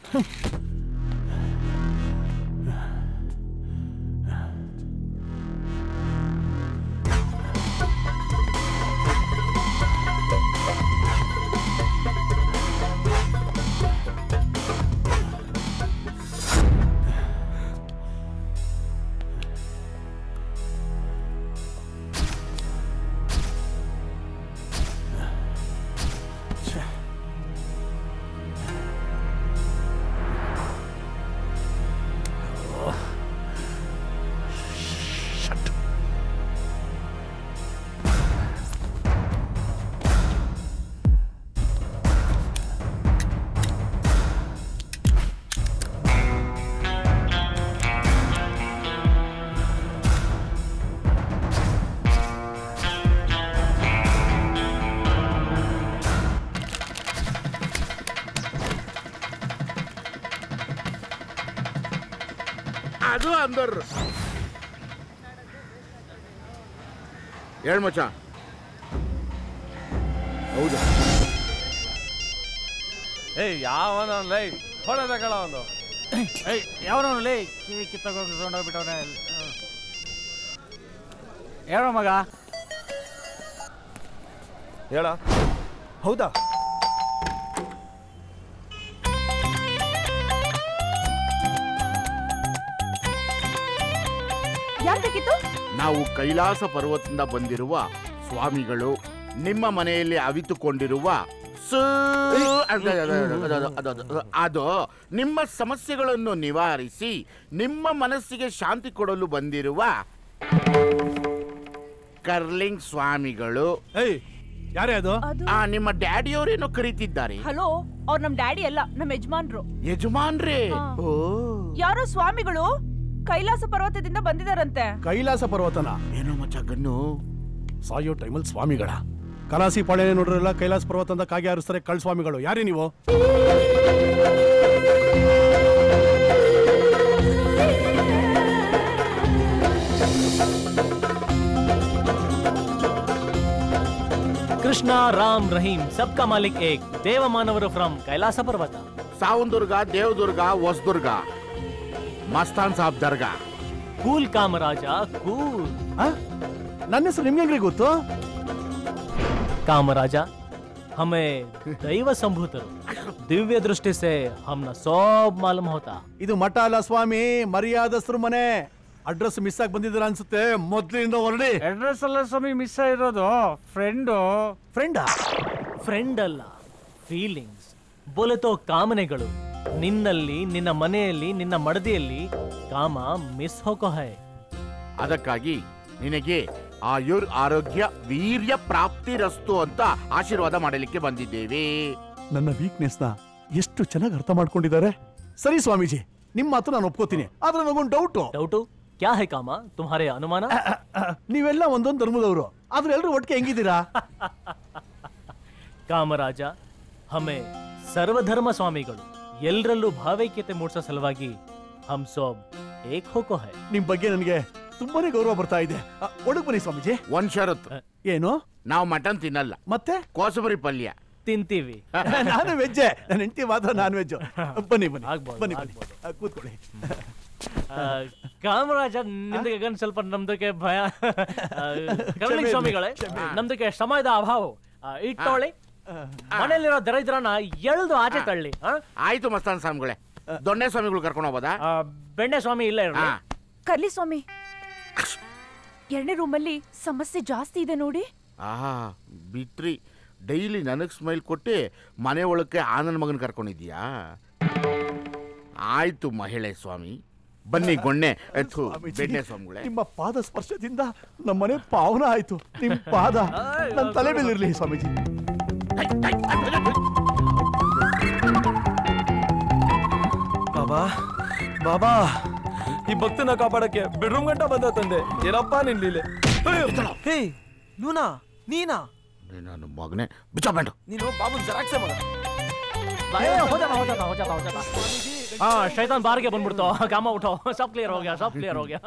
ಅದು ಅಂದರ್ ಹೇಳ್ ಮಚ್ಚ. ಹೌದು ಯಾವನ ಲೈ ಹೊಡೆ ತಗೊಳ ಒಂದು ಯಾವನವನು ಲೈ ಕಿವಿ ಕಿತ್ತೋಗಿ ತೊಗೊಂಡೋಗ್ಬಿಟ್ಟವನೇ. ಹೇಳೋ ಮಗ. ಹೇಳ. ಹೌದಾ? ನಾವು ಕೈಲಾಸ ಪರ್ವತದಿಂದ ಬಂದಿರುವ ಸ್ವಾಮಿಗಳು ನಿಮ್ಮ ಮನೆಯಲ್ಲಿ ಅವಿತುಕೊಂಡಿರುವ ಅದು ನಿಮ್ಮ ಸಮಸ್ಯೆಗಳನ್ನು ನಿವಾರಿಸಿ ನಿಮ್ಮ ಮನಸ್ಸಿಗೆ ಶಾಂತಿ ಕೊಡಲು ಬಂದಿರುವ ಕರ್ಲಿಂಗ್ ಸ್ವಾಮಿಗಳು. ಯಾರೇ ಅದು? ನಿಮ್ಮ ಡ್ಯಾಡಿಯವರೇನೋ ಕರೀತಿದ್ದಾರೆ. ಹಲೋ, ಅವ್ರು ನಮ್ ಡ್ಯಾಡಿ ಅಲ್ಲ, ನಮ್ ಯಜಮಾನ್ರು. ಯಜಮಾನ್ರೇ? ಯಾರೋ ಸ್ವಾಮಿಗಳು ಕೈಲಾಸ ಪರ್ವತದಿಂದ ಬಂದಿದಾರಂತೆ. ಕೈಲಾಸ ಪರ್ವತನ? ಏನೋ ಮಚ್ಚ ಗನ್ನು. ಸಾಯೋ ಟೈಮಲ್ ಸ್ವಾಮಿಗಳ ಕಲಾಸಿ ಪಾಳ್ಯ ನೋಡ್ರಲ್ಲ, ಕೈಲಾಸ ಪರ್ವತ ಅಂತ ಕಾಗೆ ಹಾರಿಸ್ತಾರೆ ಕಳ್ ಸ್ವಾಮಿಗಳು. ಯಾರೇ ನೀವು? ಕೃಷ್ಣ ರಾಮ್ ರಹೀಮ್ ಸಬ್ಕಾ ಮಾಲಿಕ್ ಏಕ್, ದೇವ ಮಾನವರು ಫ್ರಮ್ ಕೈಲಾಸ ಪರ್ವತ. ಸಾವಂದುರ್ಗ, ದೇವದುರ್ಗ, ಹೊಸದುರ್ಗ, ಮಸ್ತಾನ್ ಸಾಬ್ ದರ್ಗಾ. Cool Kamaraja cool. ನನ್ನ ಹೆಸರು ನಿಮ್ಗೆ ಹೆಂಗ್ರಿ ಗೊತ್ತು? ಕಾಮರಾಜ ಹಮೇ ದೈವ ಸಂಭೂತರು, ದಿವ್ಯ ದೃಷ್ಟಿ ಸೆ ಹಮ್ನ ಸೋಬ್ ಮಾಲೂಮ್ ಹೋತಾ. ಇದು ಮಠ ಅಲ್ಲ ಸ್ವಾಮಿ, ಮರ್ಯಾದಸ್ರು ಮನೆ. ಅಡ್ರೆಸ್ ಮಿಸ್ ಆಗಿ ಬಂದಿದ್ದೀರಾ ಅನ್ಸುತ್ತೆ, ಮೊದ್ಲಿಂದ ಹೊರಡಿ. ಅಡ್ರೆಸ್ ಅಲ್ಲ ಸ್ವಾಮಿ ಮಿಸ್ ಆಗಿರೋದು, ಫ್ರೆಂಡು. ಫ್ರೆಂಡ್ ಅಲ್ಲ, ಫೀಲಿಂಗ್ಸ್. ಬೋಲೆತೋ ಕಾಮನೆಗಳು. ನಿನ್ನಲ್ಲಿ, ನಿನ್ನ ಮನೆಯಲ್ಲಿ, ನಿನ್ನ ಮಡದಿಯಲ್ಲಿ ಕಾಮ ಮಿಸ್ ಹೋಗೋ ಹೈ. ಅದಕ್ಕಾಗಿ ನಿನಗೆ ಆಯುರ್ ಆರೋಗ್ಯ ವೀರ್ಯ ಪ್ರಾಪ್ತಿ ರಸ್ತು ಅಂತ ಆಶೀರ್ವಾದ ಮಾಡಲಿಕ್ಕೆ ಬಂದಿದ್ದೇವೆ. ನನ್ನ ವೀಕ್ನೆಸ್ ನ ಎಷ್ಟು ಚೆನ್ನಾಗಿ ಅರ್ಥ ಮಾಡ್ಕೊಂಡಿದ್ದಾರೆ. ಸರಿ ಸ್ವಾಮೀಜಿ, ನಿಮ್ಮ ಮಾತು ನಾನು ಒಪ್ಕೋತೀನಿ. ಆದ್ರೆ ನನಗೊಂದು ಡೌಟು. ಕ್ಯಾ ಹೈ ಕಾಮ? ತುಮ್ಹಾರೆ ಅನುಮಾನ? ನೀವೆಲ್ಲ ಒಂದೊಂದು ಧರ್ಮದವರು, ಆದ್ರೆ ಎಲ್ಲರೂ ಒಟ್ಟಿಗೆ ಹೆಂಗಿದ್ದೀರಾ? ಕಾಮರಾಜ ಹಮೇ ಸರ್ವಧರ್ಮ ಸ್ವಾಮಿಗಳು ಎಲ್ಲರಲ್ಲೂ ಭಾವೈಕ್ಯತೆ ಮೂಡಿಸೋ ಸಲುವಾಗಿ ಹಮ್ ಸೋಬ್ ಏಕ್ ಹೋಗೋ ಹೈ. ನಿಮ್ ಬಗ್ಗೆ ನನಗೆ ತುಂಬಾನೇ ಗೌರವ ಬರ್ತಾ ಇದೆ. ಒಳಗ್ ಬನ್ನಿ ಸ್ವಾಮೀಜಿ. ಒಂದ್ ಷರತ್ತು. ಏನು? ನಾವು ಮಟನ್ ತಿನ್ನಲ್ಲ. ಮತ್ತೆ ಕೋಸಂಬರಿ ಪಲ್ಯ ತಿಂತೀವಿ. ನಾನು ವೆಜ್ಜೆ, ನನ್ನ ಹೆಂಡತಿ ಮಾತ್ರ ನಾನ್ ವೆಜ್. ಬನ್ನಿ ಬನ್ನಿ ಕೂತ್ಕೊಳ್ಳಿ. ಕಾಮರಾಜ ನಿಮ್ದಕ್ಕೆ ಗನ್ ಸ್ವಲ್ಪ ನಮ್ದಕ್ಕೆ ಭಯ. ಕರ್ಲಿಂಗ್ ಸ್ವಾಮಿಗಳೇ, ನಮ್ದಕ್ಕೆ ಸಮಯದ ಅಭಾವ. ಇಟ್ಟೋಳಿ, ಮನೆಯಲ್ಲಿರೋ ದರಿದ್ರನ ಎಳ್ದು ಆಚೆ ತಳ್ಳಿ. ಆಯ್ತು ಮಸ್ತಾನ್ ಸ್ವಾಮಿಗಳೇ. ದೊಣ್ಣೆ ಸ್ವಾಮಿಗಳು ಕರ್ಕೊಂಡು ಹೋಗೋದಾ? ಬೆಣ್ಣೆ ಸ್ವಾಮಿ ಇಲ್ಲ ಇರಲಿ. ಕರ್ಲಿ ಸ್ವಾಮಿ, 2ನೇ ರೂಮಲ್ಲಿ ಸಮಸ್ಯೆ ಜಾಸ್ತಿ ಇದೆ ನೋಡಿ. ಬಿಟ್ರಿ, ಡೈಲಿ ನನಗ್ ಸ್ಮೈಲ್ ಕೊಟ್ಟು ಮನೆ ಒಳಕ್ಕೆ ಆನಂದ್ ಮಗನ್ ಕರ್ಕೊಂಡಿದ್ಯಾ? ಆಯ್ತು ಮಹಿಳೆ ಸ್ವಾಮಿ, ಬನ್ನಿ ಗೊಣ್ಣೆ ಬೆಣ್ಣೆ ಸ್ವಾಮಿಗಳೇ. ನಿಮ್ಮ ಪಾದ ಸ್ಪರ್ಶದಿಂದ ನಮ್ಮನೆ ಪಾವನ ಆಯ್ತು. ನಿಮ್ ಪಾದ ನನ್ನ ತಲೆ ಮೇಲೆ ಇರ್ಲಿ ಸ್ವಾಮೀಜಿ. ಬಾಬಾ ಬಾಬಾ, ಈ ಭಕ್ತನ ಕಾಪಾಡಕ್ಕೆ ಬೆಡ್ರೂಮ್ ಗಂಟ ಬಂದ ತಂದೆ. ಏನಪ್ಪ ನಿನ್ ಲೀಲೆ? ನೀನಾ? ನಾನು ಮಗನೇ ಬಿಚ್ಚಬೇಡ. ನೀನು ಬಾಬುನ್ ಜರಾಕ್ಸೆ ಮಗ. ಶೈತಾನ್ ಬಾರ್ಗೆ ಬಂದ್ಬಿಡ್ತು. ಕಾಮ ಉಠೋ, ಸಬ್ ಕ್ಲಿಯರ್ हो गया.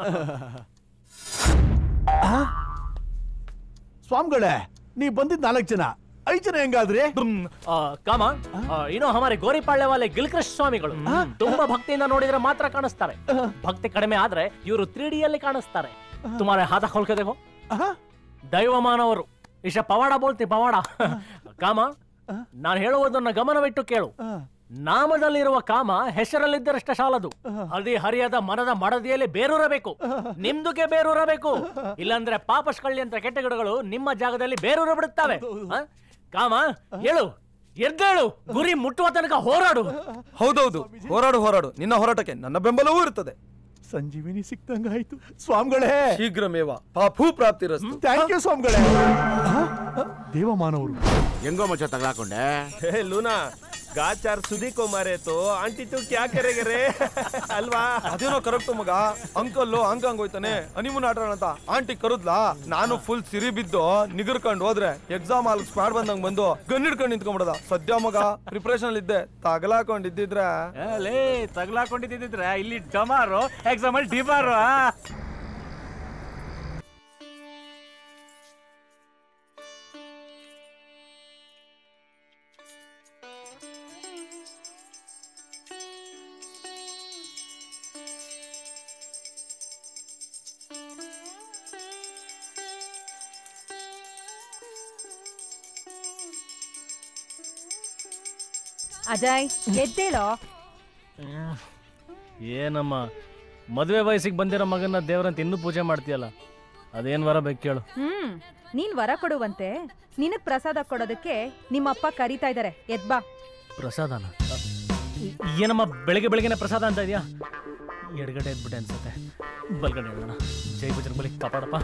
ಸ್ವಾಮಿಗಳೇ, ನೀವ್ ಬಂದಿದ್ 4 ಜನ, 5 ಜನ ಹೆಂಗಾದ್ರೆ? ಕಾಮ ಇನ್ನು ಹಮಾರೆ ಗೋರಿಪಾಳ್ಯ ವಾಲೆ ಗಿಲ್ಕೃಷ್ಣ ಸ್ವಾಮಿಗಳು ತುಂಬಾ ಭಕ್ತಿಯಿಂದ ನೋಡಿದ್ರೆ ಮಾತ್ರ ಕಾಣಿಸ್ತಾರೆ. ಭಕ್ತಿ ಕಡಿಮೆ ಆದ್ರೆ ಇವರು 3D ಯಲ್ಲಿ ಕಾಣಿಸ್ತಾರೆ. ತುಮಾರೆ ಹಾತ खोलके देखो. ದೈವ ಮಾನವರು ಇಶ ಪವಾಡ ಬೋಲ್ತಿ ಪವಾಡ. ಕಾಮ ನಾನು ಹೇಳುವುದನ್ನ ಗಮನವಿಟ್ಟು ಕೇಳು. ನಾಮದಲ್ಲಿರುವ ಕಾಮ ಹೆಸರಲ್ಲಿದ್ದರಷ್ಟೇ ಸಾಲದು. ಹರಿಯದ ಮನದ ಮಡದಿಯಲ್ಲಿ ಬೇರೂರಬೇಕು. ನಿಮ್ದುಗೆ ಬೇರೂರಬೇಕು. ಇಲ್ಲಾಂದ್ರೆ ಪಾಪಸ್ಕಳ್ಳಿ ಅಂತ ಕೆಟ್ಟ ಗಿಡಗಳು ನಿಮ್ಮ ಜಾಗದಲ್ಲಿ ಬೇರೂರ ಬಿಡುತ್ತವೆ. ಕಾಮ ಹೇಳು, ಎದ್ದೇಳು, ಗುರಿ ಮುಟ್ಟುವ ತನಕ ಹೋರಾಡು. ಹೌದೌದು, ಹೋರಾಡು. ನಿನ್ನ ಹೋರಾಟಕ್ಕೆ ನನ್ನ ಬೆಂಬಲವೂ ಇರುತ್ತದೆ. ಸಂಜೀವಿನಿ ಸಿಕ್ತಂಗಾಯ್ತು ಸ್ವಾಮಿಗಳೇ. ಶೀಘ್ರಮೇವ ಪಾಪೂ ಪ್ರಾಪ್ತಿರಸ್ತು. ಥ್ಯಾಂಕ್ ಯು ಸ್ವಾಮಿಗಳೇ. ದೇವಮಾನವರು ಹೆಂಗೋ ಮಚ್ಚ ತಗಲಾಕೊಂಡೆ. ಲೂನಾ ಗಾಚಾರ್ ಸುದಿ ಕೋ ಮಾರೆ ತೋ ಆಂಟಿ ತು ಕ್ಯಾ ಕರೆಗೆ ರೇ ಅಲ್ವಾ? ಅದೇನೋ ಕರೆಕ್ಟ್ ಮಗ. ಅಂಕಲ್ ಹೋಯ್ತಾನೆ ಹನಿಮೂನ್ ಆಟ ಅಂತ ಆಂಟಿ ಕರುದ್ಲಾ. ನಾನು ಫುಲ್ ಸಿರಿ ಬಿದ್ದು ನಿಗರ್ಕೊಂಡು ಹೋದ್ರೆ ಎಕ್ಸಾಮ್ ಅಲ್ಲಿ ಸ್ಕ್ವಾಡ್ ಬಂದಂಗ್ ಬಂದು ಗನ್ ಹಿಡ್ಕೊಂಡು ನಿಂತ್ಕೊಂಡ್ಬಿಡದ. ಸದ್ಯ ಮಗ ಪ್ರಿಪರೇಷನ್ ಅಲ್ಲಿ ಇದ್ದೆ, ತಗಲಾಕೊಂಡಿದ್ದಿದ್ರೆ ತಗಲಾಕೊಂಡಿದ್ದಿದ್ರೆ ಇಲ್ಲಿ ಡಮಾರು ಎಕ್ಸಾಮ್ ಅಲ್ಲಿ ಡಿಬಾರು. ಅಜಯ್ ಎದ್ದೇಳೋ. ಏನಮ್ಮ ಮದುವೆ ವಯಸ್ಸಿಗೆ ಬಂದಿರೋ ಮಗನ ದೇವರಂತ ಇನ್ನೂ ಪೂಜೆ ಮಾಡ್ತೀಯಲ್ಲ, ಅದೇನ್ ವರ ಬೇಕು ಕೇಳು. ನೀನ್ ವರ ಕೊಡುವಂತೆ ನಿನಗ್ ಪ್ರಸಾದ ಕೊಡೋದಕ್ಕೆ ನಿಮ್ಮಪ್ಪ ಕರೀತಾ ಇದಾರೆ. ಎದ್ಬಾ. ಪ್ರಸಾದನ? ಏನಮ್ಮ ಬೆಳಗ್ಗೆನೆ ಪ್ರಸಾದ ಅಂತ ಇದೆಯಾ? ಎಡಗಡೆ ಎದ್ಬಿಟ್ಟೆ ಅನ್ಸುತ್ತೆ, ಬಲ್ಗಡೆ ಹೇಳೋಣ. ಜೈ ಬಜರಂಗಬಲಿ ಕಾಪಾಡಪ್ಪ.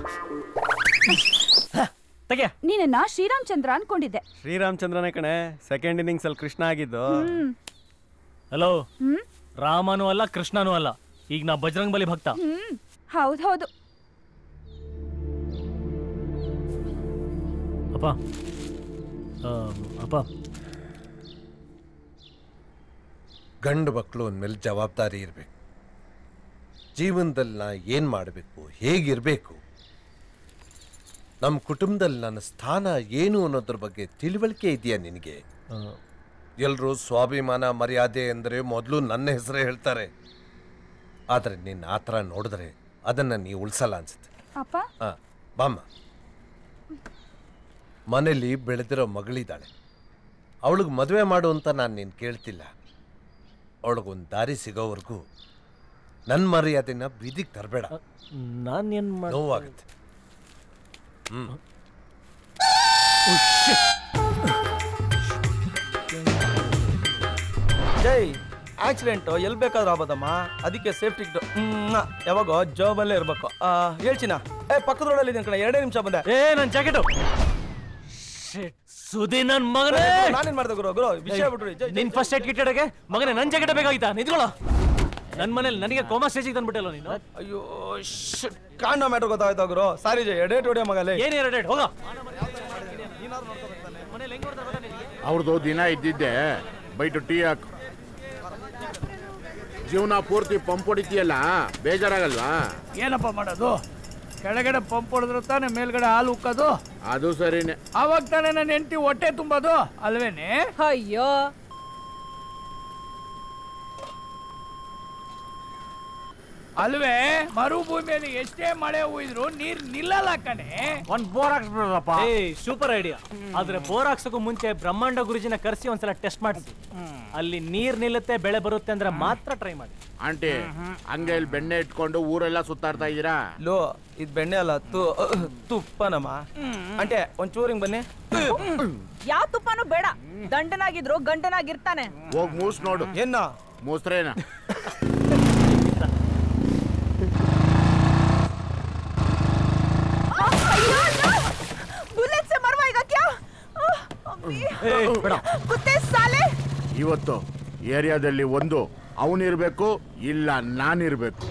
ನೀನನ್ನ ಶ್ರೀರಾಮಚಂದ್ರ ಅನ್ಕೊಂಡಿದ್ದೆ. ಶ್ರೀರಾಮಚಂದ್ರನೇ ಕಣೆ, ಸೆಕೆಂಡ್ ಇನ್ನಿಂಗ್ಸ್ ಅಲ್ಲಿ ಕೃಷ್ಣ ಆಗಿದ್ದು. ಹಲೋ, ರಾಮನೂ ಅಲ್ಲ ಕೃಷ್ಣನೂ ಅಲ್ಲ, ಈಗ ನಾ ಬಜರಂಗಬಲಿ ಭಕ್ತ. ಹೌದು. ಅಪ್ಪ ಗಂಡು ಮಕ್ಕಳು ಅಂದಮೇಲೆ ಜವಾಬ್ದಾರಿ ಇರಬೇಕು. ಜೀವನದಲ್ಲಿ ನಾ ಏನು ಮಾಡಬೇಕು, ಹೇಗಿರಬೇಕು, ನಮ್ಮ ಕುಟುಂಬದಲ್ಲಿ ನನ್ನ ಸ್ಥಾನ ಏನು ಅನ್ನೋದ್ರ ಬಗ್ಗೆ ತಿಳುವಳಿಕೆ ಇದೆಯಾ ನಿನಗೆ? ಎಲ್ಲರೂ ಸ್ವಾಭಿಮಾನ ಮರ್ಯಾದೆ ಅಂದರೆ ಮೊದಲು ನನ್ನ ಹೆಸರೇ ಹೇಳ್ತಾರೆ. ಆದರೆ ನಿನ್ನ ಆ ಥರ ನೋಡಿದ್ರೆ ಅದನ್ನು ನೀ ಉಳಿಸಲ್ಲ ಅನ್ಸುತ್ತೆ. ಹಾಂ ಬಾಮ್ಮ. ಮನೇಲಿ ಬೆಳೆದಿರೋ ಮಗಳಿದ್ದಾಳೆ, ಅವಳಿಗೆ ಮದುವೆ ಮಾಡು ಅಂತ ನಾನು ನೀನು ಕೇಳ್ತಿಲ್ಲ. ಅವಳಿಗೊಂದು ದಾರಿ ಸಿಗೋವರೆಗೂ ನನ್ನ ಮರ್ಯಾದೆನ ಬೀದಿಗೆ ತರಬೇಡ. ನಾನೇನು ನೋವಾಗುತ್ತೆ. ಜೈ ಆಕ್ಸಿಡೆಂಟ್ ಎಲ್ಲಿ ಬೇಕಾದ್ರೂ ಆಗ್ಬೋದಮ್ಮ, ಅದಕ್ಕೆ ಸೇಫ್ಟಿ ಯಾವಾಗ ಜಾಬಲ್ಲೇ ಇರ್ಬೇಕು. ಹೇಳ್ಚಿನ ಪಕ್ಕದ ರೋಡಲ್ಲಿ ಇದೀನಿ ಕಣ, 2 ನಿಮಿಷ ಬಂದೆ. ನನ್ ಜಾಕೆಟು ಸುದಿ ನನ್ ಮಗನೇ. ನಾನೇನ್ ಮಾಡ್ದೆ ಗುರು ವಿಷಯ ಬಿಟ್ರಿ. ನಿನ್ ಫಸ್ಟ್ ಏಡ್ ಕಿಟ್ ಇಡಕ್ಕೆ ಮಗನೇ ನನ್ ಜಾಕೆಟ್ ಬೇಕಾಗಿತ್ತಾ? ನಿಂತ್ಕೊಳ್ಳೋ. ನನ್ ಮನೇಲಿ ನನಗೆ ಕೋಮಾ ಸ್ಟೇಜಿಗೆ ತಂದ್ಬಿಟ್ಟಲ್ಲ ನೀನು. ಅಯ್ಯೋ ಕಾಂಡ ಮ್ಯಾಟ್ರ್ ಗೊತ್ತಾಯ್ತಾ ಗುರು. ಸಾರಿ ಜೈ, ಎಡೇಟ್ ಹೊಡಿಯೋ ಮಗಲೇ. ಏನ್ ಎಡೇಟ್ ಹೋಗ. ಅವ್ರದ್ದು ದಿನ ಇದ್ದಿದ್ದೆ ಬೈಟು ಟೀ ಹಾಕು. ಜೀವನ ಪೂರ್ತಿ ಪಂಪ್ ಹೊಡಿತೀಯಲ್ಲ, ಬೇಜಾರಾಗಲ್ವಾ? ಏನಪ್ಪ ಮಾಡೋದು? ಕೆಳಗಡೆ ಪಂಪ್ ಹೊಡೆದ್ರೆ ತಾನೆ ಮೇಲ್ಗಡೆ ಹಾಲು ಉಕ್ಕೋದು. ಅದು ಸರಿನೇ. ಅವಾಗ ತಾನೇ ನನ್ನ ಹೆಂಡತಿ ಹೊಟ್ಟೆ ತುಂಬೋದು ಅಲ್ವೇನೆ? ಅಯ್ಯೋ ಅಲ್ವೇ, ಮರುಭೂಮಿಯಲ್ಲಿ ಎಷ್ಟೇ ಮಳೆ ಹೋಯ್ದ್ರು ನೀರ್ ನಿಲ್ಲಲ್ಲ ಕಣೆ. ಒಂದ್ ಬೋರ್ ಹಾಕ್ಸ್ಬಿಡಪ್ಪ. Super idea. ಆದ್ರೆ ಬೋರ್ ಹಾಕ್ಸಕ್ಕೂ ಮುಂಚೆ ಬ್ರಹ್ಮಾಂಡ ಗುರುಜಿನ ಕರೆಸಿ ಒಂದ್ಸಲ ಟೆಸ್ಟ್ ಮಾಡಿಸಿ, ಅಲ್ಲಿ ನೀರ್ ನಿಲ್ಲುತ್ತೆ ಬೆಳೆ ಬರುತ್ತೆ ಅಂದ್ರೆ ಮಾತ್ರ ಟ್ರೈ ಮಾಡಿ. ಆಂಟಿ ಹಂಗೆ ಇಲ್ಲಿ ಬೆಣ್ಣೆ ಇಟ್ಕೊಂಡು ಊರೆಲ್ಲ ಸುತ್ತಾಡ್ತಾ ಇದ್ದೀರಾ? ಲೋ ಇದು ಬೆಣ್ಣೆ ಅಲ್ಲ, ತುಪ್ಪನಮ್ಮ. ಅಂಟೆ ಒಂಚೂರು ಹಿಂಗ್ ಬನ್ನಿ. ಯಾವ ತುಪ್ಪನೂ ಬೇಡ, ದಂಡನಾಗಿದ್ರು ಗಂಡನಾಗಿರ್ತಾನೆ. ಹೋಗ್ ಮೂಸ್ ನೋಡು. ಏನ ಮೂಸ್ರೇನ? बुलेट से मरवाएगा क्या? कुत्ते साले. ಇವತ್ತು ಏರಿಯಾದಲ್ಲಿ ಒಂದು ಅವನಿರ್ಬೇಕು, ಇಲ್ಲ ನಾನಿರ್ಬೇಕು.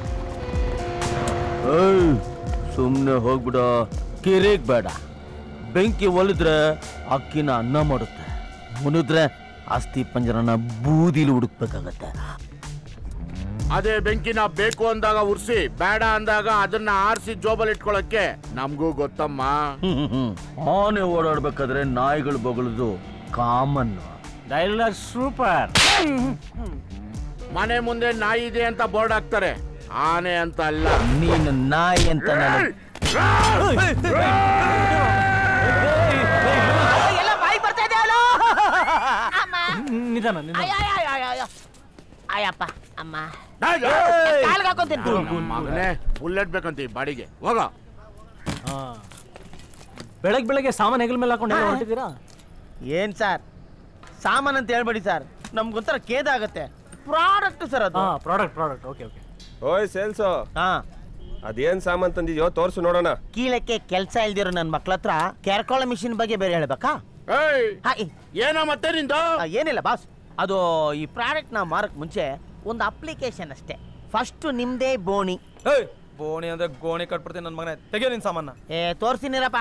ಸುಮ್ನೆ ಹೋಗ್ಬಿಡ, ಕಿರಿಗ್ ಬೇಡ. ಬೆಂಕಿ ಒಲಿದ್ರೆ ಅಕ್ಕಿನ ಅನ್ನ ಮಾಡುತ್ತೆ, ಮುನಿದ್ರೆ ಆಸ್ತಿ ಪಂಜರನ ಬೂದಿಲಿ ಹುಡುಕ್ಬೇಕಾಗತ್ತೆ. ಅದೇ ಬೆಂಕಿನ ಬೇಕು ಅಂದಾಗ ಉರ್ಸಿ, ಬೇಡ ಅಂದಾಗ ಅದನ್ನ ಆರಿಸಿ ಜೋಬಲ್ ಇಟ್ಕೊಳಕ್ಕೆ ನಮ್ಗೂ ಗೊತ್ತಮ್ಮ. ಆನೆ ಓಡಾಡ್ಬೇಕಾದ್ರೆ ನಾಯಿಗಳು ಬೊಗಳದು ಕಾಮನ್. Dialogue super. ಮನೆ ಮುಂದೆ ನಾಯಿ ಇದೆ ಅಂತ ಬೋರ್ಡ್ ಹಾಕ್ತಾರೆ, ಆನೆ ಅಂತ ಅಲ್ಲ. ನೀನು ನಾಯಿ ಅಂತ ನಿಧಾನ. ಅಯ್ಯಪ್ಪ ಅಮ್ಮ ಮಗನೇ ಬುಲೆಟ್ ಬೇಕಂತ ಬಾಡಿಗೆ ಹೋಗ. ಬೆಳಗ್ಗೆ ಸಾಮಾನು ಹೆಗಲ ಮೇಲೆ ಹಾಕೊಂಡು ಹೊರಟಿದ್ದೀರಾ? ಏನ್ ಸರ್ ಸಾಮಾನ್ ಅಂತ ಹೇಳ್ಬೇಡಿ ಸರ್, ನಮ್ಗೊಂಥರ ಖೇದ ಆಗತ್ತೆ. ಪ್ರಾಡಕ್ಟ್ ಸರ್ ಅದು. ಪ್ರಾಡಕ್ಟ್. ಓಕೆ. ಓಯ್ ಸೇಲ್ಸು, ಹಾ ಅದೇನ್ ಸಾಮಾನ್ ತಂದಿದ್ಯೋ ತೋರ್ಸು ನೋಡೋಣ. ಕೀಳಕ್ಕೆ ಕೆಲ್ಸ ಇಲ್ದಿರೋ ನನ್ ಮಕ್ಳ ಹತ್ರ ಕೆರ್ಕೊಳ ಮಿಷಿನ್ ಬಗ್ಗೆ ಬೇರೆ ಹೇಳ್ಬೇಕಾ? ಏನೋ ಮತ್ತೆ ನಿಂದು? ಏನಿಲ್ಲ ಬಾಸ್, ಅದು ಈ ಪ್ರಾಡಕ್ಟ್ ನ ಮಾರಕ್ ಮುಂಚೆ ಒಂದು ಅಪ್ಲಿಕೇಶನ್ ಅಷ್ಟೇ. ಫಸ್ಟ್ ನಿಮ್ದೇ ಬೋಣಿ. ಬೋಣಿ ಅಂದ್ರೆ ಗೋಣಿ ಕಟ್ಬಿಡ್ತೀನಿ ನನ್ನ ಮಗನೇ. ತೆಗಿಯೋ ನಿನ್ ಸಾಮಾನ. ತೋರ್ಸಿನಿರಪ್ಪ.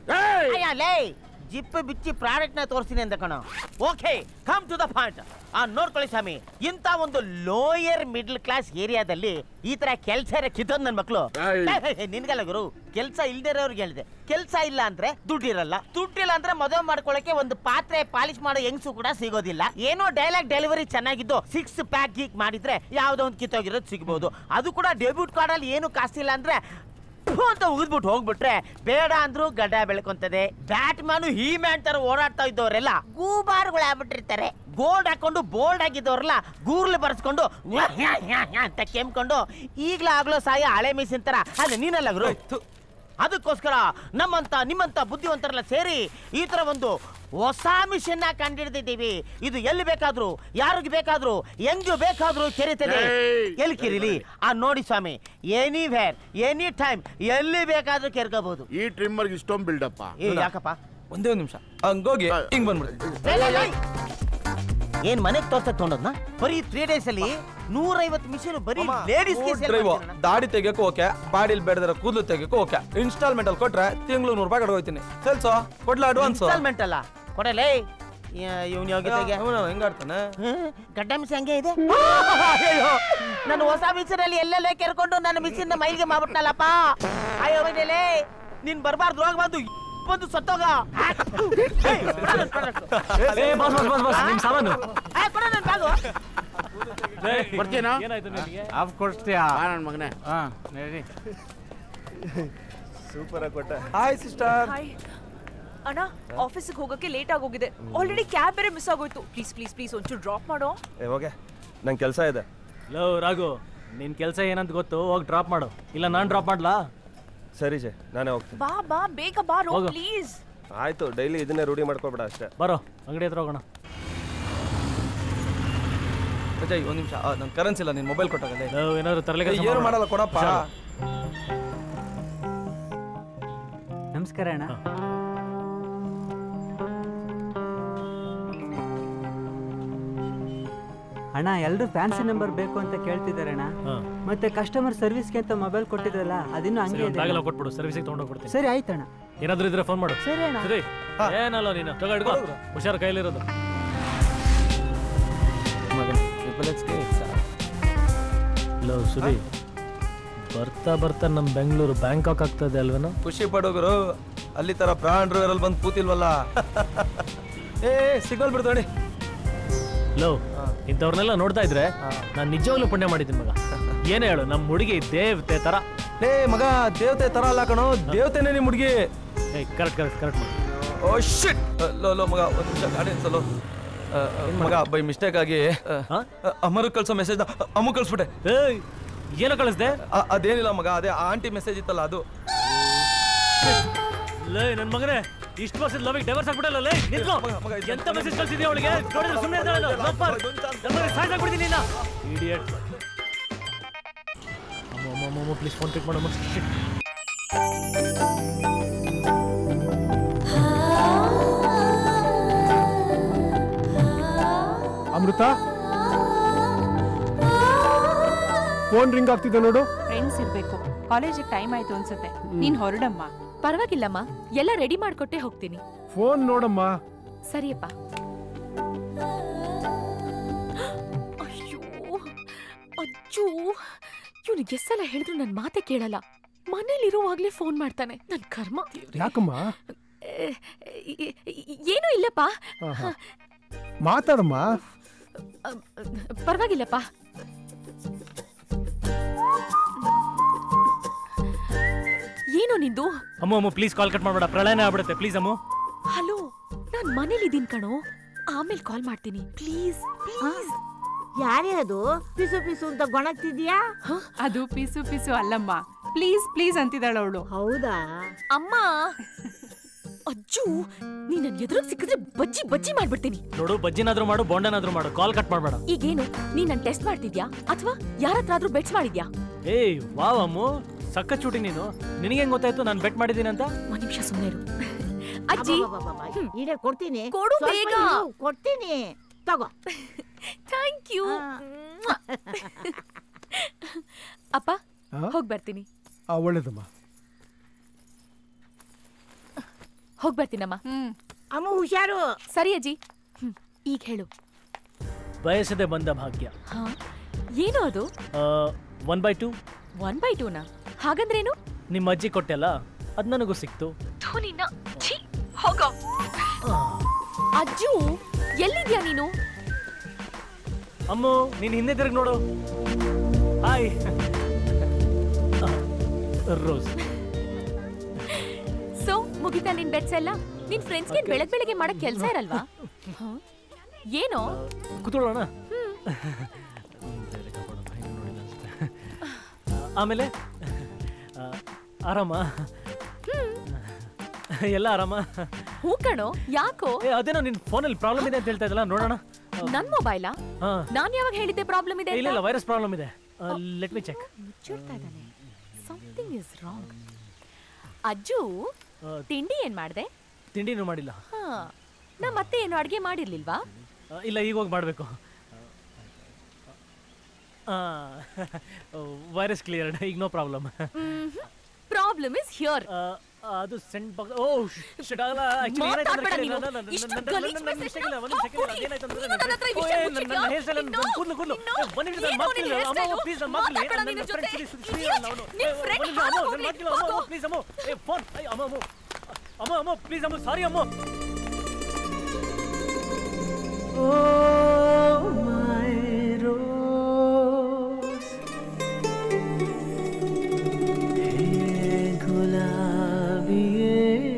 ಜಿಪ್ ಬಿಚ್ಚಿ ಪ್ರಾಡಕ್ಟ್ ನ ತೋರಿಸ್ತೀನಿ ಅಂತ ಕಣ. Okay, come to the point. ನೋಡ್ಕೊಳ್ಳಿ ಸ್ವಾಮಿ, ಇಂತ ಒಂದು ಲೋಯರ್ ಮಿಡ್ಲ್ ಕ್ಲಾಸ್ ಏರಿಯಾದಲ್ಲಿ ಈ ತರ ಕೆಲ್ಸ ಕಿತ್ತೋದ್ ನನ್ ಮಕ್ಳು. ನಿನ್ಗಲ್ಲ ಗುರು, ಕೆಲ್ಸ ಇಲ್ದಿರೋರ್ಗೆ ಹೇಳಿದೆ. ಕೆಲ್ಸ ಇಲ್ಲ ಅಂದ್ರೆ ದುಡ್ಡಿರಲ್ಲ, ದುಡ್ಡಿಲ್ಲ ಅಂದ್ರೆ ಮದುವೆ ಮಾಡ್ಕೊಳಕ್ಕೆ ಒಂದು ಪಾತ್ರೆ ಪಾಲಿಶ್ ಮಾಡೋ ಹೆಂಗ್ಸು ಕೂಡ ಸಿಗೋದಿಲ್ಲ. ಏನೋ ಡೈಲಾಗ್ ಡೆಲಿವರಿ ಚೆನ್ನಾಗಿದ್ದು 6 ಪ್ಯಾಕ್ ಗೀಕ್ ಮಾಡಿದ್ರೆ ಯಾವ್ದೋ ಒಂದು ಕಿತ್ತೋಗಿರೋದು ಸಿಗ್ಬೋದು. ಅದು ಕೂಡ ಡೆಬ್ಯೂಟ್ ಕಾರ್ಡ್ ಅಲ್ಲಿ ಏನು ಕಾಸ್ತಿಲ್ಲ ಅಂದ್ರೆ ಅಂತ ಉಗಿದ್ಬಿಟ್ಟು ಹೋಗ್ಬಿಟ್ರೆ ಬೇಡ ಅಂದ್ರೂ ಗಡ್ಡ ಬೆಳ್ಕೊಂತದೆ. ಬ್ಯಾಟ್ ಮ್ಯಾನು ಹೀ ಮ್ಯಾನ್ ತರ ಓಡಾಡ್ತಾ ಇದ್ದವರೆಲ್ಲ ಗೂಬಾರ್ಗಳು ಆಗ್ಬಿಟ್ಟಿರ್ತಾರೆ. ಗೋಲ್ಡ್ ಹಾಕೊಂಡು ಬೋಲ್ಡ್ ಆಗಿದ್ದವ್ರಲ್ಲ ಗೂರ್ಲು ಬರ್ಸ್ಕೊಂಡು ಅಂತ ಕೆಮ್ಕೊಂಡು ಈಗ್ಲಾಗ್ಲೋ ಸಾಯ ಹಳೆ ಮಿಷಿನ್ ತರ. ಅಲ್ಲ ನೀನಲ್ಲ ಗುರು. ಅದಕ್ಕೋಸ್ಕರ ನಿಮ್ಮಂತ ಬುದ್ಧಿವಂತರೆಲ್ಲ ಸೇರಿ ಈ ತರ ಒಂದು ಹೊಸ ಮಿಷನ್ ಕಂಡಿಡ್ದಿದ್ದೀವಿ. ಇದು ಎಲ್ಲಿ ಬೇಕಾದ್ರೂ ಯಾರಿಗೆ ಬೇಕಾದ್ರೂ ಹೆಂಗ್ ಬೇಕಾದ್ರೂ ಕೆರಿತದೆ. ಎಲ್ಲಿ ಕಿರಿಲಿ ನೋಡಿ ಸ್ವಾಮಿ, ಎನಿವೇರ್ ಎನಿ ಟೈಮ್ ಎಲ್ಲಿ ಬೇಕಾದ್ರೂ ಕೆರ್ಕೋಬಹುದು. ಈ ಟ್ರಿಮ್ಮರ್ ಇಷ್ಟೊಂದು ಬಿಲ್ಡಪ್ಪ. ಯಾಕಪ್ಪ? ಒಂದೇ ಒಂದು ನಿಮಿಷ ಹಂಗೋಗಿ ಹಿಂಗ್ ಬಂದ್ಬಿಡ್ತೀನಿ. ಏನ್ ಮನೆಗೆ ತೋರ್ಸಕ್ ತೊಗೊಂಡದ್ನ? ಬರೀ 3 days ಅಲ್ಲಿ 150 ಮಿಷನ್ ಬರೀ ಲೇಡೀಸ್ ದಾಡಿ ತೆಗಿಯಕ್ಕೂ ಓಕೆ, ಬಾಡಿಲ್ ಬೇಡದರ ಕೂದಲು ತೆಗಿಯಕ್ಕೂ ಓಕೆ. ಇನ್ಸ್ಟಾಲ್ಮೆಂಟ್ ಅಲ್ಲಿ ಕೊಟ್ರೆ ತಿಂಗಳು 100 ರೂಪಾಯಿ ಕಟ್ಕೋತೀನಿ. ಸೇಲ್ಸೋ ಕೊಡ್ಲಾ ಅಡ್ವಾನ್ಸ್? ಇನ್ಸ್ಟಾಲ್ಮೆಂಟ್ ಅಲ್ಲ ಕೊಡಲೇ. ಇವ್ನು ಹೆಂಗಾಡ್ತಾನೆ ಗಡ್ಡ ಮಿಷನ್ ಹಂಗೆ ಇದೆ. ನಾನು ಹೊಸ ಮಿಷನ್ ಅಲ್ಲಿ ಎಲ್ಲೆಲ್ಲ ಕೆರ್ಕೊಂಡು ನನ್ನ ಮಿಷನ್ ಮೈಲ್ಗೆ ಮಾಡ್ಬಿಟ್ನಲ್ಲಪ್ಪ. ಅಯ್ಯೋ ಮನೇಲೆ ನೀನ್ ಬರ್ಬಾರ್ದು, ರೋಗ ಬಂದು ಸತ್ತೋಗ. ಸಾಮಾನು ಬರ್ತೀನಾ? ಕೊಡ್ತೀಯಾ ಮಗನೇ? ಸೂಪರ್ ಆಗಿ ಕೊಟ್ಟ. Hi sister. ಅಣ್ಣ, ಆಫೀಸಿಗೆ ಹೋಗಕ್ಕೆ ಲೇಟ್ ಆಗೋಗಿದೆ. ಆಲ್ರೆಡಿ ಕ್ಯಾಬ್ ಬೇರೆ ಮಿಸ್ ಆಗೋಯ್ತು. ಪ್ಲೀಸ್ ಒಂಚೂರು ಡ್ರಾಪ್ ಮಾಡೋ. ಹೋಗೆ, ನಂಗೆ ಕೆಲಸ ಇದೆ. ಲೋ ರಾಘು, ನಿನ್ ಕೆಲಸ ಏನಂತ ಗೊತ್ತು, ಹೋಗಿ ಡ್ರಾಪ್ ಮಾಡು. ಇಲ್ಲ ನಾನ್ ಡ್ರಾಪ್ ಮಾಡ್ಲಾ? ಸರಿ ಜೆ, ನಾನೇ ಹೋಗ್ತೀನಿ. ಬಾ ಬೇಗ ಬಾರೋ ಪ್ಲೀಸ್. ಆಯ್ತು, ಡೈಲಿ ಇದನ್ನೇ ರೂಢಿ ಮಾಡ್ಕೊಬೇಡ ಅಷ್ಟೇ. ಬರೋ ಅಂಗಡಿ ಹತ್ರ ಹೋಗೋಣ. ಅಜಯ್ ಒಂದ್ ನಿಮಿಷ, ನನ್ ಕರೆನ್ಸಿ ಇಲ್ಲ, ನಿನ್ ಮೊಬೈಲ್ ಕೊಟ್ಟಾಗಲೇ. ಏನಾದ್ರು ತರಲೆ ಏನು ಮಾಡಲ್ಲ ಕೊಡಪ್ಪ. ನಮಸ್ಕಾರ ಅಣ್ಣ. ಅಣ್ಣ, ಎಲ್ರು ಫ್ಯಾನ್ಸಿ ನಂಬರ್ ಬೇಕು ಅಂತ ಕೇಳ್ತಿದ್ದಾರೆ ಅಣ್ಣ. ಮತ್ತೆ ಕಸ್ಟಮರ್ ಸರ್ವಿಸ್ಗೆ ಅಂತ ಮೊಬೈಲ್ ಕೊಟ್ಟಿದ್ರಲ್ಲ, ಅದಿನ್ನೂ ಹಂಗೆ ಇದೆ. ಕೊಟ್ಬಿಡು, ಸರ್ವಿಸಿಗೆ ತಗೊಂಡೋಗಿ ಕೊಡ್ತೀನಿ. ಸರಿ ಆಯ್ತಣ್ಣ. ಏನಾದ್ರೂ ಇದ್ರೆ ಫೋನ್ ಮಾಡು. ಸರಿ ಅಣ್ಣ. ಸರಿ, ಏನಲ್ಲ ನೀನು ತಗೋ, ಹಿಡ್ಕೋ. ಹುಷಾರು, ಕೈಲಿರೋದು. ಲೋ ಸುರಿ, ಬರ್ತಾ ನಮ್ ಬೆಂಗಳೂರು ಬ್ಯಾಂಕಾಕ್ ಆಗ್ತದೆ ಅಲ್ವೇನೋ? ಖುಷಿ ಪಡೋಗರು, ಅಲ್ಲಿ ತರ ಬ್ರಾಂಡ್ ರೋಯಲ್ ಬಂದು ಕೂತಿಲ್ವಲ್ಲ. ಸಿಗ್ನಲ್ ಬಿಡ್ತಾಡಿ. ಲೋ, ಇಂಥವ್ರನ್ನೆಲ್ಲ ನೋಡ್ತಾ ಇದ್ರೆ ನಾನ್ ನಿಜವಾಗ್ಲೂ ಪುಣ್ಯ ಮಾಡಿದ್ದೀನಿ ಮಗ. ಏನೇ ಹೇಳು, ನಮ್ ಹುಡುಗಿ ದೇವತೆ ತರ. ಮಗ, ದೇವತೆ ತರ ಅಲ್ಲ ಕಣೋ, ದೇವತೆನೇ ನಿಮ್ ಹುಡುಗಿ. ಕರೆಕ್ಟ್ ಮಾಡಿ. ಓ ಶಿಟ್. ಲೋ ಮಗ, ಒಂದ್ ನಿಮಿಷ ಗಾಡಿ ಅನ್ಸಲು ಮಗ. ಬೈ ಮಿಸ್ಟೇಕ್ ಆಗಿ ಅಮರು ಕಳ್ಸೋ ಮೆಸೇಜ್ ಅಮ್ಮ ಕಳ್ಸ್ಬಿಟ್ಟೆ. ಏನೋ ಕಳಿಸ್ದೆ? ಅದೇನಿಲ್ಲ ಮಗ, ಅದೇ ಆಂಟಿ ಮೆಸೇಜ್ ಇತ್ತಲ್ಲ ಅದು. ಲೇ ನನ್ ಮಗನೇ, ಇಷ್ಟು ವರ್ಷದ ಲವಿಗೆ ಡೈವರ್ಸ್ ಆಗ್ಬಿಡಲ್ಲ. ಲೇ ನಿಂತ್ಕೋ. ಎಂತ ಮೆಸೇಜ್ ಕಳ್ಸಿದ್ಯಾ ಅವಳಿಗೆ? ನೋಡಿದ್ರೆ ಸುಮ್ಮನೆ ಸಾಯ್ಸಾಕ್ಬಿಡ್ತೀನಿ. ಇಡಿಯಟ್. ಅಮ್ಮ ಪ್ಲೀಸ್ ಫೋನ್ ಪಿಕ್ ಮಾಡಮ್ಮ. ಅಮೃತ, ಫೋನ್ ರಿಂಗ್ ಆಗ್ತಿದೆ ನೋಡು. ಫ್ರೆಂಡ್ಸ್ ಇರ್ಬೇಕು. ಕಾಲೇಜಿಗೆ ಟೈಮ್ ಆಯ್ತು ಅನ್ಸುತ್ತೆ. ನೀನ್ ಹೊರಡಮ್ಮ. ಪರವಾಗಿಲ್ಲಮ್ಮ, ಎಲ್ಲ ರೆಡಿ ಮಾಡ್ಕೊಟ್ಟೆ ಹೋಗ್ತೀನಿ. ಫೋನ್ ನೋಡಮ್ಮ. ಸರಿಯಪ್ಪ. ಅಯ್ಯೋ, ಅಜ್ಜು ಇವನಿಗೆ ಎಷ್ಟೆಲ್ಲ ಹೇಳಿದ್ರು ನನ್ ಮಾತೆ ಕೇಳಲ್ಲ. ಮನೇಲಿರುವಾಗ್ಲೇ ಫೋನ್ ಮಾಡ್ತಾನೆ. ನನ್ ಕರ್ಮ. ಯಾಕಮ್ಮ? ಏನೂ ಇಲ್ಲಪ್ಪ. ಮಾತಾಡಮ್ಮ. ಪರವಾಗಿಲ್ಲಪ್ಪ. ಏನು ನಿಂದು? ಅಮ್ಮ ಪ್ಲೀಸ್ ಕಾಲ್ ಕಟ್ ಮಾಡ್ಬೇಡ, ಪ್ರಳಯನೇ ಆಗ್ಬಿಡುತ್ತೆ ಪ್ಲೀಸ್ ಅಮ್ಮ. ಹಲೋ, ನಾನ್ ಮನೇಲಿದ್ದೀನಿ ಕಣೋ, ಆಮೇಲೆ ಕಾಲ್ ಮಾಡ್ತೀನಿ ಪ್ಲೀಸ್ ಪ್ಲೀಸ್. ಯಾರೇ ಅದು ಪಿಸು ಪಿಸು ಅಂತ ಗೊಣಗ್ತಿದ್ಯಾ? ಅದು ಪಿಸು ಪಿಸು ಅಲ್ಲಮ್ಮ, ಪ್ಲೀಸ್ ಪ್ಲೀಸ್ ಅಂತಿದ್ದಾಳ ಅವಳು. ಹೌದಾ ಅಮ್ಮ? ಅಜ್ಜು ನೀ ನನ್ ಎದುರಿಗೆ ಸಿಕ್ಕಿದ್ರೆ ಬಜ್ಜಿ ಬಜ್ಜಿ ಮಾಡ್ಬಿಡ್ತೀನಿ. ನೋಡು, ಬಜ್ಜಿನಾದ್ರೂ ಮಾಡು, ಬೋಂಡನಾದ್ರೂ ಮಾಡು, ಕಾಲ್ ಕಟ್ ಮಾಡ್ಬೇಡ. ಈಗೇನು ನೀ ನನ್ ಟೆಸ್ಟ್ ಮಾಡ್ತಿದ್ಯಾ ಅಥವಾ ಯಾರತ್ರಾದ್ರೂ ಬೆಟ್ಸ್ ಮಾಡಿದ್ಯಾ? ಏಯ್ ವಾವ್ ಅಮ್ಮು, ಸಕ್ಕ ಶೂಟಿಂಗ್ ನೀನು. ನಿನಗೆ ಹೆಂಗ್ ಗೊತ್ತಾಯ್ತು ನಾನು ಬೆಟ್ ಮಾಡಿದ್ದೀನಿ ಅಂತ? ಒಂದ್ ನಿಮಿಷ ಸುಮ್ಮನೆ ಇರು. ಅಜ್ಜಿ ಇಡೆ ಕೊಡ್ತೀನಿ, ಕೊಡು ಬೇಗ. ಕೊಡ್ತೀನಿ ತಗೋ. Thank you. ಅಪ್ಪ ಹೋಗ್ ಬರ್ತೀನಿ. ಒಳ್ಳೇದಮ್ಮ. ಹೋಗ್ ಬರ್ತೀನಮ್ಮ. ಅಮ್ಮ ಹುಷಾರು. ಸರಿ ಅಜ್ಜಿ. ಈಗ ಹೇಳು. ಬಯಸದೆ ಬಂದ ಭಾಗ್ಯ. ಏನು ಅದು? 1/2. 1/2ನಾ? ಹಾಗಂದ್ರೇನು? ನಿಮ್ಮ ಅಜ್ಜಿ ಕೊಟ್ಟೆಲ್ಲ ಅದ್ ನನಗೂ ಸಿಕ್ತು. ಹೋಗೋ. ಅಜ್ಜು ಎಲ್ಲಿದ್ಯಾ ನೀನು? ಅಮ್ಮು ನೀನ್ ಹಿಂದೆ ತಿರುಗಿ ನೋಡು. Hi rose. ಸೊ ಮುಗಿತಾ ನಿನ್ ಬೆಟ್ಸ್ ಎಲ್ಲ? ನಿನ್ ಫ್ರೆಂಡ್ಸ್ಗೆ ಬೆಳಗ್ಗೆ ಮಾಡಕ್ ಕೆಲ್ಸ ಇರಲ್ವಾ? ಏನೋ ಕೂತ್ಕೊಳ್ಳೋಣ. ಆಮೇಲೆ ಆರಾಮ? ಎಲ್ಲ ಆರಾಮ? ಹೂ ಕಣೋ. ಯಾಕೋ? ಅದೇನೋ ನಿನ್ ಫೋನಲ್ಲಿ ಪ್ರಾಬ್ಲಮ್ ಇದೆ ಅಂತ ಹೇಳ್ತಾ ಇದ್ದಲ್ಲ, ನೋಡೋಣ. ನನ್ ಮೊಬೈಲಾ? ನಾನ್ ಯಾವಾಗ ಹೇಳಿದ್ದೆ ಪ್ರಾಬ್ಲಮ್ ಇದೆ? ಇಲ್ಲ ವೈರಸ್ ಪ್ರಾಬ್ಲಮ್ ಇದೆ. Let me check. ಮುಚ್ಚಿಡ್ತಾ ಇದ್ದಾನೆ. Something is wrong. ಅಜ್ಜು ತಿಂಡಿ ಏನ್ ಮಾಡ್ದೆ? ತಿಂಡಿನೂ ಮಾಡಿಲ್ಲ. ನಾ ಮತ್ತೆ ಏನು ಅಡ್ಗೆ ಮಾಡಿರ್ಲಿಲ್ವಾ? ಇಲ್ಲ, ಈಗ ಹೋಗಿ ಮಾಡ್ಬೇಕು. ವೈರಸ್ ಕ್ಲಿಯರ್ಡ್, ಈಗ no problem. Problem is here. ಅದು ಸೆಂಡ್ ಬಾಕ್ಸ್. ಓ ಶಿಟ್, ಅಲ್ಲ ಆಕ್ಚುಲಿ ಏನಾಯ್ತು ಅಂದ್ರೆ ನನ್ನ ಹೇರ್ ಸ್ಟೈಲ್ ನನ್ನ ಕೂದಲು ಒಂದು ನಿಮಿಷ ನನ್ನ ಮಾತಿಲ್ಲ ಅಮ್ಮ, ಪ್ಲೀಸ್ ನನ್ನ ಮಾತಿಲ್ಲ. ನನ್ನ ಫ್ರೆಂಡ್ ಸಿರಿ ಅವನು ನನ್ನ ಮಾತಿಲ್ಲ ಅಮ್ಮ, ಪ್ಲೀಸ್ ಅಮ್ಮ. ಏ ಫೋನ್ ಅಮ್ಮ ಪ್ಲೀಸ್ ಅಮ್ಮ, ಸಾರಿ ಅಮ್ಮ. ಓ ಮೈ ರೋಸ್ ಗುಲಾಬಿಯೇ.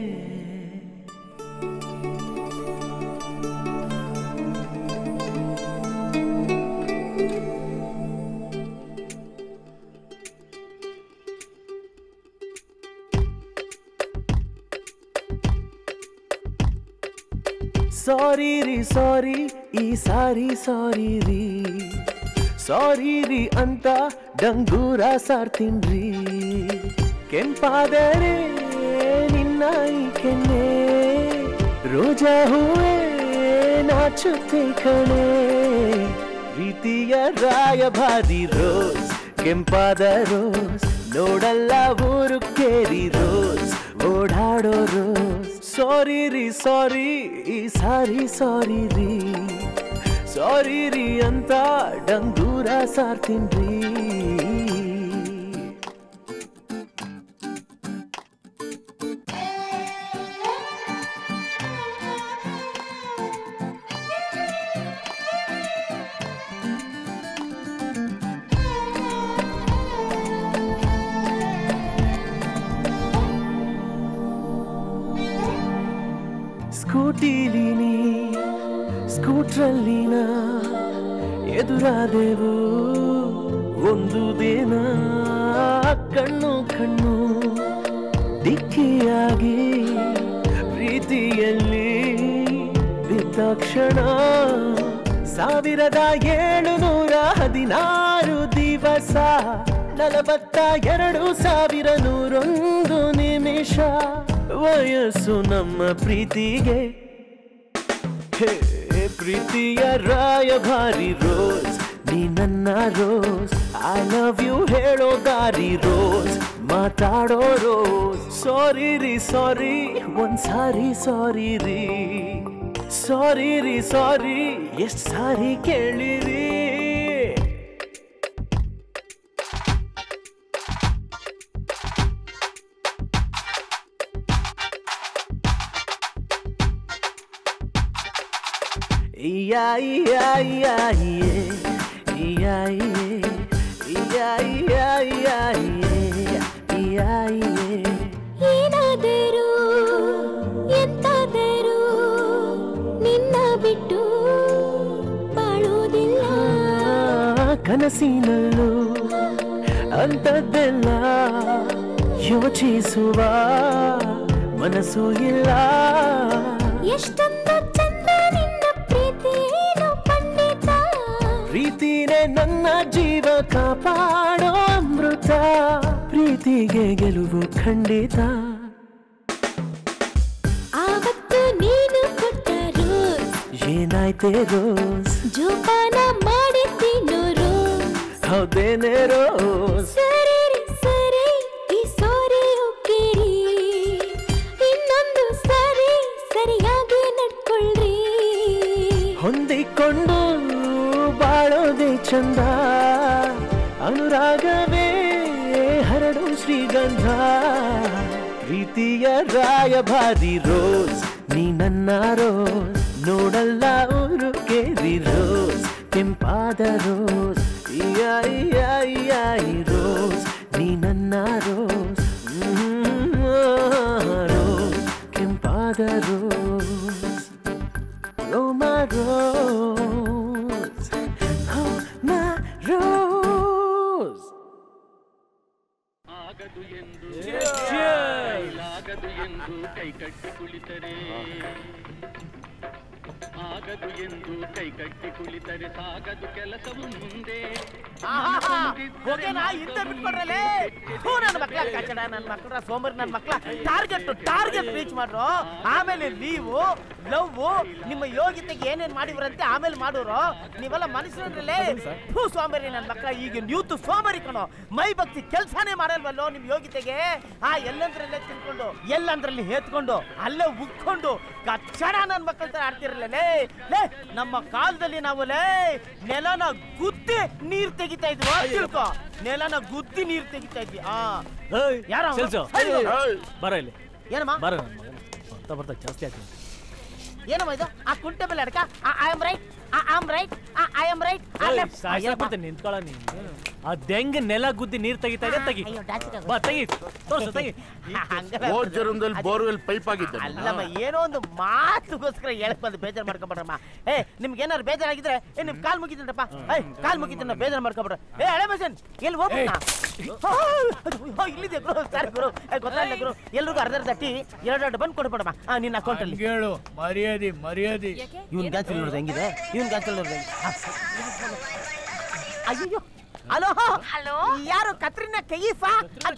ಸಾರಿ ರೀ ಸಾರಿ, ಈ ಸಾರಿ ಸಾರಿ ರೀ, ಸಾರಿ ರೀ ಅಂತ ಡಂಗೂರ ಸಾರ್ತೀನ್ರಿ. ಕೆಂಪಾದರೆ ನಿನ್ನ ಈ ಕೆನ್ನೆ, ರೋಜಾ ಹೂವೇ ನಾಚುತ್ತೆ ಕಣೆ. ಪ್ರೀತಿಯ ರಾಯಭಾರಿ ರೋಸ್, ಕೆಂಪಾದ ರೋಸ್, ನೋಡಲ್ಲ ಊರು ಕೇರಿ ರೋಸ್, ಓಡಾಡೋ ರೋಸ್. ಸಾರಿ ರೀ ಸಾರಿ, ಈ ಸಾರಿ ಸಾರಿ ರೀ, ಸಾರಿ ರೀ ಅಂತ ಡಂಗೂರ ಸಾರ್ತೀನ್ರಿ. ಸ್ಕೂಟಿಲಿ ಸ್ಕೂಟ್ರಲ್ಲಿ ಎದುರಾದೆವು ಒಂದು ದಿನ, ಕಣ್ಣು ಕಣ್ಣು ಡಿಕ್ಕಿಯಾಗಿ ಪ್ರೀತಿಯಲ್ಲಿ ಬಿದ್ದ ಕ್ಷಣ. 1716 ದಿವಸ, 42,101 ನಿಮಿಷ. ವಯಸ್ಸು ನಮ್ಮ ಪ್ರೀತಿಗೆ ಪ್ರೀತಿಯ ರಾಯಭಾರಿ ರೋಸ್, ನೀ ನನ್ನ ರೋಸ್. ಐ ಲವ್ ಯು ಹೇಳೋ ದಾರಿ ರೋಸ್, ಮಾತಾಡೋ ರೋಸ್. ಸಾರಿ ರೀ ಸಾರಿ, ಒಂದ್ ಸಾರಿ ಸಾರಿ ರೀ, ಸಾರಿ ರೀ ಸಾರಿ, ಎಷ್ಟ್ ಸಾರಿ ಕೇಳಿರಿ. ಏನಾದರೂ ಎಂತಾದರೂ ನಿನ್ನ ಬಿಟ್ಟು ಬಾಳೋದಿಲ್ಲ. ಕನಸಿನಲ್ಲೂ ಅಂಥದ್ದೆಲ್ಲ ಯೋಚಿಸುವ ಮನಸ್ಸು ಇಲ್ಲ. ಎಷ್ಟೊಂದು ಚಂದ ನಿನ್ನ ಪ್ರೀತಿಯನ್ನು ಪಂಡಿತ. ಪ್ರೀತಿನೇ ನನ್ನ ಜೀವ ಕಾಪಾಡೋ ಅಮೃತ. ಪ್ರೀತಿಗೆ ಗೆಲುವು ಖಂಡಿತ. ಆವತ್ತು ನೀನು ಕೊಟ್ಟ ರೋಸ್ ಏನಾಯ್ತೆ ರೋಸ್? ಜೋಪಾನ ಮಾಡಿದ್ದೀನೋ ರೋಸ್. ಹೌದೇನೆ ರೋಸ್? ಸರಿ ಸರಿ ಈ ಸಾರಿ ಒಪ್ಪಿರಿ, ಇನ್ನೊಂದು ಸಾರಿ ಸರಿಯಾಗಿ ನಡ್ಕೊಳ್ರಿ. ಹೊಂದಿಕೊಂಡು ಬಾಳೋದೆ ಚಂದ, ಅನುರಾಗವೇ ಹರಡು ಶ್ರೀಗಂಧ. ಪ್ರೀತಿಯ ರಾಯಭಾರಿ ರೋಸ್, ನೀ ನನ್ನ ರೋಸ್. ನೋಡಲ್ಲ ಊರು ಕೇರಿ ರೋಸ್, ಕೆಂಪಾದ ರೋಸ್. ರೋಸ್, ನೀ ನನ್ನ ರೋಸ್. ರೋಸ್, ಕೆಂಪಾದ ರೋಸ್. ರೋಮಾ ರೋಸ್, ಮಾ ರೋಸ್. ಆಗದು ಎಂದು ಆಗದು ಎಂದು ಕೈ ಕಟ್ಟಿ ಕುಳಿತರೆ, ಆಗದು ಎಂದು ಕೈ ಕಟ್ಟಿ ಕುಳಿತರೆ ಸಾಗದು ಕೆಲಸವು ಮುಂದೆ. ಹಿಂದೆ ಬಿಟ್ಕೊಡ್ರಲ್ಲೇ. ನನ್ನ ಮಕ್ಕಳ ಕಚಡ, ನನ್ನ ಮಕ್ಕಳ ಸೋಮರಿ, ನನ್ನ ಮಕ್ಕಳ ಟಾರ್ಗೆಟ್ ರೀಚ್ ಮಾಡ್ರು. ಆಮೇಲೆ ನೀವು ಲವ್ ನಿಮ್ಮ ಯೋಗ್ಯತೆಗೆ ಏನೇನ್ ಮಾಡಿವ್ರಂತೆ ಆಮೇಲೆ ಮಾಡೋರು. ನೀವೆಲ್ಲ ಮನುಷ್ಯರಲ್ಲೇ ಸೋಮರಿ ನನ್ನ ಮಕ್ಕಳ. ಈಗ ಯೂತ್ ಸೋಮರಿ ಕಣೋ, ಮೈ ಭಕ್ತಿ ಕೆಲ್ಸಾನೇ ಮಾಡಲ್ವಲ್ಲೋ ನಿಮ್ ಯೋಗ್ಯತೆಗೆ. ಎಲ್ಲಂದ್ರಲ್ಲೇ ತಿನ್ಕೊಂಡು ಎಲ್ಲಂದ್ರಲ್ಲಿ ಹೇತ್ಕೊಂಡು ಅಲ್ಲೇ ಉಕ್ಕೊಂಡು ಕಚ್ಚಡ ನನ್ನ ಮಕ್ಕಳ ತರ ಆಡ್ತಿರಲ್ಲೇ. ನಮ್ಮ ಕಾಲದಲ್ಲಿ ನಾವು ನೆಲನ ಗುದ್ದಿ ನೀರ್ ತೆಗಿತಾ ಇದ್ವಿ. ತಿಳ್ಕೊ, ನೆಲನ ಗುದ್ದಿ ನೀರ್ ತೆಗಿತಾ ಇದ್ವಿ. ಯಾರ ಬರ ಇಲ್ಲಿ. ಏನಮ್ಮ ಬರ ಬರ್ತಾ ಜಾಸ್ತಿ ಆಗ್ತದೆ. ಏನಮ್ಮ ಇದು? ಆ ಕುಂಟೆ ಮೇಲೆ ಅಡ್ಕ. I am right, I am right, I am right. ನಿಂತ್ಕೊಳ್ಳ ನೀನು. ಅದೆಂಗ್ ನೆಲ ಗುದ್ದಿ ನೀರ್ ತೆಗಿತಾ ಇದೆ. ತೆಗಿ ಬಾ, ತೆಗಿ ತೋರ್ಸು, ತೆಗಿ. ಬೋರ್ವೆಲ್ ಪೈಪ್ ಆಗಿದ್ದ. ಅಲ್ಲಮ್ಮ, ಏನೋ ಒಂದು ಮಾತುಗೋಸ್ಕರ ಹೇಳಕ್ ಬಂದು ಬೇಜಾರು ಮಾಡ್ಕೊಂಡ್ಬಿಡ್ರಮ್ಮ. ನಿಮ್ಗೆ ಏನಾರು ಬೇಜಾರಾಗಿದ್ರೆ ನಿಮ್ ಕಾಲ್ ಮುಗಿತೀನಪ್ಪ. ಕಾಲ್ ಮುಗಿತೀನ, ಬೇಜಾರು ಮಾಡ್ಕೊಂಡ್ಬಿಡ್ರ. ಹಳೆ ಮಸನ್ ಎಲ್ಲಿ ಹೋಗ್ಬಿಟ್ಟ? ಇಲ್ಲಿದೆ ಗುರು. ಸರಿ ಗುರು, ಗೊತ್ತಾಗಿಲ್ಲ ಗುರು. ಎಲ್ರಿಗೂ ಅರ್ಧ ಟೀ ಎರಡು ಬಂದ್ ಕೊಡ್ಬಿಡಮ್ಮ ನಿನ್ನ ಅಕೌಂಟ್ ಅಲ್ಲಿ. ಹೇಳು ಮರ್ಯಾದೆ ಮರ್ಯಾದೆ. ಇವನ್ ಕ್ಯಾನ್ಸಲ್ ನೋಡಿದ್ರೆ ಹೆಂಗಿದೆ? ಇವನ್ ಕ್ಯಾನ್ಸಲ್ ನೋಡಿದ್ರೆ ಅಯ್ಯೋ. ಹಲೋ ಹಲೋ, ಯಾರು? ಕತ್ರಿನಾ ಕೈಫಾ?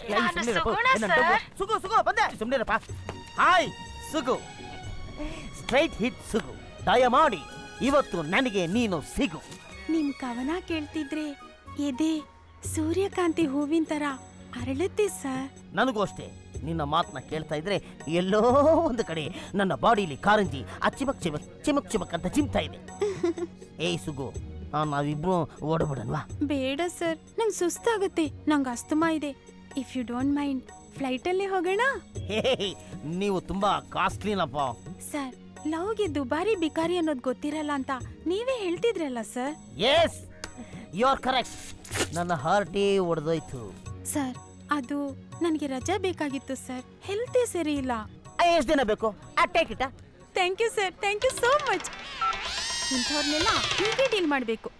ಸುಗು ಸುಗು ಬಂದೆ. ಸುಮ್ನಿರಪ್ಪ. Hi Sugu, straight hit Sugu. ದಯಮಾಡಿ ಇವತ್ತು ನನಗೆ ನೀನು ಸಿಗು. ನಿಮ್ ಕವನ ಕೇಳ್ತಿದ್ರೆ ಎದೆ ಸೂರ್ಯಕಾಂತಿ ಹೂವಿನ ತರ ಅರಳುತ್ತೆ ಸರ್. ನನಗೂ ಅಷ್ಟೇ. ನಿನ್ನ ಮಾತನ್ನ ಕೇಳ್ತಾ ಇದ್ರೆ ಎಲ್ಲೋ ಒಂದು ಕಡೆ ನನ್ನ ಬಾಡಿಲಿ ಕಾರಂಜಿ ಚಿಮಕ್ ಚಿಮಕ್ ಚಿಮಕ್ ಚಿಮಕ್ ಅಂತ ಚಿಮ್ತಾ ಇದೆ. ಏಯ್ ಸುಗು, ನಾವಿಬ್ರು ಓಡಬಿಡಲ್ವಾ? ಬೇಡ ಸರ್, ನಂಗೆ ಸುಸ್ತಾಗುತ್ತೆ. ನಂಗೆ ಅಸ್ತಮಾ ಇದೆ. If you don't mind flight ಅಲ್ಲೇ ಹೋಗೋಣ. ನೀವು ತುಂಬಾ ಕಾಸ್ಟ್ಲಿನಪ್ಪ. ಸರ್, ಲವ್ಗೆ ದುಬಾರಿ ಬಿಕಾರಿ ಅನ್ನೋದು ಗೊತ್ತಿರಲ್ಲ ಅಂತ ನೀವೇ ಹೇಳ್ತಿದ್ರಲ್ಲ ಸರ್. Yes, you are correct. ನನ್ನ ಹಾರ್ಟೇ ಒಡೆದೋಯ್ತು. ಸರ್, ಅದು ನನಗೆ ರಜಾ ಬೇಕಾಗಿತ್ತು ಸರ್. ಹೆಲ್ತೇ ಸರಿ ಇಲ್ಲ. ಎಷ್ಟು ದಿನ ಬೇಕು? Take it. Thank you sir, thank you so much. ಇಂಥವ್ರನ್ನೆಲ್ಲ ಹೀಗೆ ಡೀಲ್ ಮಾಡಬೇಕು.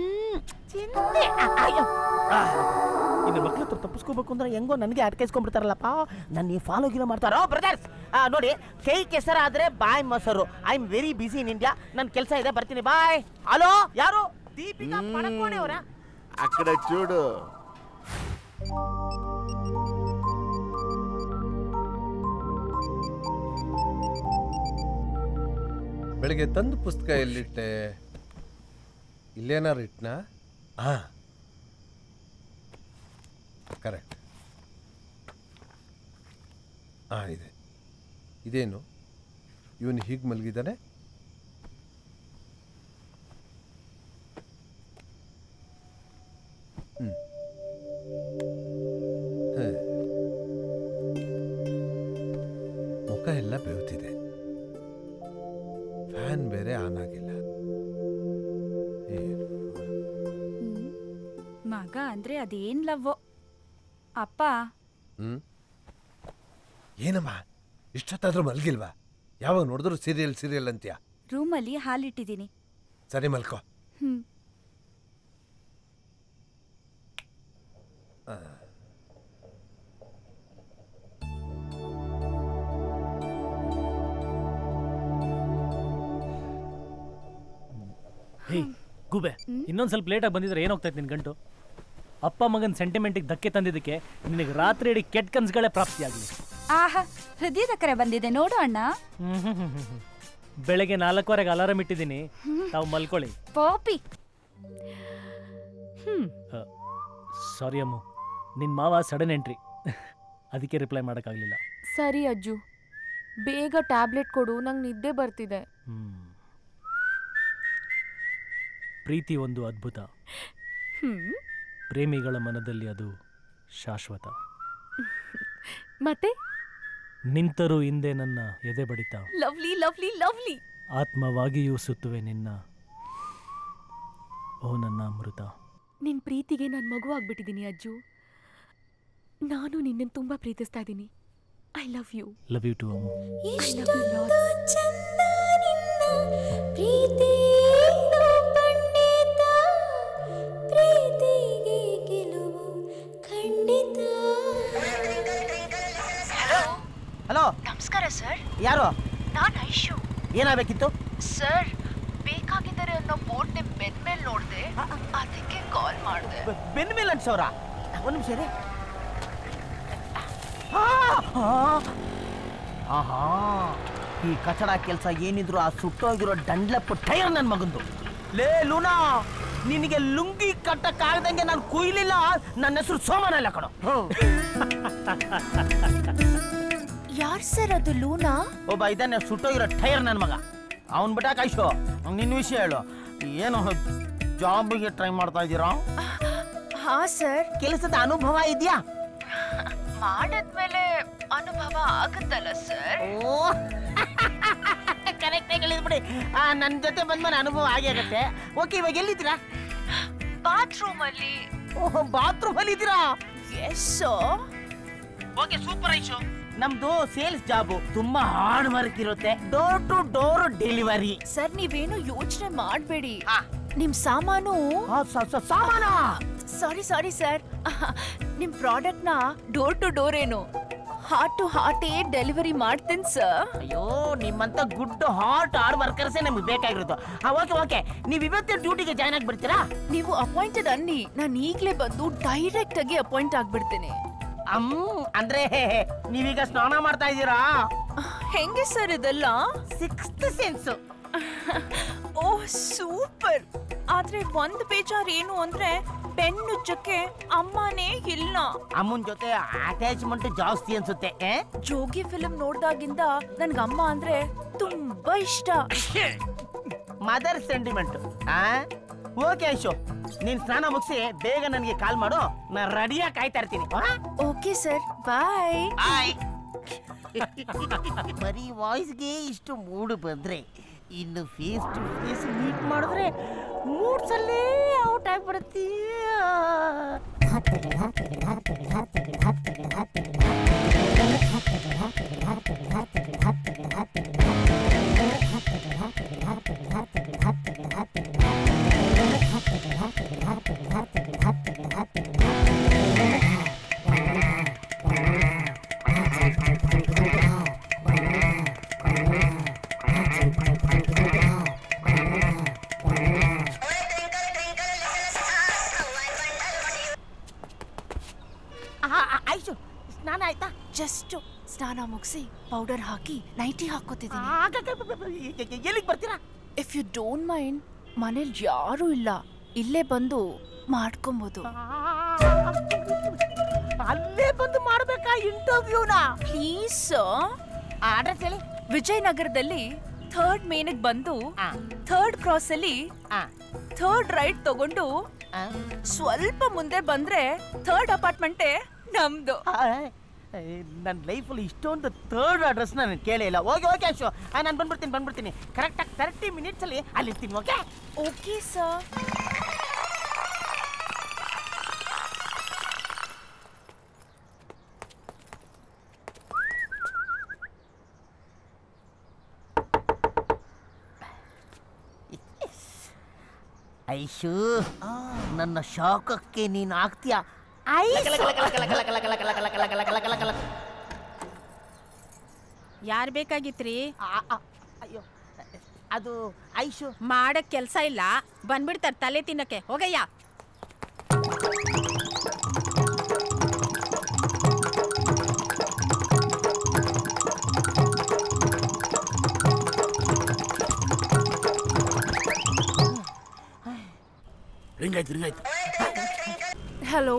ಇನ್ನು ಮಕ್ಳ ಹತ್ರ ತಪ್ಪಿಸ್ಕೋಬೇಕು ಅಂದ್ರೆ ಹೆಂಗೋ ನನಗೆ ಅಟ್ಕೈಸ್ಕೊಂಡ್ಬಿಡ್ತಾರಲ್ಲಪ್ಪ. ನನ್ನ ಫಾಲೋ ಗಿಲೋ ಮಾಡ್ತಾರೋ ಬ್ರದರ್ಸ್. ನೋಡಿ, ಕೈ ಕೆಸರಾದ್ರೆ ಬಾಯ್ ಮೊಸರು. I am very busy in India. ನನ್ನ ಕೆಲಸ ಇದೆ, ಬರ್ತೀನಿ, ಬಾಯ್. ಹಲೋ, ಯಾರು? ದೀಪಿಕಾ ಪಣಕೋಣೆ ಅವರ? ಆ ಕಡೆ చూడు. ಬೆಳಿಗ್ಗೆ ತಂದು ಪುಸ್ತಕ ಎಲ್ಲಿಟ್ಟೆ? ಇಲ್ಲೇನಾರು ಇಟ್ನಾ? ಕರೆಕ್ಟ್. ಇದೆ. ಇದೇನು ಇವನು ಹೀಗೆ ಮಲಗಿದ್ದಾನೆ? ಮುಖ ಎಲ್ಲ ಬೆವತಿದೆ. ಫ್ಯಾನ್ ಬೇರೆ ಆನ್ ಆಗಿಲ್ಲ. ಮಗ ಅಂದ್ರೆ ಅದೇನ್ ಲವ್ವೋ. ಅಪ್ಪ ಏನಮ್ಮ ಇಷ್ಟೊತ್ತಾದ್ರೂ ಮಲ್ಗಿಲ್ವಾ? ಯಾವಾಗ ನೋಡಿದ್ರು ಸೀರಿಯಲ್ ಸೀರಿಯಲ್ ಅಂತ್ಯಾ? ರೂಮಲ್ಲಿ ಹಾಲಿಟ್ಟಿದ್ದೀನಿ. ಸರಿ ಮಲ್ಕೋ. ಗೂಬೆ, ಇನ್ನೊಂದ್ ಸ್ವಲ್ಪ ಲೇಟಾಗಿ ಬಂದಿದ್ರೆ ಏನಾಗ್ತೈತೆ ನಿನ್ ಗಂಟು? ಅಪ್ಪ ಮಗನ್ ಸೆಂಟಿಮೆಂಟಿಗೆ ಧಕ್ಕೆ ತಂದಿದ್ದಕ್ಕೆ ನಿನಗೆ ರಾತ್ರಿ ಇಡೀ ಕೆಟ್ಟ ಕನ್ಸುಗಳೇ ಪ್ರಾಪ್ತಿಯಾಗಲಿ. ಆಹಾ, ಹೃದಯದ ಕರೆ ಬಂದಿದೆ ನೋಡು ಅಣ್ಣ. ಬೆಳಗ್ಗೆ 4:15 ಅಲಾರಾಮ್ ಇಟ್ಟಿದ್ದೀನಿ, ತಾವು ಮಲ್ಕೊಳ್ಳಿ. ಪಾಪಿ. ಸಾರಿ ಅಮ್ಮ, ನಿನ್ ಮಾವ ಸಡನ್ ಎಂಟ್ರಿ, ಅದಕ್ಕೆ ರಿಪ್ಲೈ ಮಾಡೋಕ್ಕಾಗಲಿಲ್ಲ. ಸರಿ ಅಜ್ಜು, ಬೇಗ ಟ್ಯಾಬ್ಲೆಟ್ ಕೊಡು, ನಂಗೆ ನಿದ್ದೆ ಬರ್ತಿದೆ. ಪ್ರೀತಿ ಒಂದು ಅದ್ಭುತ, ಪ್ರೇಮಿಗಳ ಮನದಲ್ಲಿ ಅದು ಶಾಶ್ವತ. ಮತ್ತೆ ನಿಂತರೂ ಹಿಂದೆ ನನ್ನ ಎದೆ ಬಡಿತ, ಲವ್ಲಿ ಲವ್ಲಿ ಲವ್ಲಿ. ಆತ್ಮವಾಗಿಯೂ ಸುತ್ತುವೆ ನಿನ್ನ, ಓ ನನ್ನ ಅಮೃತ. ನಿನ್ ಪ್ರೀತಿಗೆ ನಾನು ಮಗು ಆಗ್ಬಿಟ್ಟಿದ್ದೀನಿ ಅಜ್ಜು. ನಾನು ನಿನ್ನನ್ನು ತುಂಬಾ ಪ್ರೀತಿಸ್ತಾ ಇದ್ದೀನಿ. I love you. Love you too ಅಮ್ಮ. ಹಲೋ, ನಮಸ್ಕಾರ ಸರ್. ಯಾರು? ನಾನು ಐಶು. ಏನಾಗಬೇಕಿತ್ತು ಸರ್, ಬೇಕಾಗಿದ್ದಾರೆ ಅನ್ನೋ ಬೋರ್ಡ್ ನಿಮ್ ಬೆನ್ ಮೇಲೆ ನೋಡ್ದೆ, ಅದಕ್ಕೆ ಕಾಲ್ ಮಾಡಿದೆ. ಬೆನ್ ಮೇಲೆ ಅನ್ಸವ್ರ? ಒಂದು ನಿಮಿಷ ರೀ. ಆಹಾ, ಈ ಕಚಡ ಕೆಲಸ ಏನಿದ್ರು ಆ ಸುಟ್ಟೋಗಿರೋ ಡಂಡ್ಲಪ್ ಟೈರ್ ನನ್ನ ಮಗಂದು. ಲೇ ಲೂನಾ, ನಿನಗೆ ಲುಂಗಿ ಕಟ್ಟಕ್ಕಾಗದಂಗೆ ನಾನು ಕುಯ್ಲಿಲ್ಲ. ನನ್ನ ಹೆಸರು ಸೋಮನ ಇಲ್ಲ ಕಣೋ. ಯಾರ್ ಸರ್ ಅದು ಲೂನಾ? ಒಬ್ಬ ಇದನ್ನ ಸುಟ್ಟೋಗಿರೋ ಟೈರ್ ನನ್ನ ಮಗ. ಅವನ್ ಬಿಟ್ಟ ಕೈಸು. ನಿನ್ನ ವಿಷಯ ಹೇಳು, ಏನು ಜಾಬ್ಗೆ ಟ್ರೈ ಮಾಡ್ತಾ ಇದ್ದೀರಾ? ಹಾ ಸರ್. ಕೆಲಸದ ಅನುಭವ ಇದೆಯಾ? ಮಾಡಿದ್ಮೇಲೆ ಅನುಭವ ಆಗುತ್ತಲ್ಲ ಸರ್? ಕರೆಕ್ಟ್ ಆಗಿ ಹೇಳಿದ್ಬಿಡಿ. ನನ್ನ ಜೊತೆ ಬಂದ್ಮೇಲೆ ಅನುಭವ ಆಗೇ ಆಗತ್ತೆ. ಓಕೆ, ಇವಾಗ ಎಲ್ಲಿದ್ದೀರಾ? ಬಾತ್ರೂಮ್ ಅಲ್ಲಿ. ಓಹ್, ಬಾತ್ರೂಮ್ ಅಲ್ಲಿ ಇದ್ದೀರಾ? ಎಸ್. Okay, super Aishu. ನಮ್ದು ಸೇಲ್ಸ್ ಜಾಬು, ತುಂಬಾ ಹಾರ್ಡ್ ವರ್ಕ್ ಇರುತ್ತೆ. Door to door delivery. Sir, ನೀವೇನು ಯೋಚನೆ ಮಾಡಬೇಡಿ. ನಿಮ್ ಸಾಮಾನು ಸಾಮಾನ ಸಾರಿ ಸರ್, ನಿಮ್ ಪ್ರಾಡಕ್ಟ್ ನ ಡೋರ್ ಟು ಡೋರ್ ಏನು ಹಾರ್ಟ್ ಟು ಹಾರ್ಟ್ ಡೆಲಿವರಿ ಮಾಡ್ತೀನಿ ಸರ್. ಅಯ್ಯೋ, ನಿಮ್ಮಂತ ಗುಡ್ ಹಾರ್ಟ್ ಹಾರ್ಡ್ ವರ್ಕರ್ಸೇ ನಮ್ಗೆ ಬೇಕಾಗಿರೋದು. ಓಕೆ, ನೀವು ಇವತ್ತೇ ಡ್ಯೂಟಿಗೆ ಜಾಯ್ನ್ ಆಗಿ ಬರ್ತೀರಾ? ನೀವು ಅಪಾಯಿಂಟೆಡ್ ಅನ್ನಿ, ನಾನು ಈಗಲೇ ಬಂದು ಡೈರೆಕ್ಟ್ ಆಗಿ ಅಪಾಯಿಂಟ್ ಆಗ್ಬಿಡ್ತೇನೆ. ಅಂದ್ರೆ ನೀವೀಗ ಸ್ನಾನ ಮಾಡ್ತಾ ಇದ್ದೀರಾ? ಹೆಂಗೆ ಸರ್ ಇದೆಲ್ಲ? Sixth sense. Oh super. ಆದ್ರೆ ಒಂದ್ ಬೇಜಾರ್ ಏನು ಅಂದ್ರೆ ಪೆನ್ ಉಜ್ಜಕ್ಕೆ ಅಮ್ಮನೇ ಇಲ್ಲ. ಅಮ್ಮನ ಜೊತೆ ಅಟ್ಯಾಚ್ಮೆಂಟ್ ಜಾಸ್ತಿ ಅನ್ಸುತ್ತೆ. ಜೋಗಿ ಫಿಲ್ಮ್ ನೋಡ್ದಾಗಿಂದ ನನ್ಗ ಅಮ್ಮ ಅಂದ್ರೆ ತುಂಬಾ ಇಷ್ಟ. Mother sentiment. ಓಕೆ ಐಶು, ನೀನ್ ಸ್ನಾನ ಮುಗಿಸಿ ಬೇಗ ನನಗೆ ಕಾಲ್ ಮಾಡು, ನಾನು ರೆಡಿಯಾಗಿ ಕಾಯ್ತಾ ಇರ್ತೀನಿ. Okay sir, bye. ಬರೀ ವಾಯ್ಸ್ಗೆ ಇಷ್ಟು ಮೂಡ್ ಬಂದ್ರೆ ಇನ್ನು ಫೇಸ್ ಟು ಫೇಸ್ ಮೀಟ್ ಮಾಡಿದ್ರೆ ಮೂಡ್ಸ್ ಅಲ್ಲೇ ಔಟ್ ಆಗ್ಬಿಡುತ್ತೆ. ಐಶು, ಸ್ನಾನ ಆಯ್ತಾ? ಜಸ್ಟ್ ಸ್ನಾನ ಮುಗಿಸಿ ಪೌಡರ್ ಹಾಕಿ ನೈಟಿ ಹಾಕೋತಿದ್ದೀನಿ. ಎಲ್ಲಿಗೆ ಬರ್ತೀರಾ? ಇಫ್ ಯು ಡೋಂಟ್ ಮೈಂಡ್, ಮನೇಲಿ ಯಾರು ಇಲ್ಲ, ಇಲ್ಲೇ ಬಂದು ಮಾಡ್ಕೊಬಹುದು. ಅಲ್ಲೇ ಬಂದು ಮಾಡ್ಬೇಕಾ ಇಂಟರ್ವ್ಯೂನ? ಪ್ಲೀಸ್. ಅಡ್ರೆಸ್ ಹೇಳಿ. ವಿಜಯನಗರದಲ್ಲಿ 3rd ಮೇನ್ಗೆ ಬಂದು 3rd ಕ್ರಾಸ್ ಅಲ್ಲಿ 3rd ರೈಟ್ ತಗೊಂಡು ಸ್ವಲ್ಪ ಮುಂದೆ ಬಂದ್ರೆ 3rd ಅಪಾರ್ಟ್ಮೆಂಟೇ ನಮ್ದು. ನನ್ನ ಲೈಫಲ್ಲಿ ಇಷ್ಟೊಂದು 3rd ಅಡ್ರೆಸ್ ನಾನು ಕೇಳೇ ಇಲ್ಲ. ಓಕೆ ಅಶೋ, ನಾನು ಬಂದ್ಬಿಡ್ತೀನಿ. ಕರೆಕ್ಟಾಗಿ 30 ಮಿನಿಟ್ಸ್ ಅಲ್ಲಿ ಅಲ್ಲಿರ್ತೀನಿ. Okay okay sir. ಐಶು ನನ್ನ ಶಾಕಕ್ಕೆ ನೀನು ಆಗ್ತೀಯ. ಯಾರು ಬೇಕಾಗಿತ್ರಿ? ಅಯ್ಯೋ ಅದು ಐಶು ಮಾಡಕ್ ಕೆಲ್ಸ ಇಲ್ಲ, ಬಂದ್ಬಿಡ್ತಾರ ತಲೆ ತಿನ್ನಕ್ಕೆ. ಹೋಗಯ್ಯ. ಹಲೋ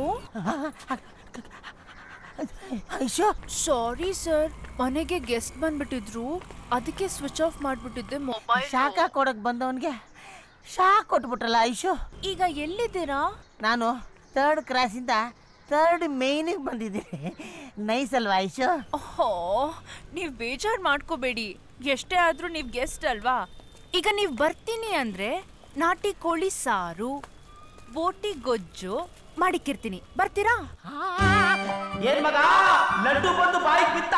ಐಶು, ಸಾರಿ ಸರ್, ಮನೆಗೆ ಗೆಸ್ಟ್ ಬಂದ್ಬಿಟ್ಟಿದ್ರು, ಅದಕ್ಕೆ ಸ್ವಿಚ್ ಆಫ್ ಮಾಡ್ಬಿಟ್ಟಿದ್ದೆ ಮೊಬೈಲ್. ಶಾಖ ಕೊಡಕ್ ಬಂದವನ್ಗೆ ಶಾಕ್ ಕೊಟ್ಬಿಟ್ರಲ್ಲ ಐಶು. ಈಗ ಎಲ್ಲಿದ್ದೀರಾ? ನಾನು 3rd ಕ್ರಾಸಿಂದ 3rd ಮೇನಿಗೆ ಬಂದಿದ್ದೀನಿ. ನೈಸ್ ಅಲ್ವಾ ಐಶು? ಓಹೋ, ನೀವು ಬೇಜಾರು ಮಾಡ್ಕೋಬೇಡಿ, ಎಷ್ಟೇ ಆದ್ರೂ ನೀವು ಗೆಸ್ಟ್ ಅಲ್ವಾ. ಈಗ ನೀವು ಬರ್ತೀನಿ ಅಂದ್ರೆ ನಾಟಿ ಕೋಳಿ ಸಾರು, ಬೋಟಿ ಗೊಜ್ಜು ಮಾಡಿಕ್ಕಿರ್ತೀನಿ, ಬರ್ತೀರಾ? ಏನ್ ಮಗ, ಲಡ್ಡು ಬಂದು ಬಾಯಿಗೆ ಬಿತ್ತ?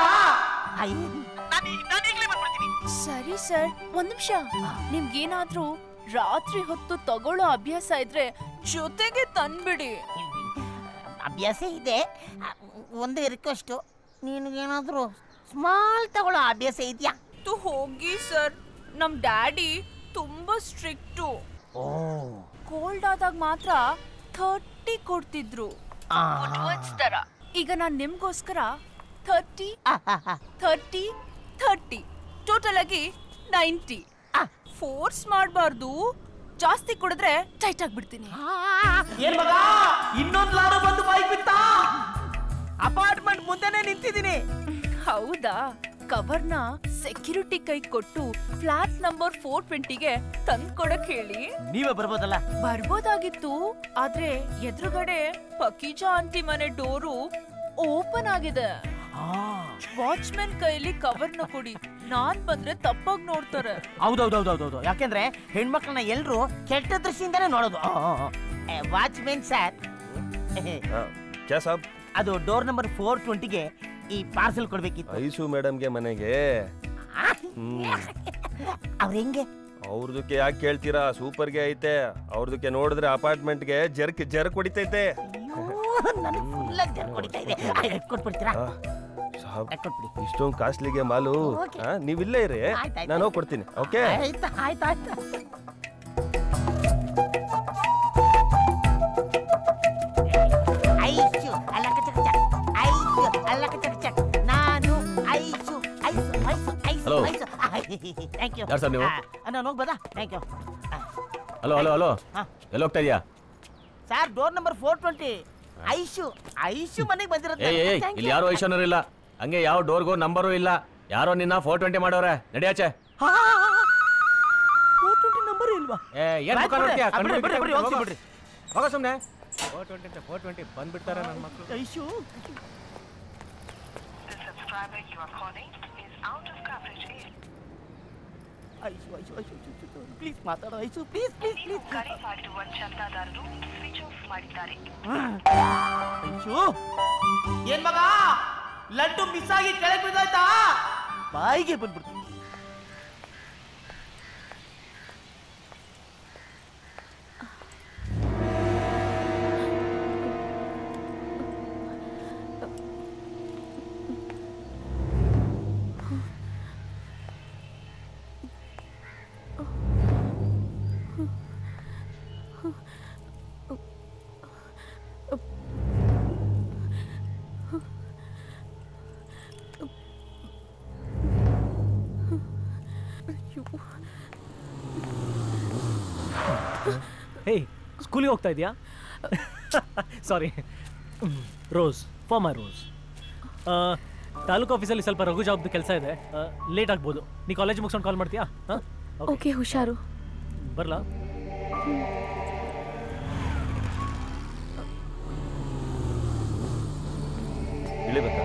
ಸರಿ ಸರ್, ಒಂದ್ ನಿಮಿಷ. ನಿಮ್ಗೇನಾದ್ರೂ ರಾತ್ರಿ ಹೊತ್ತು ತಗೊಳ್ಳೋ ಅಭ್ಯಾಸ ಇದ್ರೆ ಜೊತೆಗೆ ತಂದ್ಬಿಡಿ. ಅಭ್ಯಾಸ ಇದೆ, ಒಂದೇ ರಿಕ್ವೆಸ್ಟು, ನಿನಗೇನಾದ್ರೂ ಸ್ಮಾಲ್ ತಗೊಳ್ಳೋ ಅಭ್ಯಾಸ ಇದೆಯಾ? ಹೋಗಿ ಸರ್, ನಮ್ ಡ್ಯಾಡಿ ತುಂಬಾ ಸ್ಟ್ರಿಕ್ಟು. ಕೋಲ್ಡ್ ಆದಾಗ ಮಾತ್ರ 30 ಕೊಡ್ತಿದ್ರು, ತರ. ಈಗ ನಾನ್ ನಿಮ್ಗೋಸ್ಕರ 30 30 30 ಟೋಟಲ್ ಆಗಿ 90. ಫೋರ್ಸ್ ಮಾಡಬಾರ್ದು, ಜಾಸ್ತಿ ಕೊಡಿದ್ರೆ ಟೈಟ್ ಆಗ್ಬಿಡ್ತೀನಿ. ಏನ್ ಮಗ, ಇನ್ನೊಂದು ಲಾಡು ಬಂದು ಬಾಯಿಗೆ ಬಿತ್ತ? ಅಪಾರ್ಟ್ಮೆಂಟ್ ಮುಂದೆನೆ ನಿಂತಿದ್ದೀನಿ. ಹೌದಾ? ಕವರ್ನ ಸೆಕ್ಯೂರಿಟಿ ಕೈ ಕೊಟ್ಟು ಫ್ಲಾಟ್ ನಂಬರ್ 420ಗೆ ತಂದ್ಕೊಡಕ್ ಹೇಳಿ. ನೀವೇ ಬರ್ಬೋದಲ್ಲ? ಬರ್ಬೋದಾಗಿತ್ತು, ಆದ್ರೆ ಎದುರುಗಡೆ ಪಕೀಜಾ ಆಂಟಿ ಮನೆ ಡೋರು ಓಪನ್ ಆಗಿದೆ. ವಾಚ್ಮನ್ ಕೈಲಿ ಕವರ್ನ ಕೊಡಿ, ನಾನ್ ಬಂದ್ರೆ ತಪ್ಪಾಗಿ ನೋಡ್ತಾರೆ. ಹೌದೌದೌದೌದು, ಯಾಕೆಂದ್ರೆ ಹೆಣ್ಮಕ್ಳನ್ನ ಎಲ್ರು ಕೆಟ್ಟ ದೃಷ್ಟಿಯಿಂದಾನೇ ನೋಡೋದು. ವಾಚ್ಮನ್ ಸರ್, ಅದು ಡೋರ್ ನಂಬರ್ 420ಗೆ ಈ ಪಾರ್ಸೆಲ್ ಕೊಡ್ಬೇಕಿತ್ತು. ಐಸು ಮೇಡಮ್ಗೆ ಮನೆಗೆ. ಅವ್ರ ಹೆಂಗೆ? ಅವ್ರದಕ್ಕೆ ಯಾಕೆ ಕೇಳ್ತೀರಾ, ಸೂಪರ್ಗೆ ಐತೆ. ಅವ್ರದಕ್ಕೆ ನೋಡಿದ್ರೆ ಅಪಾರ್ಟ್ಮೆಂಟ್ಗೆ ಜರ್ಕ್ ಹೊಡಿತೈತೆ. ಇಷ್ಟೊಂದು ಕಾಸ್ಟ್ಲಿಗೆ ಮಾಲು. ನೀವಿಲ್ಲೇ ಇರಿ, ನಾನು ಹೋಗಿ ಕೊಡ್ತೀನಿ. ಓಕೆ, ಐಶು ನಾನು ಐಶು ಐಶು ಐಶು ಐಶು ಐಶು. Thank you. ಯಾರು ಸರ್ ನೀವು? ನಾನು ಹೋಗ್ಬೋದಾ? Thank you. Hello hello hello, ಎಲ್ಲಿ ಹೋಗ್ತಾ ಇದೀಯಾ? Sir, door number 420 Aishu Aishu ಮನೆಗೆ ಬಂದಿರೋದು. ಇಲ್ಲಿ ಯಾರು ಐಶೋನರ್ ಇಲ್ಲ, ಹಂಗೆ ಯಾವ ಡೋರ್ಗೂ ನಂಬರು ಇಲ್ಲ. ಯಾರೋ ನಿನ್ನ 420 ಮಾಡೋರೆ, ನಡಿಯಾಚೆ. 420 ನಂಬರ್ ಇಲ್ವಾ? ಏನ್ ಮುಖ ನೋಡ್ತೀಯಾ? ಬಿಡ್ರಿ ಹೋಗ ಸುಮ್ನೆ. 420 ಬಂದ್ಬಿಡ್ತಾರೆ ನನ್ನ ಮಕ್ಕಳು. ಐಶು, ಐಶು ಐಶು ಐಶು ಪ್ಲೀಸ್ ಮಾತಾಡೋ Aishu, please please please. Aishu, ಏನ್ ಮಗ, ಲಡ್ಡು ಮಿಸ್ ಆಗಿ ಕೆಳಗೆ ಬಿದ್ದೋಯ್ತಾ? ಬಾಯಿಗೆ ಬಂದ್ಬಿಡ್ತು. ಹೇ, ಸ್ಕೂಲಿಗೆ ಹೋಗ್ತಾ ಇದೆಯಾ? Sorry, rose, for my rose. Taluk ಆಫೀಸಲ್ಲಿ ಸ್ವಲ್ಪ ರಘು ಜಾಬ್ದು ಕೆಲಸ ಇದೆ, ಲೇಟ್ ಆಗ್ಬೋದು. ನೀ ಕಾಲೇಜ್ ಮುಗಿಸ್ಕೊಂಡು ಕಾಲ್ ಮಾಡ್ತೀಯಾ? ಓಕೆ, ಹುಷಾರು. ಬರಲಾ? ಇಳಿಬೇಕಾ?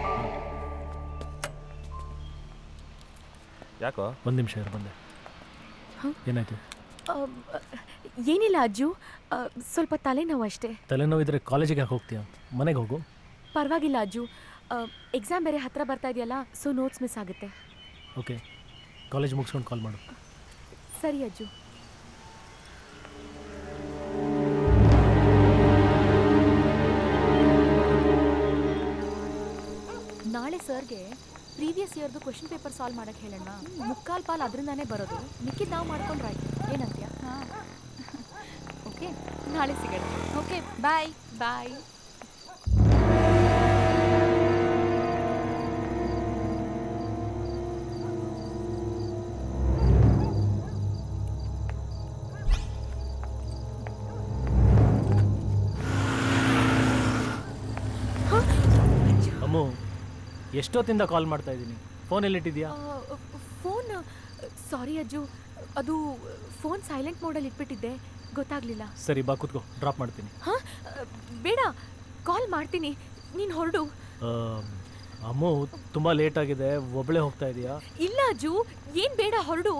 ಯಾಕೋ? ಒಂದು ನಿಮಿಷ ಇರು, ಬಂದೆ. ಏನಾಯ್ತು? ಏನಿಲ್ಲ ಅಜ್ಜು, ಸ್ವಲ್ಪ ತಲೆನೋವು ಅಷ್ಟೇ. ತಲೆನೋವು ಇದ್ರೆ ಕಾಲೇಜಿಗೆ ಯಾಕೆ ಹೋಗ್ತೀಯಾ? ಮನೆಗೆ ಹೋಗು. ಪರವಾಗಿಲ್ಲ ಅಜ್ಜು, ಎಕ್ಸಾಮ್ ಬೇರೆ ಹತ್ರ ಬರ್ತಾ ಇದೆಯಲ್ಲ, ಸೊ ನೋಟ್ಸ್ ಮಿಸ್ ಆಗುತ್ತೆ. ಓಕೆ, ಕಾಲೇಜ್ ಮುಗಿಸ್ಕೊಂಡು ಕಾಲ್ ಮಾಡು. ಸರಿ ಅಜ್ಜು. ಸರ್ಗೆ ಪ್ರೀವಿಯಸ್ ಇಯರ್ದು ಕ್ವೆಶನ್ ಪೇಪರ್ ಸಾಲ್ವ್ ಮಾಡಕ್ಕೆ ಹೇಳೋಣ. ಮುಕ್ಕಾಲ್ ಪಾಲ್ ಅದರಿಂದಾನೇ ಬರೋದು, ಮಿಕ್ಕಿದ್ ನಾವು ಮಾಡ್ಕೊಂಡ್ರಾಯ್ತು. ಏನಂತೀಯ? ಓಕೆ, ನಾಳೆ ಸಿಗೋಣ. ಓಕೆ, ಬಾಯ್ ಬಾಯ್. ಅಮ್ಮು, ಎಷ್ಟೊತ್ತಿಂದ ಕಾಲ್ ಮಾಡ್ತಾ ಇದ್ದೀನಿ, ಫೋನ್ ಎಲ್ಲಿಟ್ಟಿದ್ಯಾ? ಫೋನ್ ಸಾರಿ ಅಜ್ಜು, ಅದು ಫೋನ್ ಸೈಲೆಂಟ್ ಮೋಡಲ್ಲಿ ಇಟ್ಬಿಟ್ಟಿದ್ದೆ, ಗೊತ್ತಾಗ್ಲಿಲ್ಲ. ಸರಿ ಬಾ ಕೂತ್ಕೋ, ಡ್ರಾಪ್ ಮಾಡ್ತೀನಿ. ಹಾ ಬೇಡ, ಕಾಲ್ ಮಾಡ್ತೀನಿ, ನೀನು ಹೊರಡು. ಅಮ್ಮು ತುಂಬಾ ಲೇಟ್ ಆಗಿದೆ, ಒಬ್ಳೆ ಹೋಗ್ತಾ ಇದೀಯಾ? ಇಲ್ಲ ಅಜ್ಜು, ಏನ್ ಬೇಡ, ಹೊರಡು.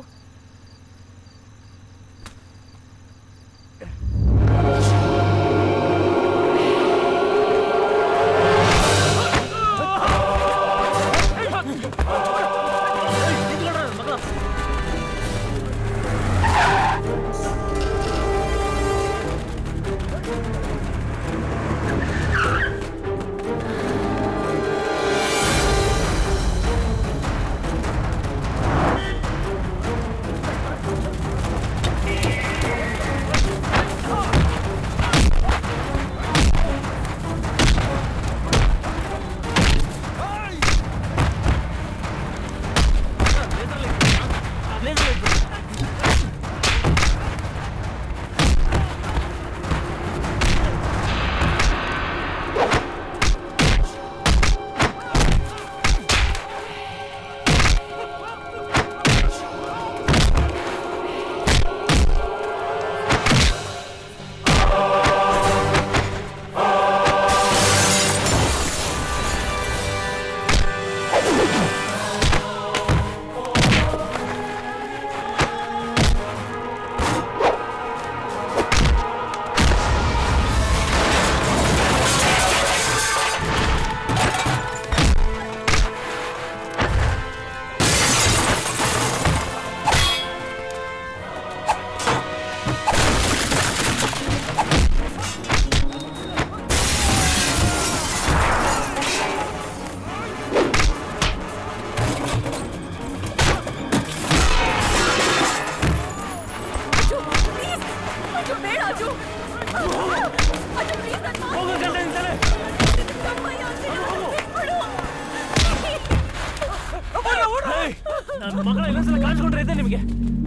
ನನ್ನ ಮಗಳ ಇನ್ನೊಂದ್ಸಲ ಕಾಣಿಸ್ಕೊಂಡ್ರೆ ಇದೆ ನಿಮಗೆ.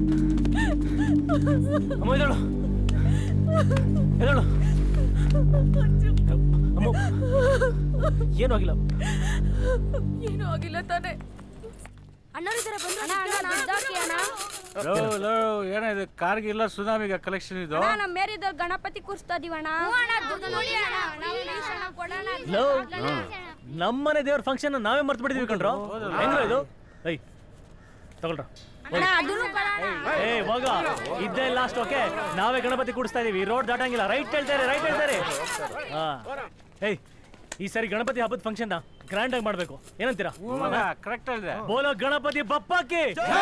ಅಮ್ಮ ಎದಳು, ಎದಳು. ಅಮ್ಮ ಏನೂ ಆಗಿಲ್ಲ, ಏನೂ ಆಗಿಲ್ಲ ತಾನೆ. ಏನಿದೆ ಕಾರ್ಗೆ ಇಲ್ಲ ಸುನಾಮಿಗೆ ಕಲೆಕ್ಷನ್ ಇದು. ನಮ್ಮ ಮೇರಿದ ಗಣಪತಿ ಕೂರಿಸ್ತಾ ಇದೀವಣ್ಣ. ನಮ್ಮನೆ ದೇವ್ರ ಫಂಕ್ಷನ್ ನಾವೇ ಮರ್ತು ಬಿಟ್ಟಿದೀವಿ ಕಣ್ರೋ. ಹೆಂಗ್ರ ಇದು? ಐ ತಗೊಳ್ರ. ಏ ಹೋಗ, ಇದ್ದೇ ಲಾಸ್ಟ್. ಓಕೆ, ನಾವೇ ಗಣಪತಿ ಕೂಡಿಸ್ತಾ ಇದೀವಿ, ರೋಡ್ ದಾಟಂಗಿಲ್ಲ. ರೈಟ್ ಹೇಳ್ತಾರೆ, ರೈಟ್ ಹೇಳ್ತಾರೆ. ಹಾ, ಏಯ್ ಈ ಸರಿ ಗಣಪತಿ ಹಬ್ಬದ ಫಂಕ್ಷನ್ ಗ್ರ್ಯಾಂಡ್ ಆಗಿ ಮಾಡ್ಬೇಕು, ಏನಂತೀರಾ? ಕರೆಕ್ಟ್ ಇದೆ. ಬೋಲೋ ಗಣಪತಿ ಬಪ್ಪಕ್ಕೆ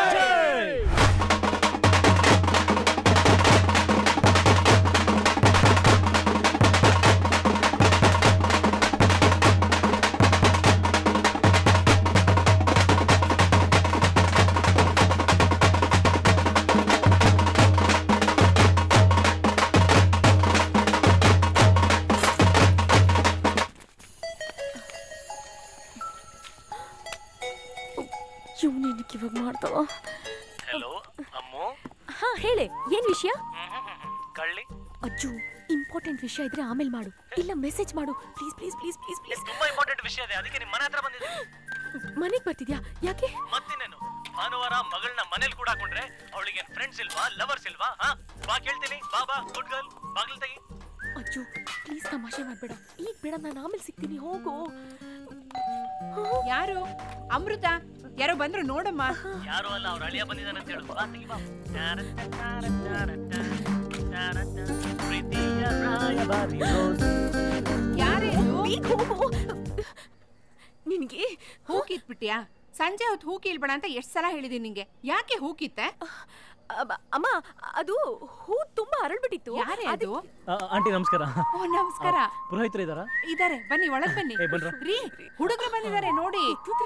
ಇವಾಗ ಮಾಡ್ತಾವ. ಹೆಲೋ ಅಮ್ಮು. ಹಾ ಹೇಳೆ, ಏನ್ ವಿಷಯ? ಕಳ್ಳಿ ಅಜ್ಜು, ಇಂಪಾರ್ಟೆಂಟ್ ವಿಷಯ ಇದ್ರೆ ಆಮೇಲೆ ಮಾಡು, ಇಲ್ಲ ಮೆಸೇಜ್ ಮಾಡು please please please please please. ತುಂಬಾ ಇಂಪಾರ್ಟೆಂಟ್ ವಿಷಯ ಇದೆ, ಅದಕ್ಕೆ ನಿಮ್ಮ ಮನೆ ಹತ್ರ ಬಂದಿದ್ದೀನಿ. ಮನೆಗೆ ಬರ್ತಿದ್ಯಾ? ಯಾಕೆ? ಮತ್ತಿನ್ನೇನು, ಭಾನುವಾರ ಮಗಳನ್ನ ಮನೇಲಿ ಕೂಡ ಹಾಕೊಂಡ್ರೆ ಅವಳಿಗೆ ಫ್ರೆಂಡ್ಸ್ ಇಲ್ವಾ, ಲವರ್ಸ್ ಇಲ್ವಾ? ಬಾ ಕೇಳ್ತೀನಿ, ಬಾ ಬಾ ಗುಡ್ ಗರ್ಲ್, ಬಾಗಿಲು ತೆಗಿ. ಅಜ್ಜು ಪ್ಲೀಸ್ ತಮಾಷೆ ಮಾಡ್ಬೇಡ, ಈಗ ಬೇಡ, ನಾನು ಆಮೇಲೆ ಸಿಗ್ತೀನಿ, ಹೋಗು. ಯಾರು? ಅಮೃತ ಯಾರೋ ಬಂದ್ರು ನೋಡಮ್ಮ. ಯಾರು ಅಲ್ಲ, ಅವ್ರ ಅಳಿಯ ಬಂದಿದ್ದಾನೆ ಅಂತ ಹೇಳು. ಬಾ ತೆಗಿ ಬಾ. ಯಾರೇ ಹೋಗು. ನಿನ್ಗೆ ಹೂ ಕಿತ್ಬಿಟ್ಯಾ? ಸಂಜೆ ಹೊತ್ತು ಹೂ ಕೀಳ್ಬೇಡ ಅಂತ ಎಷ್ಟು ಸಲ ಹೇಳಿದೀನಿ ನಿಂಗೆ, ಯಾಕೆ ಹೂ ಕಿತ್ತೆ? ಅಮ್ಮ ಅದು ಹೂ ತುಂಬಾ ಅರಳ್ಬಿಟ್ಟಿತ್ತು. ಯಾರೇ ಅದು? ಆಂಟಿ ನಮಸ್ಕಾರ. ಓ ನಮಸ್ಕಾರ. ಪುರೋಹಿತರು ಇದ್ದಾರಾ? ಇದಾರೆ, ಬನ್ನಿ ಒಳಗ್ ಬನ್ನಿ. ಬನ್ರ. ರೀ ಹುಡುಗರು ಬಂದಿದ್ದಾರೆ ನೋಡಿ.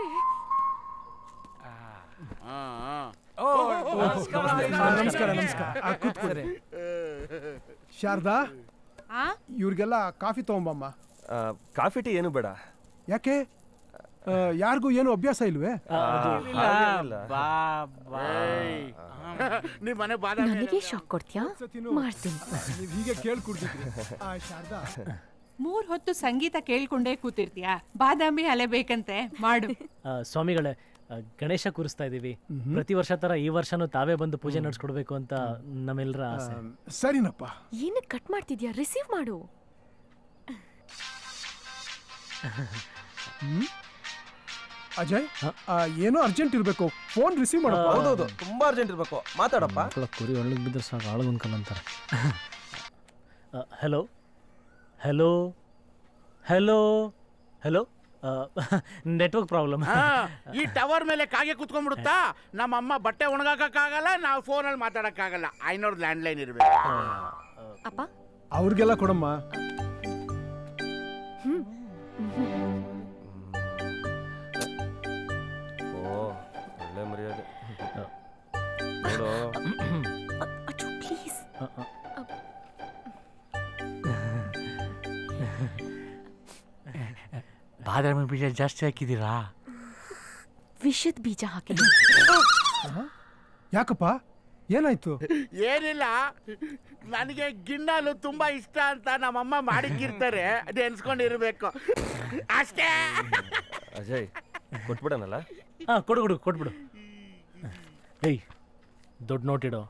ನಮಸ್ಕಾರ ನಮಸ್ಕಾರ ಕೂತ್ಕೊಳ್ಳಿ. ಶಾರದಾ, ಇವ್ರಿಗೆಲ್ಲ ಕಾಫಿ ತಗೊಂಬಮ್ಮ. ಕಾಫಿ ಟೀ ಏನು ಬೇಡ. ಯಾಕೆ? ಯಾರಿಗೂ ಏನು ಅಭ್ಯಾಸ ಇಲ್ವೇ? ನನಗೆ ಶಾಕ್ ಕೊಡ್ತೀಯಾ? ಮಾಡ್ತೀನಿ. ನೀವು ಹೀಗೆ ಕೇಳ್ಕೊಡ್ತಿದ್ರಿ. ಶಾರದಾ, 3 ಹೊತ್ತು ಸಂಗೀತ ಕೇಳ್ಕೊಂಡೇ ಕೂತಿರ್ತೀಯಾ? ಬಾದಾಮಿ ಅಲೆ ಬೇಕಂತೆ, ಮಾಡು. ಸ್ವಾಮಿಗಳೇ, ಗಣೇಶ ಕೂರಿಸ್ತಾ ಇದೀವಿ. ಪ್ರತಿ ವರ್ಷ ತರ ಈ ವರ್ಷನೂ ತಾವೇ ಬಂದು ಪೂಜೆ ನಡೆಸ್ಕೊಡ್ಬೇಕು ಅಂತ ನಮ್ಮೆಲ್ಲರ ಆಸೆ. ಸರಿನಪ್ಪ. ಏನಕ್ಕೆ ಕಟ್ ಮಾಡ್ತಿದ್ಯಾ? ರಿಸೀವ್ ಮಾಡು. ಅಜಯ್, ಏನೋ ಅರ್ಜೆಂಟ್ ಇರ್ಬೇಕು, ಫೋನ್ ರಿಸೀವ್ ಮಾಡಪ್ಪ. ಹೌದೌದು, ತುಂಬಾ ಅರ್ಜೆಂಟ್ ಇರ್ಬೇಕು, ಮಾತಾಡಪ್ಪ. ಕುರಿ ಒಳಗೆ ಬಿದ್ದರೆ ಸಾಕು, ಆಳಗೊಂದ್ಕಲ್ ಅಂತಾರೆ. Hello hello hello hello, network problem. ಈ ಟವರ್ ಮೇಲೆ ಕಾಗೆ ಕುತ್ಕೊಂಡ್ಬಿಡುತ್ತಾ? ನಮ್ಮಮ್ಮ ಬಟ್ಟೆ ಒಣಗಾಕಕ್ಕಾಗಲ್ಲ, ನಾವು ಫೋನಲ್ಲಿ ಮಾತಾಡಕ್ಕಾಗಲ್ಲ. 500 ಲ್ಯಾಂಡ್ಲೈನ್ ಇರ್ಬೇಕು. ಅಪ್ಪ ಅವ್ರಿಗೆಲ್ಲ ಕೊಡಮ್ಮ. ಒಳ್ಳೆ ಮರ್ಯಾದೆ. ಪ್ಲೀಸ್. ಬಾದಾಮಿ ಬೀಜ ಜಾಸ್ತಿ ಹಾಕಿದ್ದೀರಾ? ವಿಷದ ಬೀಜ ಹಾಕಿದ್ದೀನಿ. ಯಾಕಪ್ಪ, ಏನಾಯ್ತು? ಏನಿಲ್ಲ, ನನಗೆ ಗಿಣ್ಣಾಲು ತುಂಬಾ ಇಷ್ಟ ಅಂತ ನಮ್ಮಮ್ಮ ಮಾಡಿಕ್ಕಿರ್ತಾರೆ, ಅದು ಎನ್ಸ್ಕೊಂಡಿರ್ಬೇಕು ಅಷ್ಟೇ. ಅಜಯ್, ಕೊಟ್ಬಿಡನಲ್ಲ? ಕೊಟ್ಬಿಡು. ಏಯ್, ದೊಡ್ಡ ನೋಟ್ ಇಡೋ.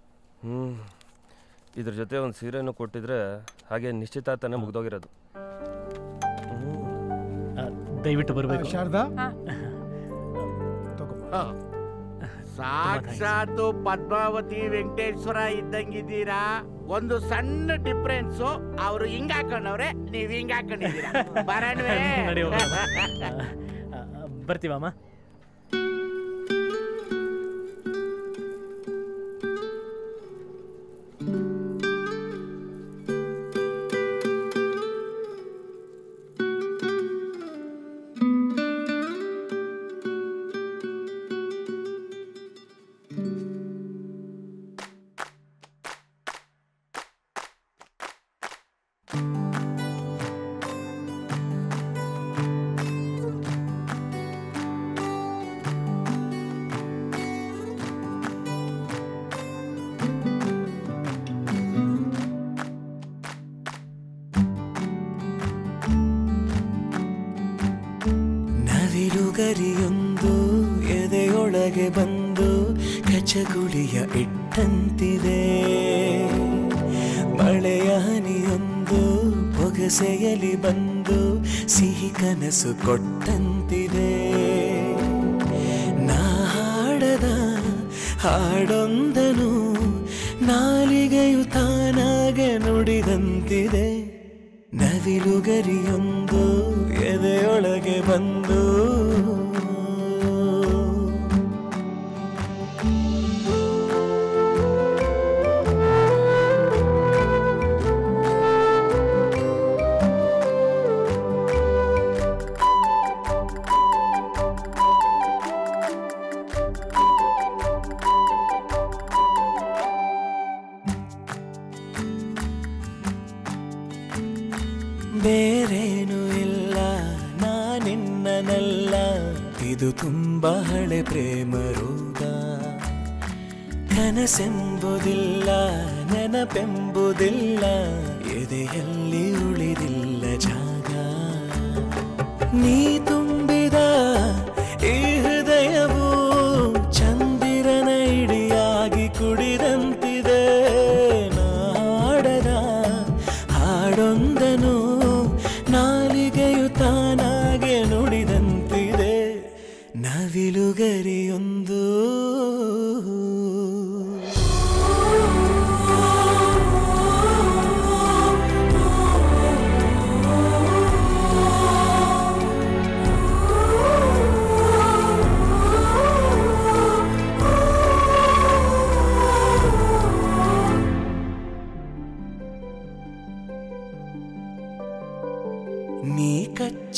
ಇದ್ರ ಜೊತೆ ಒಂದು ಸೀರೆನೂ ಕೊಟ್ಟಿದ್ರೆ ಹಾಗೆ ನಿಶ್ಚಿತಾರ್ಥನೆ ಮುಗ್ದೋಗಿರೋದು. ದಯವಿಟ್ಟು ಬರಬೇಕು. ಶಾರದಾ, ಸಾಕ್ಷಾತ್ ಪದ್ಮಾವತಿ ವೆಂಕಟೇಶ್ವರ ಇದ್ದಂಗಿದ್ದೀರಾ. ಒಂದು ಸಣ್ಣ ಡಿಫ್ರೆನ್ಸ್, ಅವರು ಹಿಂಗ ಹಾಕೊಂಡವ್ರೆ, ನೀವ್ ಹಿಂಗ ಹಾಕೊಂಡಿದ್ದೀರಾ. ಬರಣ್ವೇ? ಬರ್ತೀವಮ್ಮ. ನವಿಲುಗರಿಯೊಂದು ಎದೆಯೊಳಗೆ ಬಂದು ಕಚಗುಳಿಯ ಇಟ್ಟಂತಿದೆ. ಮಳೆಯ ಹನಿಯೊಂದು ಹೊಗಸೆಯಲಿ ಬಂದು ಸಿಹಿ ಕನಸು ಕೊಟ್ಟಂತಿದೆ. ನಾ ಹಾಡದ ಹಾಡೊಂದನು ನಾಲಿಗೆಯು ತಾನಾಗೆ ನುಡಿದಂತಿದೆ. ನವಿಲುಗರಿಯೊಂದು ಎದೆಯೊಳಗೆ ಬಂದು ಬೇರೇನು ಇಲ್ಲ ನಾನಿನ್ನನಲ್ಲ, ಇದು ತುಂಬ ಹಳೆ ಪ್ರೇಮ ರೋಗ. ಕನಸೆಂಬುದಿಲ್ಲ ನೆನಪೆಂಬುದಿಲ್ಲ, ಎದೆಯಲ್ಲಿ ಉಳಿದಿಲ್ಲ ಜಾಗ. ನೀ ತುಂಬಿದ ಈ ಹೃದಯವು ಚಂದಿರನ ಇಡಿಯಾಗಿ ಕುಡಿದಂತಿದೆ. ನಾಡದ ಹಾಡೊಂದನು ನಾಲಿಗೆಯು ತಾನಾಗೆ ನುಡಿದಂತಿದೆ. ನವಿಲುಗರಿಯೊಂದು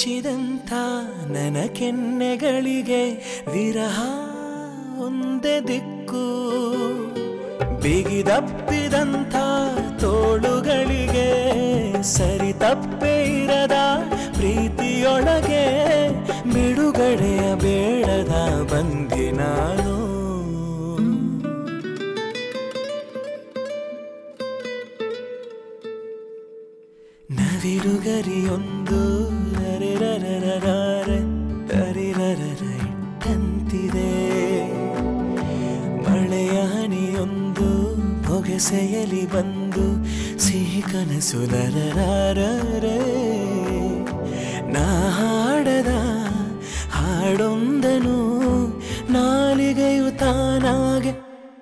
ಮಿಂಚಿದಂಥ ನನ್ನ ಕೆನ್ನೆಗಳಿಗೆ ವಿರಹ ಒಂದೇ ದಿಕ್ಕು, ಬಿಗಿದಪ್ಪಿದಂಥ ತೋಳುಗಳಿಗೆ ಸರಿ ತಪ್ಪೇ ಇರದ ಪ್ರೀತಿಯೊಳಗೆ ಬಿಡುಗಡೆಯ ಬೇಡದ ಬಂದಿ ನಾನು. ನವಿಲುಗರಿಯೊಂದು ಇಟ್ಟಂತಿದೆ, ಮಳೆಯ ಹನಿಯೊಂದು ಹೊಗೆಸೆಯಲಿ ಬಂದು ಸಿಹಿ ಕನಸು ನರರೇ. ನಾ ಹಾಡದ ಹಾಡೊಂದನು ನಾಲಿಗೆಯು ತಾನಾಗೆ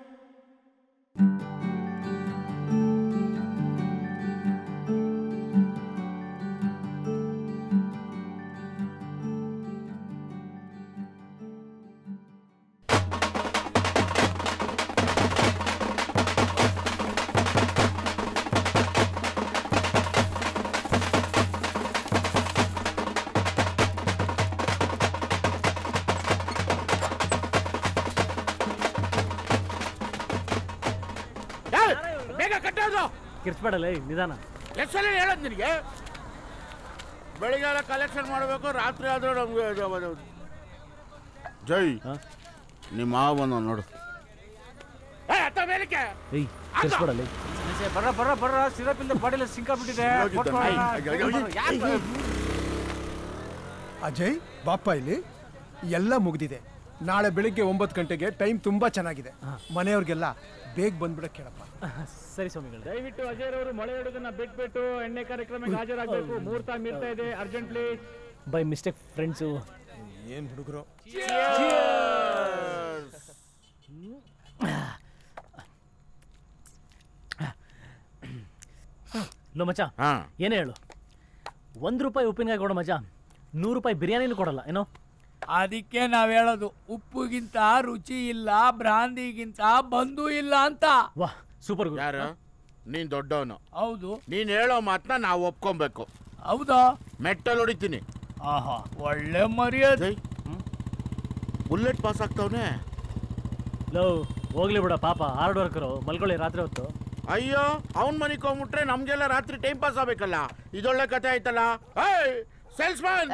ಕಿರ್ಚ್ಬೇಡಲ್ಲ ನಿಧಾನ. ಎಷ್ಟೆಲ್ಲ ಹೇಳೋದು ನಿನಗೆ? ಬೆಳಿಗ್ಗೆ ಕಲೆಕ್ಷನ್ ಮಾಡಬೇಕು, ರಾತ್ರಿ ಆದ್ರೂ ನಮ್ಗೆ ಜೈ ನಿಮ್ಮ ಮಾವನ ನೋಡು. ಮೇಲಕ್ಕೆ ಕಿರ್ಚ್ಬೇಡಲ್ಲ. ಬರ್ರ ಸಿರಪ್ ಇಲ್ಲದೆ ಬಾಡಿಲ್ಲ ಸಿಂಕಾಬಿಟ್ಟಿದೆ. ಅಜಯ್ ಬಾಪ, ಇಲ್ಲಿ ಎಲ್ಲ ಮುಗ್ದಿದೆ. ನಾಳೆ ಬೆಳಿಗ್ಗೆ 9 ಗಂಟೆಗೆ ಟೈಮ್ ತುಂಬಾ ಚೆನ್ನಾಗಿದೆ. ಮನೆಯವ್ರಿಗೆಲ್ಲ ಬೇಗ ಬಂದ್ಬಿಡಕ್ಕೆ ಕೇಳಪ್ಪ. ಸರಿ ಸ್ವಾಮಿಗಳು. ದಯವಿಟ್ಟು ಅಜಯ್ ಅವರು ಮಳೆ ಹೊಡೆದನ್ನ ಬಿಟ್ಬಿಟ್ಟು ಎಣ್ಣೆ ಕಾರ್ಯಕ್ರಮಕ್ಕೆ ಹಾಜರಾಗಬೇಕು. ಮುಹೂರ್ತ ಮೀರ್ತಾ ಇದೆ, urgent please. By mistake friends. ಏನ್ ಹುಡುಗರು. ಲೋ ಮಚ್ಚ, ಏನೇ ಹೇಳು, ₹1 ಉಪ್ಪಿನಕಾಯಿ ಕೊಡು ಮಚ್ಚ, ₹100 ಬಿರಿಯಾನಿನೂ ಕೊಡಲ್ಲ ಏನೋ. ಅದಕ್ಕೆ ನಾವ್ ಹೇಳೋದು, ಉಪ್ಪುಗಿಂತ ರುಚಿ ಇಲ್ಲ, ಬ್ರಾಂದಿಗಿಂತ ಬಂಧು ಇಲ್ಲ ಅಂತ. ವಾಹ್ ಸೂಪರ್. ಯಾರು ನೀನ್ ದೊಡ್ಡವನು? ಹೌದು. ನೀನ್ ಹೇಳೋ ಮಾತನ್ನ ನಾವು ಒಪ್ಕೊಬೇಕು. ಹೌದಾ? ಮೆಟ್ಟಲ್ ಹೊಡಿತೀನಿ. ಆಹಾ, ಒಳ್ಳೆ ಮರ್ಯಾದೆ. Bullet pass ಆಗ್ತಾವನೆ. ಲೋ ಹೋಗ್ಲಿ ಬಿಡ ಪಾಪ, ಹಾರ್ಡ್ ವರ್ಕರು, ಮಲ್ಕೊಳ್ಳಿ ರಾತ್ರಿ ಹೊತ್ತು. ಅಯ್ಯೋ, ಅವನ್ ಮನೆಗೆ ಹೋಗ್ಬಿಟ್ರೆ ನಮ್ಗೆಲ್ಲ ರಾತ್ರಿ ಟೈಮ್ ಪಾಸ್ ಆಗ್ಬೇಕಲ್ಲ. ಇದೊಳ್ಳೆ ಕತೆ ಆಯ್ತಲ್ಲ. ಸೇಲ್ಸ್ಮನ್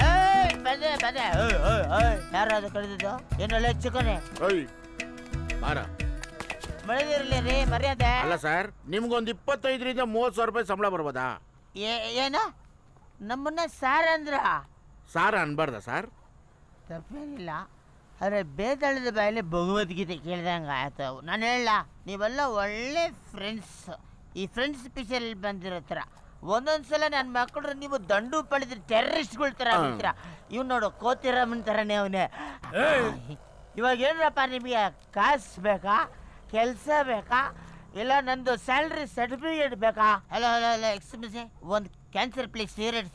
ಯಾರಾದ್ರು ಕಳೆದಿದ್ದು? ಏನೊಳ್ಳೆ ಚಿಕನೆ ಬಾರ. ಬೆಳೆದಿರಲಿ ರೀ, ಮರ್ಯಾದೆ. ಅಲ್ಲ ಸರ್, ನಿಮ್ಗೊಂದು 25ರಿಂದ 30 ರೂಪಾಯಿ ಸಂಬಳ ಬರ್ಬೋದಾ? ಏನು ನಮ್ಮನ್ನ ಸಾರ್ ಅಂದ್ರ? ಸಾರ ಅನ್ಬಾರ್ದ ಸರ್? ತಪ್ಪೇನಿಲ್ಲ, ಆದರೆ ಬೇತಾಳದ ಬಾಯಲ್ಲಿ ಭಗವದ್ಗೀತೆ ಕೇಳ್ದಂಗೆ ಆಯ್ತು. ನಾನು ಹೇಳ, ನೀವೆಲ್ಲ ಒಳ್ಳೆ ಫ್ರೆಂಡ್ಸ್. ಈ ಫ್ರೆಂಡ್ಸ್ ಪಿಕ್ಚರ್ ಬಂದಿರೋ ಥರ ಒಂದೊಂದ್ಸಲ ನನ್ನ ಮಕ್ಕಳು ನೀವು ದಂಡು ಪಡೆದ್ರೆ ಟೆರರಿಸ್ಟ್ಗಳ ಥರ ಆಗ್ತೀರ. ಇವ್ ನೋಡು, ಕೋತಿರಮ್ಮನ ಥರನೇ ಅವನೇ. ಇವಾಗ ಏನಪ್ಪ, ನಿಮಗೆ ಕಾಸು ಬೇಕಾ, ಕೆಲಸ ಬೇಕಾ, ಇಲ್ಲ ನಂದು ಸ್ಯಾಲ್ರಿ ಸರ್ಟಿಫಿಕೇಟ್ ಬೇಕಾ? ಹಲೋ ಹಲೋ ಹಲೋ, ಎಕ್ಸ್ಕ್ಯೂಸ್, ಒಂದು ಕ್ಯಾನ್ಸರ್ ಪ್ಲೀಸ್, ಸಿಗರೇಟ್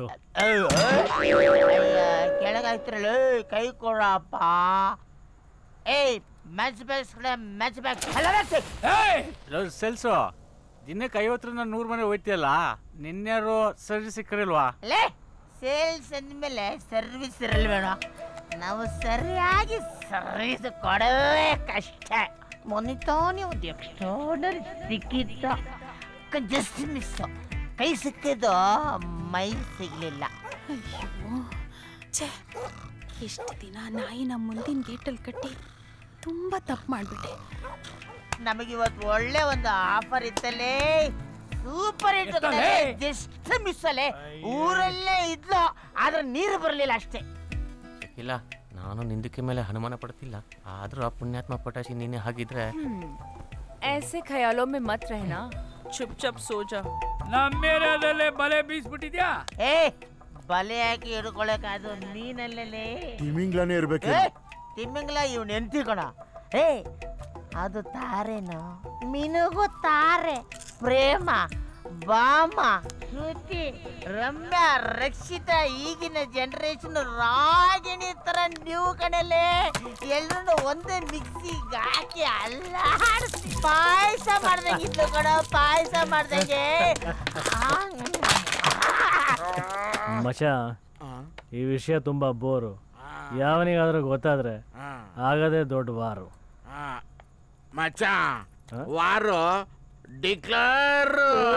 ಕೆಳಗಾಯ್ತಿರಲ್ಲ, ಕೈ ಕೊಡಪ್ಪ. ಏಯ್ ಮ್ಯಾಚ್ ಬ್ಯಾಕ್ ಸೆಲ್ಸು, ದಿನಕ್ಕೆ 50ರಿಂದ 100 ಮನೆ ಹೋಯ್ತಿಯಲ್ಲ, ನಿನ್ಯಾರು ಸರ್ವಿಸ್ ಸಿಕ್ಕರಿಲ್ವಾ? ಲೇ, ಸೇಲ್ಸ್ ಅಂದಮೇಲೆ ಸರ್ವಿಸ್ ಇರಲ್ವೇಣ? ನಾವು ಸರಿಯಾಗಿ ಸರ್ವಿಸ್ ಕೊಡೋದೇ ಕಷ್ಟ. ಮೊನ್ನೆ ಒಂದು ಎಕ್ಸ್ಟ್ರಾರ್ಡನರಿ ಸಿಕ್ಕಿದ್ದ, ಜಸ್ಟ್ ಮಿಸ್. ಕೈ ಸಿಕ್ಕಿದ್ದು, ಮೈ ಸಿಗ್ಲಿಲ್ಲ. ಅಯ್ಯೋ ಛೇ, ಇಷ್ಟು ದಿನ ನಾಯಿನ ಮುಂದಿನ ಗೇಟಲ್ಲಿ ಕಟ್ಟಿ ತುಂಬ ತಪ್ಪು ಮಾಡಿಬಿಟ್ಟೆ. ನಮಗಿವತ್ತು ಒಳ್ಳೆ ಒಂದು ಆಫರ್ ಇತ್ತಲ್ಲೇ, ಸೂಪರ್ ಹಿಟ್. ಜಸ್ಟ್ ಮಿಸ್ ಅಲ್ಲೇ, ಊರಲ್ಲೇ ಇದ್ಲು, ಆದ್ರೆ ನೀರು ಬರಲಿಲ್ಲ ಅಷ್ಟೇ. ಇಲ್ಲ, ನಾನು ನಿಂದಕ್ಕೆ ಮೇಲೆ ಅನುಮಾನ ಪಡ್ತಿಲ್ಲ, ಆದ್ರೂ ಆ ಪುಣ್ಯಾತ್ಮ ಪಟಾಶಿ ನೀನೆ ಹಾಗಿದ್ರೆ. ऐसे ख्यालों में मत रहना, चुपचाप सो जा. ನಮ್ಮೇರದಲ್ಲೇ ಬಲೆ ಬೀಸ್ಬಿಟ್ಟಿದ್ಯಾ? ಏ, ಬಲೆ ಹಾಕಿ ಹಿಡ್ಕೊಳಕಾದ್ರು ನೀನಲ್ಲೇ. ತಿಮಿಂಗ್ಲನೇ ಇರ್ಬೇಕು. ತಿಮ್ಮಿಂಗ್ಲ ಇವ್ನು ಎಂತಿ ಕಣ. ಏ, ಅದು ತಾರೇನು, ಮಿನುಗು ತಾರೆ, ಪ್ರೇಮ, ಬಾಮ, ಶ್ರುತಿ, ರಮ್ಯಾ, ರಕ್ಷಿತಾ, ಈಗಿನ ಜನರೇಷನ್ ರಾಗಿಣಿ ತರ ನೀವು ಕಣಲೆ. ಎಲ್ಲರೂ ಒಂದೇ ಮಿಕ್ಸಿಗೆ ಹಾಕಿ ಅಲ್ಲಾಡಿಸಿ ಪಾಯಸ ಮಾಡ್ದಂಗಿತ್ತು ಕಣ, ಪಾಯಸ ಮಾಡ್ದಂಗೆ. ಮಚ ಈ ವಿಷಯ ತುಂಬಾ ಬೋರು. ಯಾವನಿಗಾದ್ರೂ ಗೊತ್ತಾದ್ರೆ ಆಗದೇ ದೊಡ್ಡ ವಾರು. ಮಚ್ಚ ವಾರು ಡಿಕ್ಲೇರ್.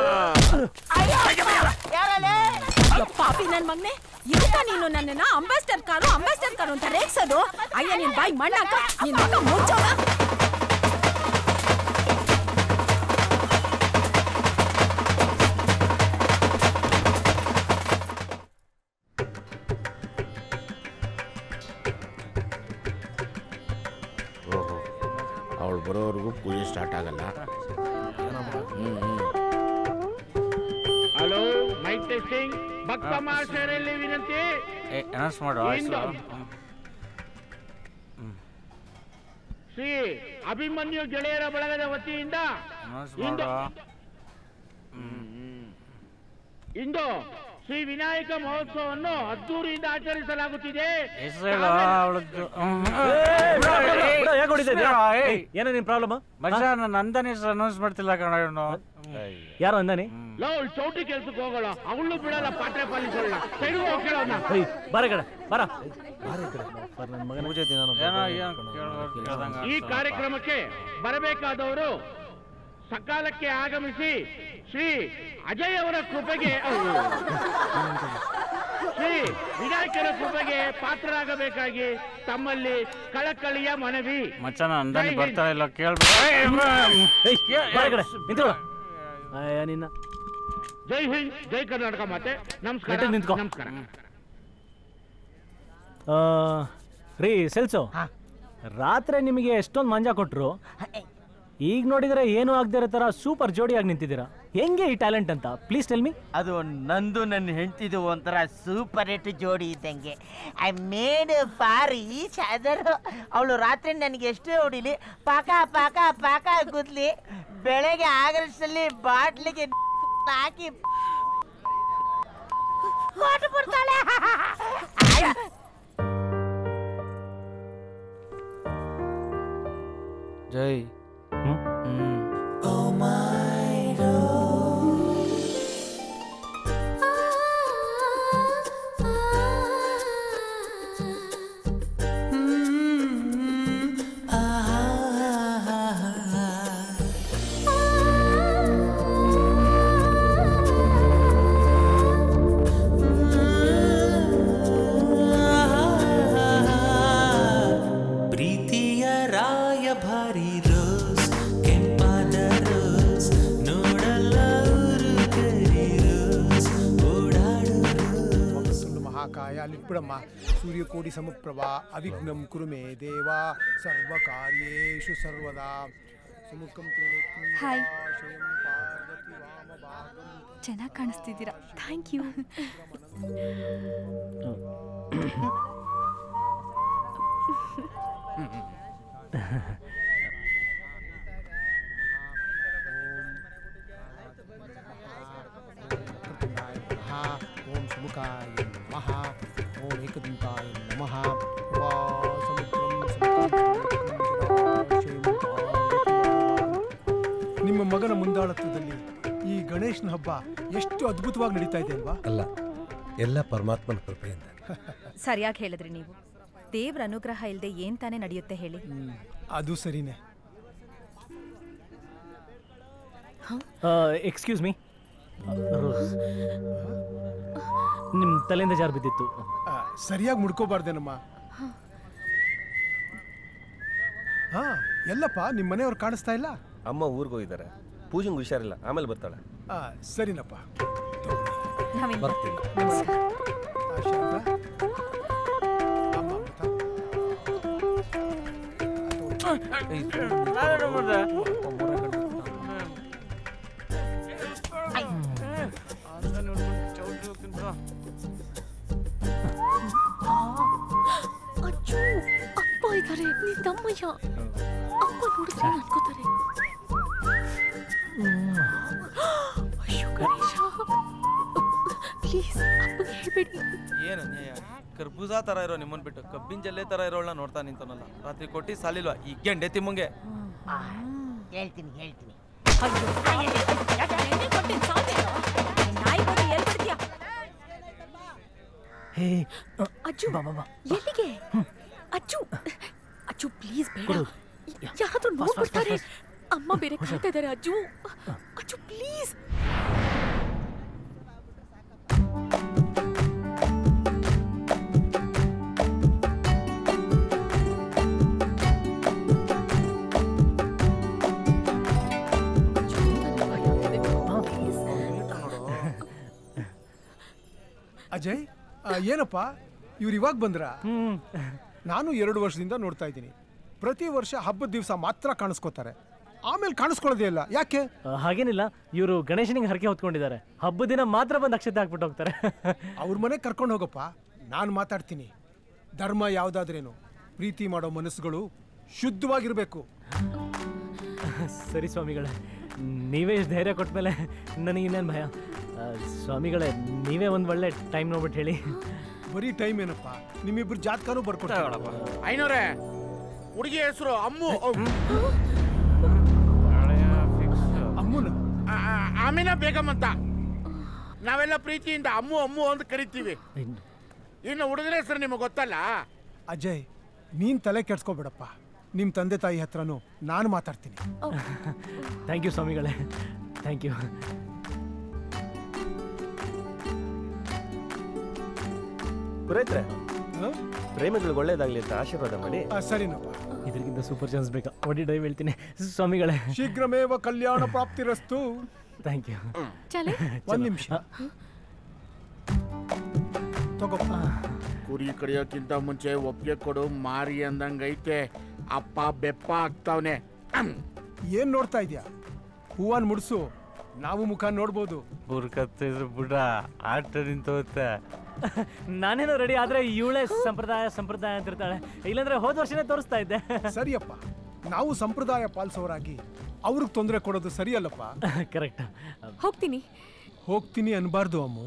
ಪಾಪಿ ನನ್ ಮಗನೆ, ಈಗ ನೀನು ನನ್ನನ್ನ ಅಂಬಾಸಿಡರ್ ಕಾರು ಅಂತ ರೇಗ್ಸೋದು? ಅಯ್ಯ ನಿನ್ ಬಾಯಿ ಮಣ್ಣಾಕ, ನಿನ್ ಮಗ ಮುಚ್ಚೋಣ. ಅವಳು ಬರೋವರೆಗೂ ಪೂಜೆ ಸ್ಟಾರ್ಟ್ ಆಗಲ್ಲ. Hello, mike testing. ಭಕ್ತ ಮಹಾಶಯರಲ್ಲಿ ವಿನಂತಿ. ಅನೌನ್ಸ್ ಮಾಡು. ಶ್ರೀ ಅಭಿಮನ್ಯು ಗೆಳೆಯರ ಬಳಗದ ವತಿಯಿಂದ ಇಂದು ಶ್ರೀ ವಿನಾಯಕ ಮಹೋತ್ಸವವನ್ನು ಅದ್ದೂರಿಯಿಂದ ಆಚರಿಸಲಾಗುತ್ತಿದೆ. ಏನೋ ನಿನ್ ಪ್ರಾಬ್ಲಮ್? ನನ್ನ ಅಂದಾನಿ ಹೆಸರು ಅನೌನ್ಸ್ ಮಾಡ್ತಿಲ್ಲ ಕಣ. ಯಾರು ಅಂದಾನಿ? ಚೌಟಿ ಕೆಲ್ಸಕ್ಕೆ ಹೋಗೋಣ, ಅವಳು ಬಿಡಲ್ಲ ಪಾತ್ರೆ ಪಾಲಿಸೋಣ. ಸೈಡ್ಗೆ ಹೋಗೋಣ. ಬರ ಕಡೆ ಬರ. ಈ ಕಾರ್ಯಕ್ರಮಕ್ಕೆ ಬರಬೇಕಾದವರು ಸಕಾಲಕ್ಕೆ ಆಗಮಿಸಿ ಶ್ರೀ ಅಜಯ್ ಅವರ ಕೃಪೆಗೆ, ಶ್ರೀ ವಿನಾಯಕರ ಕೃಪೆಗೆ ಪಾತ್ರರಾಗಬೇಕಾಗಿ ತಮ್ಮಲ್ಲಿ ಕಳಕಳಿಯ ಮನವಿ. ಮಚ್ಚನ ಅಂದಾನಿ ಬರ್ತಾ ಇಲ್ಲ, ಕೇಳ್ಬೇಕು. ನಿನ್ನ ಜೈ ಹಿಂದ್, ಜೈ ಕರ್ನಾಟಕ ಮಾತೆ. ನಮಸ್ಕಾರ. ನಮಸ್ಕಾರ ರೀ ಸೆಲ್ಸು, ರಾತ್ರಿ ನಿಮಗೆ ಎಷ್ಟೊಂದು ಮಂಜಾ ಕೊಟ್ರು, ಈಗ ನೋಡಿದ್ರೆ ಏನು ಆಗದೆ ಇರೋ ತರ ಸೂಪರ್ ಜೋಡಿಯಾಗಿ ನಿಂತಿದ್ದೀರಾ. ಹೆಂಗೆ ಈ ಟ್ಯಾಲೆಂಟ್ ಅಂತ ಪ್ಲೀಸ್ ಟೆಲ್ ಮಿ. ಅದು ನಂದು ನನ್ನ ಹೆಂಡತಿದು ಒಂಥರ ಸೂಪರ್ ಹಿಟ್ ಜೋಡಿ ಇದ್ದಂಗೆ. I made for each other. ಅವಳು ರಾತ್ರಿ ನನಗೆ ಎಷ್ಟೇ ಹೊಡಿಲಿ, ಪಾಕ ಪಾಕ ಪಾಕ ಗುದ್ಲಿ, ಬೆಳಗ್ಗೆ ಆಗಷ್ಟಲ್ಲಿ ಬಾಟ್ಲಿಗೆ ಹಾಕಿ ಕೊಟ್ಬಿಡ್ತಾಳೆ. ಜೈ. ಪ್ರೀತಿಯ ರಾಯಭಾರಿ ರೋಸ್, ಕೆಂಪಾದ ರೋಸ್, ನೋಡಲ್ಲ ಉರುಗರಿ ರೋಸ್, ಓಡಾಡು ಸುಳ್ಳು ಮಹಾಕಾಯ ಲಿಪ್ಪಿಡಮ್ಮ ಸೂರ್ಯಕೋಟಿ ಸಮಪ್ರಭಾ ಅವಿಘ್ನಂ ಕುರುಮೇ ದೇವಾ ಸರ್ವಕಾರ್ಯೇಷು ಸರ್ವದಾ ಸುಮುಖಂ ಹಾಯ್, ಚೆನ್ನಾಗಿ ಕಾಣಿಸ್ತಿದ್ದೀರಾ. Thank you. ಓಂ ಸುಮುಖಾಯ ನಮಃ, ಓಂ ಏಕದಂತಾಯ ನಮಃ. ನಿಮ್ಮ ಮಗನ ಮುಂದಾಳತ್ವದಲ್ಲಿ ಈ ಗಣೇಶನ ಹಬ್ಬ ಎಷ್ಟು ಅದ್ಭುತವಾಗಿ ನಡೀತಾ ಇದೆ ಅಲ್ವಾ? ಅಲ್ಲ, ಎಲ್ಲ ಪರಮಾತ್ಮನ ಕೃಪೆಯಿಂದ. ಸರಿಯಾಗಿ ಹೇಳಿದ್ರಿ ನೀವು. ದೇವ್ರ ಅನುಗ್ರಹ ಇಲ್ಲದೆ ಏನ್ ತಾನೇ ನಡೆಯುತ್ತೆ ಹೇಳಿ. ಅದು ಸರಿನೇ. ಎಕ್ಸ್ಕ್ಯೂಸ್ ಮೀ, ನಿಮ್ಮ ತಲೆಯಿಂದ ಜಾರ್ ಬಿದ್ದಿತ್ತು. ಸರಿಯಾಗಿ ಮುಡ್ಕೋಬಾರ್ದೇನಮ್ಮ. ಹಾ, ಎಲ್ಲಪ್ಪ ನಿಮ್ಮ ಮನೆಯವ್ರು ಕಾಣಿಸ್ತಾ ಇಲ್ಲ? ಅಮ್ಮ ಊರಿಗೆ ಹೋಗಿದ್ದಾರೆ, ಪೂಜೆಗೆ ಹುಷಾರಿಲ್ಲ, ಆಮೇಲೆ ಬರ್ತಾಳೆ. ಸರಿನಪ್ಪ, ಬರ್ತೀನಿ. ಅಚ್ಚು, ಅಪ್ಪ ಇದ್ದಾರೆ, ನೀ ತಮ್ಮಯ್ಯ. ಅಪ್ಪ ನೋಡಿದ್ರೆ ಅನ್ಕೋತಾರೆ. ಅಯ್ಯೋ ಗಣೇಶ, ಪ್ಲೀಸ್ ಅಪ್ಪಗೆ ಹೇಳ್ಬೇಡಿ. ಏನು ಅನ್ಯಾಯ, ಕರ್ಬೂಜ ತರ ಇರೋ ನಿಮ್ಮನ್ ಬಿಟ್ಟು ಕಬ್ಬಿನ ಜಲ್ಲೆ ತರ ಇರೋಳನ್ನ ನೋಡ್ತಾ ನಿಂತನಲ್ಲ. ರಾತ್ರಿ ಕೊಟ್ಟಿ ಸಾಲಿಲ್ವಾ ಈ ಗೆಂಡೆ ತಿಮ್ಮಂಗೆ? ಹೇಳ್ತೀನಿ ಹೇಳ್ತೀನಿ. ಅಜ್ಜು ಎಲ್ಲಿಗೆ ಅಜ್ಜು ಅಜ್ಜು ಪ್ಲೀಸ್ ಬೇಡ ಯಾರಾದ್ರೂ ನೋಡ್ಬಿಡ್ತಾರೆ ಅಮ್ಮ ಬೇರೆ ಕಾಯ್ತಾ ಇದ್ದಾರೆ ಅಜ್ಜು ಅಜ್ಜು ಪ್ಲೀಸ್ ಅಜಯ್ ಏನಪ್ಪ ಇವ್ರು ಇವಾಗ ಬಂದ್ರ ನಾನು 2 ವರ್ಷದಿಂದ ನೋಡ್ತಾ ಇದ್ದೀನಿ ಪ್ರತಿ ವರ್ಷ ಹಬ್ಬದ ದಿವಸ ಮಾತ್ರ ಕಾಣಿಸ್ಕೋತಾರೆ ಆಮೇಲೆ ಕಾಣಿಸ್ಕೊಳ್ಳೋದೇ ಇಲ್ಲ ಯಾಕೆ ಹಾಗೇನಿಲ್ಲ ಇವರು ಗಣೇಶನಿಗೆ ಹರಕೆ ಹೊತ್ಕೊಂಡಿದ್ದಾರೆ ಹಬ್ಬದ ದಿನ ಮಾತ್ರ ಬಂದು ಅಕ್ಷತೆ ಹಾಕ್ಬಿಟ್ಟು ಹೋಗ್ತಾರೆ ಅವ್ರ ಮನೆ ಕರ್ಕೊಂಡು ಹೋಗಪ್ಪ ನಾನು ಮಾತಾಡ್ತೀನಿ ಧರ್ಮ ಯಾವುದಾದ್ರೇನು ಪ್ರೀತಿ ಮಾಡೋ ಮನಸ್ಸುಗಳು ಶುದ್ಧವಾಗಿರ್ಬೇಕು ಸರಿ ಸ್ವಾಮಿಗಳೇ ನೀವೇ ಧೈರ್ಯ ಕೊಟ್ಮೇಲೆ ನನಗೆ ಇನ್ನೇನು ಭಯ ಸ್ವಾಮಿಗಳೇ ನೀವೇ ಒಂದು ಒಳ್ಳೆ ಟೈಮ್ ನೋಡ್ಬಿಟ್ಟು ಹೇಳಿ ಬರೀ ಟೈಮ್ ಏನಪ್ಪ ನಿಮ್ಮಿಬ್ರು ಜಾತಕನೂ ಬರ್ಕೊಡ್ತಾರಪ್ಪ ಐನೋರೆ ಹುಡುಗಿ ಹೆಸರು ಅಮ್ಮು ಅಮ್ಮನ ಆಮಿನಾ ಬೇಗಂ ಅಂತ ನಾವೆಲ್ಲ ಪ್ರೀತಿಯಿಂದ ಅಮ್ಮು ಅಮ್ಮು ಅಂತ ಕರಿತೀವಿ ಇನ್ನು ಹುಡುಗರ ಹೆಸರು ನಿಮಗೆ ಗೊತ್ತಲ್ಲ ಅಜಯ್ ನೀನ್ ತಲೆ ಕೆಡ್ಸ್ಕೊಬೇಡಪ್ಪ ನಿಮ್ ತಂದೆ ತಾಯಿ ಹತ್ರನೂ ನಾನು ಮಾತಾಡ್ತೀನಿ ಥ್ಯಾಂಕ್ ಯು ಸ್ವಾಮಿಗಳೇ ಥ್ಯಾಂಕ್ ಯು ಪುರೋಹಿತ್ರೆ ಪ್ರೇಮಿಗಳಿಗೆ ಒಳ್ಳೇದಾಗ್ಲಿ ಅಂತ ಆಶೀರ್ವಾದ ಮಾಡಿ ಸರಿನಪ್ಪ ಇದಕ್ಕಿಂತ ಸೂಪರ್ ಚಾನ್ಸ್ ಬೇಕಾ ಒಡಿ ಡೈವ್ ಹೇಳ್ತೀನಿ ಸ್ವಾಮಿಗಳೇ ಶೀಘ್ರಮೇವ ಕಲ್ಯಾಣ ಪ್ರಾಪ್ತಿರಸ್ತು ಥ್ಯಾಂಕ್ ಯು ಒಂದ್ ನಿಮಿಷ ತಗೋಪ್ಪ ಕುರಿ ಕಡಿಯೋಕ್ಕಿಂತ ಮುಂಚೆ ಒಪ್ಪಿಗೆ ಕೊಡು ಮಾರಿ ಅಂದಂಗೈತೆ ಅಪ್ಪ ಬೆಪ್ಪ ಆಗ್ತಾವನೆ ಏನ್ ನೋಡ್ತಾ ಇದ್ಯಾ ಹೂವನ್ ಮುಡ್ಸು ನಾವು ಮುಖ ನೋಡ್ಬೋದು ಬುರ್ಕತ್ತಿದ್ರು ಬುಡ ಆಟ ನಿಂತೋಗುತ್ತೆ ನಾನೇನೋ ರೆಡಿ ಆದ್ರೆ ಇವಳೇ ಸಂಪ್ರದಾಯ ಅಂತಿರ್ತಾಳೆ ಇಲ್ಲಾಂದ್ರೆ ಹೋದ ವರ್ಷನೇ ತೋರಿಸ್ತಾ ಇದ್ದೆ ಸರಿಯಪ್ಪ ನಾವು ಸಂಪ್ರದಾಯ ಪಾಲಿಸೋರಾಗಿ ಅವ್ರಿಗೆ ತೊಂದರೆ ಕೊಡೋದು ಸರಿಯಲ್ಲಪ್ಪ ಕರೆಕ್ಟ್ ಹೋಗ್ತೀನಿ ಅನ್ಬಾರ್ದು ಅಮ್ಮು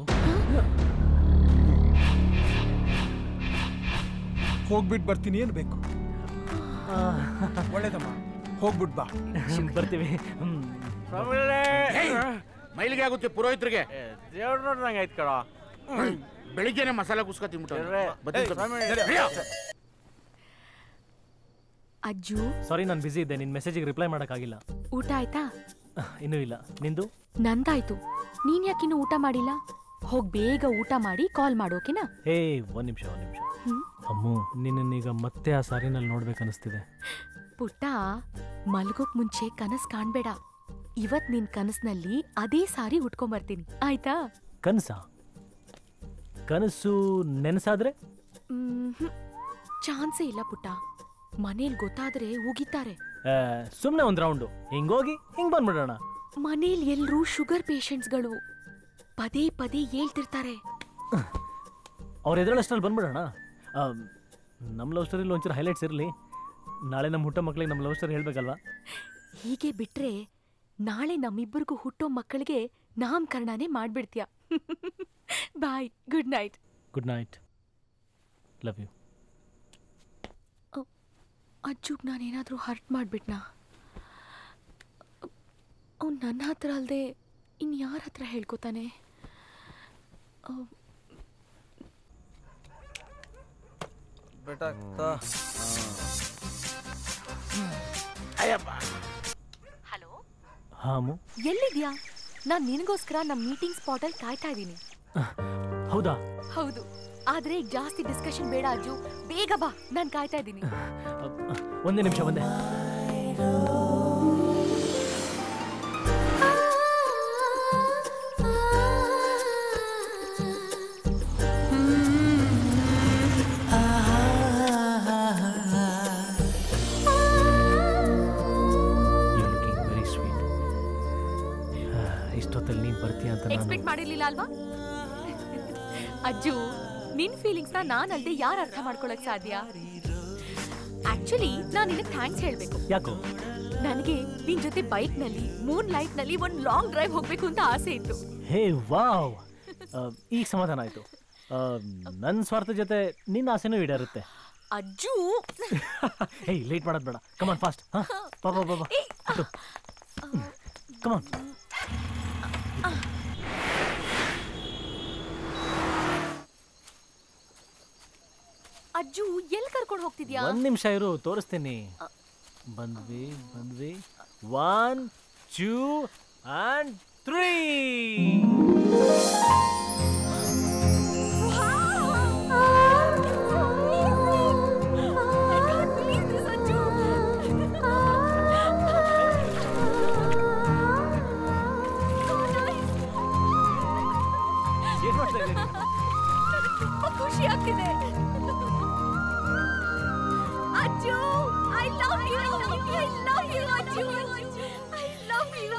ಹೋಗ್ಬಿಟ್ಟು ಬರ್ತೀನಿ ಅನ್ಬೇಕು ಒಳ್ಳೇದಮ್ಮ ಹೋಗ್ಬಿಟ್ ಬಾ ಬರ್ತೀವಿ ಮೈಲಿಗೆ ಆಗುತ್ತೆ ಪುರೋಹಿತರಿಗೆ ದೇವ್ರು ನೋಡ್ದಂಗೆ ಆಯ್ತು ಕಡ ಬೆಳಿಗ್ಗೆನೆ ಮಸಾಲೆ ಕುಸ್ಕ ಅಜ್ಜು ಸಾರಿ ನಾನು ಬಿಸಿ ಇದ್ದೆ ನಿನ್ ಮೆಸೇಜಿಗೆ ರಿಪ್ಲೈ ಮಾಡಕ್ಕಾಗಿಲ್ಲ ಊಟ ಆಯ್ತಾ ಇನ್ನೂ ಇಲ್ಲ ನಿಂದು ನಂದಾಯ್ತು ನೀನ್ ಯಾಕಿನ್ನು ಊಟ ಮಾಡಿಲ್ಲ ಹೋಗ್ ಬೇಗ ಊಟ ಮಾಡಿ ಕಾಲ್ ಮಾಡೋಕೆನಾ ಹೇ ಒಂದ್ ನಿಮಿಷ ಅಮ್ಮು ನಿನ್ನೀಗ ಮತ್ತೆ ಆ ಸಾರಿನಲ್ಲಿ ನೋಡ್ಬೇಕನ್ನಿಸ್ತಿದೆ ಪುಟ್ಟ ಮಲ್ಗೋಕ್ ಮುಂಚೆ ಕನಸ್ ಕಾಣ್ಬೇಡ ಇವತ್ ನಿನ್ ಕನಸ್ನಲ್ಲಿ ಅದೇ ಸಾರಿ ಉಟ್ಕೊಂಬರ್ತೀನಿ ಆಯ್ತಾ ಕನಸು ನೆನಸಾದ್ರೆ ಚಾನ್ಸೇ ಇಲ್ಲ ಪುಟ್ಟ ಮನೇಲಿ ಗೊತ್ತಾದ್ರೆ ಉಗಿತಾರೆ ಸುಮ್ನೆ ಒಂದ್ ರೌಂಡು ಹಿಂಗೋಗಿ ಹಿಂಗ್ ಬಂದ್ಬಿಡೋಣ ಮನೇಲಿ ಎಲ್ರೂ ಶುಗರ್ ಪೇಷಂಟ್ಸ್ಗಳು ಪದೇ ಪದೇ ಹೇಳ್ತಿರ್ತಾರೆ ಅವ್ರ ಎದುರಷ್ಟಲ್ಲಿ ಬಂದ್ಬಿಡೋಣ ನಮ್ಮ ಲವ್ ಸ್ಟೋರಿಲಿ ಒಂಚೂರು ಹೈಲೈಟ್ಸ್ ಇರಲಿ ನಾಳೆ ನಮ್ಮ ಹುಟ್ಟೋ ಮಕ್ಕಳಿಗೆ ನಮ್ಮ ಲವ್ ಸ್ಟೋರಿ ಹೇಳ್ಬೇಕಲ್ವಾ ಹೀಗೆ ಬಿಟ್ರೆ ನಾಳೆ ನಮ್ಮಿಬ್ಬರಿಗೂ ಹುಟ್ಟೋ ಮಕ್ಕಳಿಗೆ ನಾಮಕರಣನೇ ಮಾಡ್ಬಿಡ್ತೀಯ bye good night love you ಅಜ್ಜುಗ್ ನಾನೇನಾದರೂ ಹರ್ಟ್ ಮಾಡ್ಬಿಟ್ನಾ ಅವ್ನು ನನ್ನ ಹತ್ರ ಅಲ್ಲದೆ ಇನ್ಯಾರ ಹತ್ರ ಹೇಳ್ಕೊತಾನೆ ಹಲೋ ಎಲ್ಲಿದ್ಯಾ ನಾನ್ ನಿನಗೋಸ್ಕರ ನಮ್ಮ ಮೀಟಿಂಗ್ ಸ್ಪಾಟ್ ಅಲ್ಲಿ ಕಾಯ್ತಾ ಇದ್ದೀನಿ ಹೌದಾ ಹೌದು ಆದ್ರೆ ಈಗ ಜಾಸ್ತಿ ಡಿಸ್ಕಷನ್ ಬೇಡ ಅಜ್ಜು ಬೇಗ ಬಾ ನಾನು ಕಾಯ್ತಾ ಇದ್ದೀನಿ ಒಂದೇ ನಿಮಿಷ ಒಂದೇ ಇಷ್ಟೊತ್ತಲ್ಲಿ ನೀನ್ ಬರ್ತೀಯ ಅಂತ ಎಕ್ಸ್ಪೆಕ್ಟ್ ಮಾಡಿರ್ಲಿಲ್ಲ ಅಲ್ವಾ ಅಜ್ಜು ನಿನ್ ಫೀಲಿಂಗ್ಸ್ ನಾನ್ ಅಲ್ದೆ ಯಾರು ಅರ್ಥ ಮಾಡ್ಕೊಳಕ್ ಸಾಧ್ಯ ಆಕ್ಚುಲಿ ನಾನು ನಿನಗೆ ಥ್ಯಾಂಕ್ಸ್ ಹೇಳ್ಬೇಕು ಯಾಕೋ ನನಗೆ ನಿನ್ ಜೊತೆ ಬೈಕ್ ನಲ್ಲಿ ಮೂನ್ ಲೈಟ್ ನಲ್ಲಿ ಒಂದು ಲಾಂಗ್ ಡ್ರೈವ್ ಹೋಗ್ಬೇಕು ಅಂತ ಆಸೆ ಇತ್ತು ಹೇ ವಾವ್ ಈಗ ಸಮಾಧಾನ ಆಯ್ತು ನನ್ನ ಸ್ವಾರ್ಥ ಜೊತೆ ನಿನ್ನ ಆಸೆನೂ ಈಡೇರುತ್ತೆ ಅಜ್ಜು ಹೇ ಲೇಟ್ ಮಾಡೋದು ಬೇಡ ಕಮಾನ್ ಫಾಸ್ಟ್ ಬಾ ಕಮಾನ್ ಅಜ್ಜು ಎಲ್ಲಿ ಕರ್ಕೊಂಡು ಹೋಗ್ತಿದ್ಯಾ? ಒಂದ್ ನಿಮಿಷ ಇರು, ತೋರಿಸ್ತೀನಿ. ಬಂದ್ವಿ 1 2 and 3. ಖುಷಿ ಆಗ್ತಿದೆ. Ajju, I love you, I love you Ajju, I love you.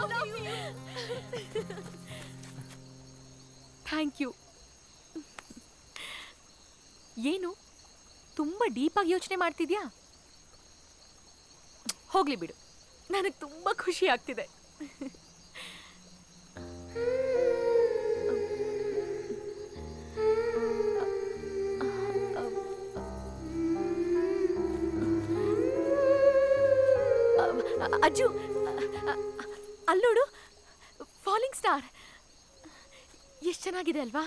Thank you. ಏನು ತುಂಬಾ ಡೀಪ್ ಆಗಿ ಯೋಚನೆ ಮಾಡ್ತಿದ್ಯಾ? ಹೋಗ್ಲಿ ಬಿಡು, ನನಗೆ ತುಂಬಾ ಖುಷಿ ಆಗ್ತಿದೆ. ಅಜ್ಜು, ಅಲ್ಲೋಡು, ಫಾಲಿಂಗ್ ಸ್ಟಾರ್ ಎಷ್ಟು ಚೆನ್ನಾಗಿದೆ ಅಲ್ವಾ?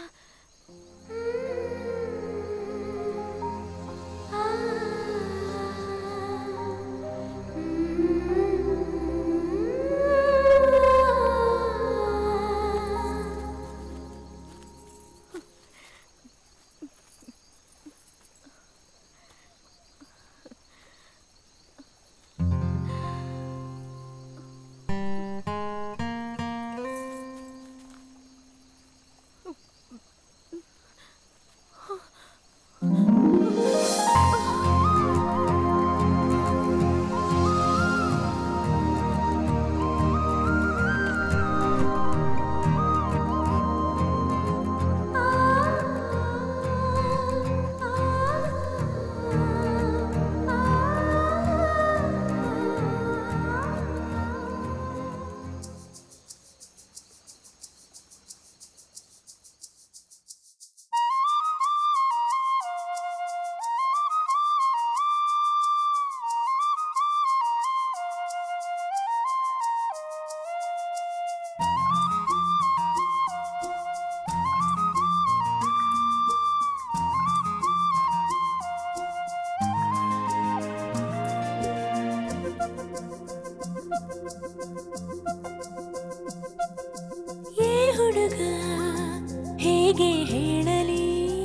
ಹೇಗೆ ಹೇಳಲಿ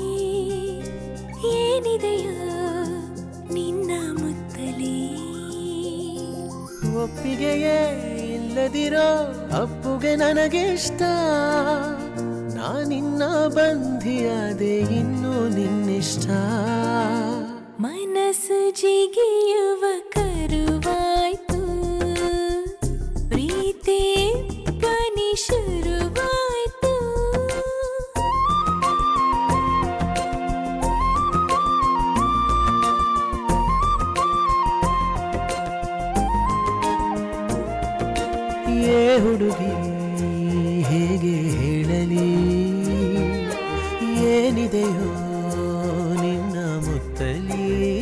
ಏನಿದೆಯೋ ನಿನ್ನ ಮುತ್ತಲಿ. ಒಪ್ಪಿಗೆಯೇ ಇಲ್ಲದಿರೋ ಅಪ್ಪುಗೆ ನನಗಿಷ್ಟ, ನಾನಿನ್ನ ಬಂಧಿಯಾದೆ ಇನ್ನು ನಿನ್ನಿಷ್ಟ. ಮನಸ್ಸು ಜಿಗಿಯುವ ಕರುವಾಯ್ತು, ಪ್ರೀತಿ ಪನಿ ಶುರುವಾಯ್ತು. ಏ ಹುಡುಗಿ ಹೇಗೆ ಹೇಳಲಿ ಏನಿದೆಯೋ ನಿನ್ನ ಮುತ್ತಲಿ.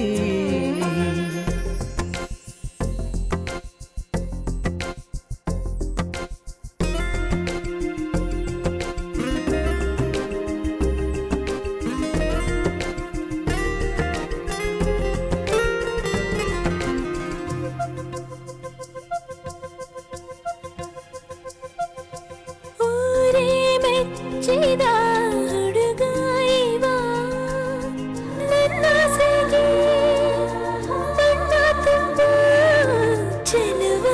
ಮೆಚ್ಚಿದ ಹುಡುಗ ಇವ, ನನ್ನಾಸೆಗೆ ಬಣ್ಣ ತುಂಬ ಚೆಲುವ.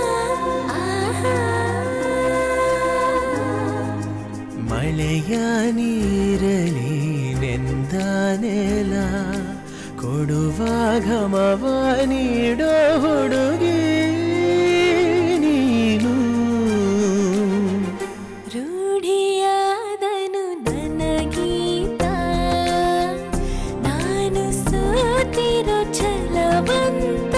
ಮಳೆಯ ನೀರಲಿ ನೆಂದ ನೆಲ ಕೊಡುವ ಘಮವ ನೀಡೋ ಹುಡುಗಿ ನೀನು. ರೂಢಿಯಾದನು ನನಗೀತ, ನಾನು ಸೋತಿರೋ ಛಲವಂತ.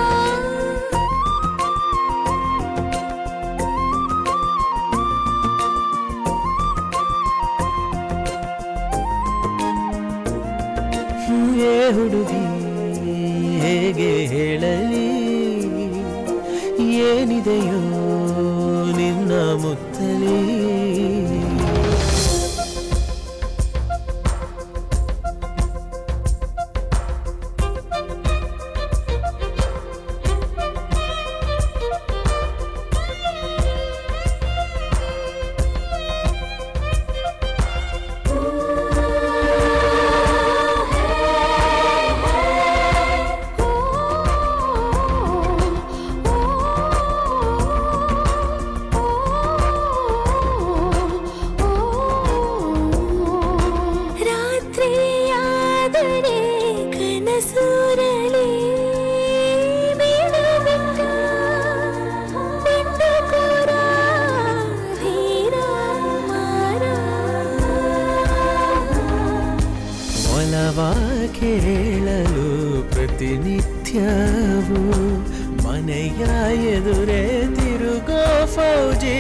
ಏ ಹುಡುಗಿ ಹೇಗೆ ಹೇಳಲಿ ಏನಿದೆಯೋ ನಿನ್ನ ಮುತ್ತಲಿ. ಕೇಳಲು ಪ್ರತಿನಿತ್ಯವೂ ಮನೆಯ ಎದುರೇ ತಿರುಗೋ ಫೌಜಿ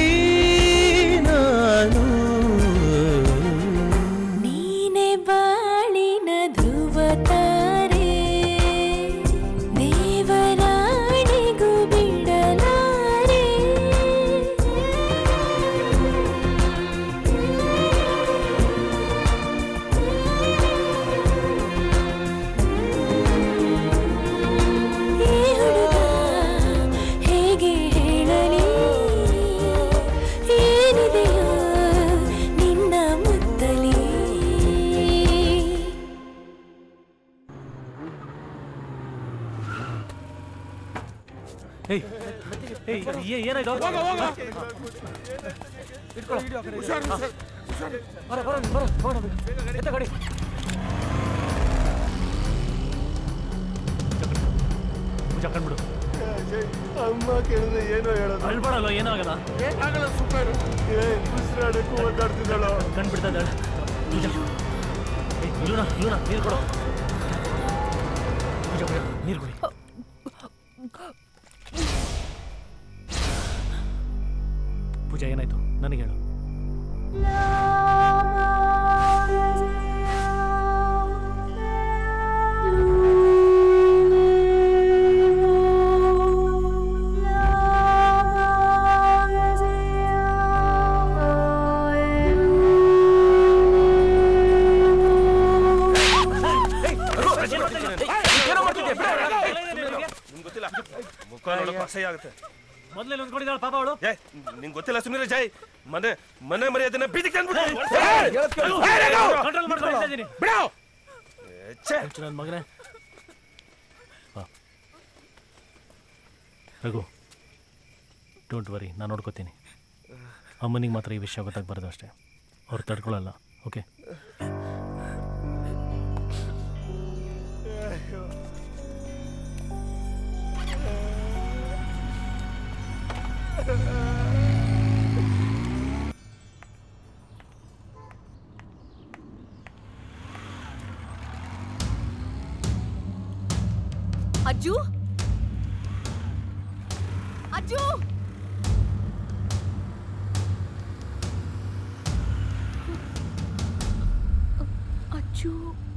ನಾನು. ನೀನೆ ಬಾಳಿನ ಧ್ರುವ ತಾರೆ ದೇವರಾಣಿಗೂ ಬಿಡಲಾರೆ. ಈ ಹುಡುಗ ಹೇಗೆ ಹೇಳಲಿ ಏನಿದೆಯೋ ನಿನ್ನ ಮುತ್ತಲಿ. ಏನಾಯ್ತು? ಪೂಜಾ ಕಂಡ್ಬಿಡು. ಅಮ್ಮ ಕೇಳಿದ್ರೆ ಏನೋ ಹೇಳೋದು. ಅಳ್ಬಾಡಲ್ಲ, ಏನೂ ಆಗಲ್ಲ. ಆಗಲ್ಲ, ಸುಮ್ಮನೆ ಉಸಿರಾಡಕ್ಕೂ ಓದಾಡ್ತಿದ್ದಾಳೋ. ಕಂಡ್ಬಿಡ್ತಾ ಇದ್ದಾಳೆ ಪೂಜಾ. ಇಲ್ಲೂನ ನೀರು ಕೊಡು. ಪೂಜಾ ನೀರು ಕೊಡಿ. ಪೂಜಾ ಏನಾಯ್ತು ನನಗೆ ಹೇಳು. ಮೊದಲೇ ಒಂದ್ಕೊಂಡಿದ್ದಾಳೆ ಪಾಪ ಅವಳು. ನಿಂಗೆ ಗೊತ್ತಿಲ್ಲ, ಸುಮ್ಮನೆ ಜೈ. ಮನೆ ಮರ್ಯಾದೆನ ಬೀದಿಗೆ ತಂದ್ಬಿಟ್ಟು ಕಂಟ್ರೋಲ್ ಮಾಡ್ತಾ ಇದ್ದೀನಿ. ನನ್ನ ಮಗನೇ ರಘು, ಡೋಂಟ್ ವರಿ, ನಾನು ನೋಡ್ಕೋತೀನಿ. ಅಮ್ಮನಿಗೆ ಮಾತ್ರ ಈ ವಿಷಯ ಗೊತ್ತಾಗಬಾರ್ದು ಅಷ್ಟೇ. ಅವ್ರು ತಡ್ಕೊಳ್ಳಲ್ಲ. ಓಕೆ? ಅಜ್ಜು, ಅಜ್ಜು, ಅಜ್ಜು.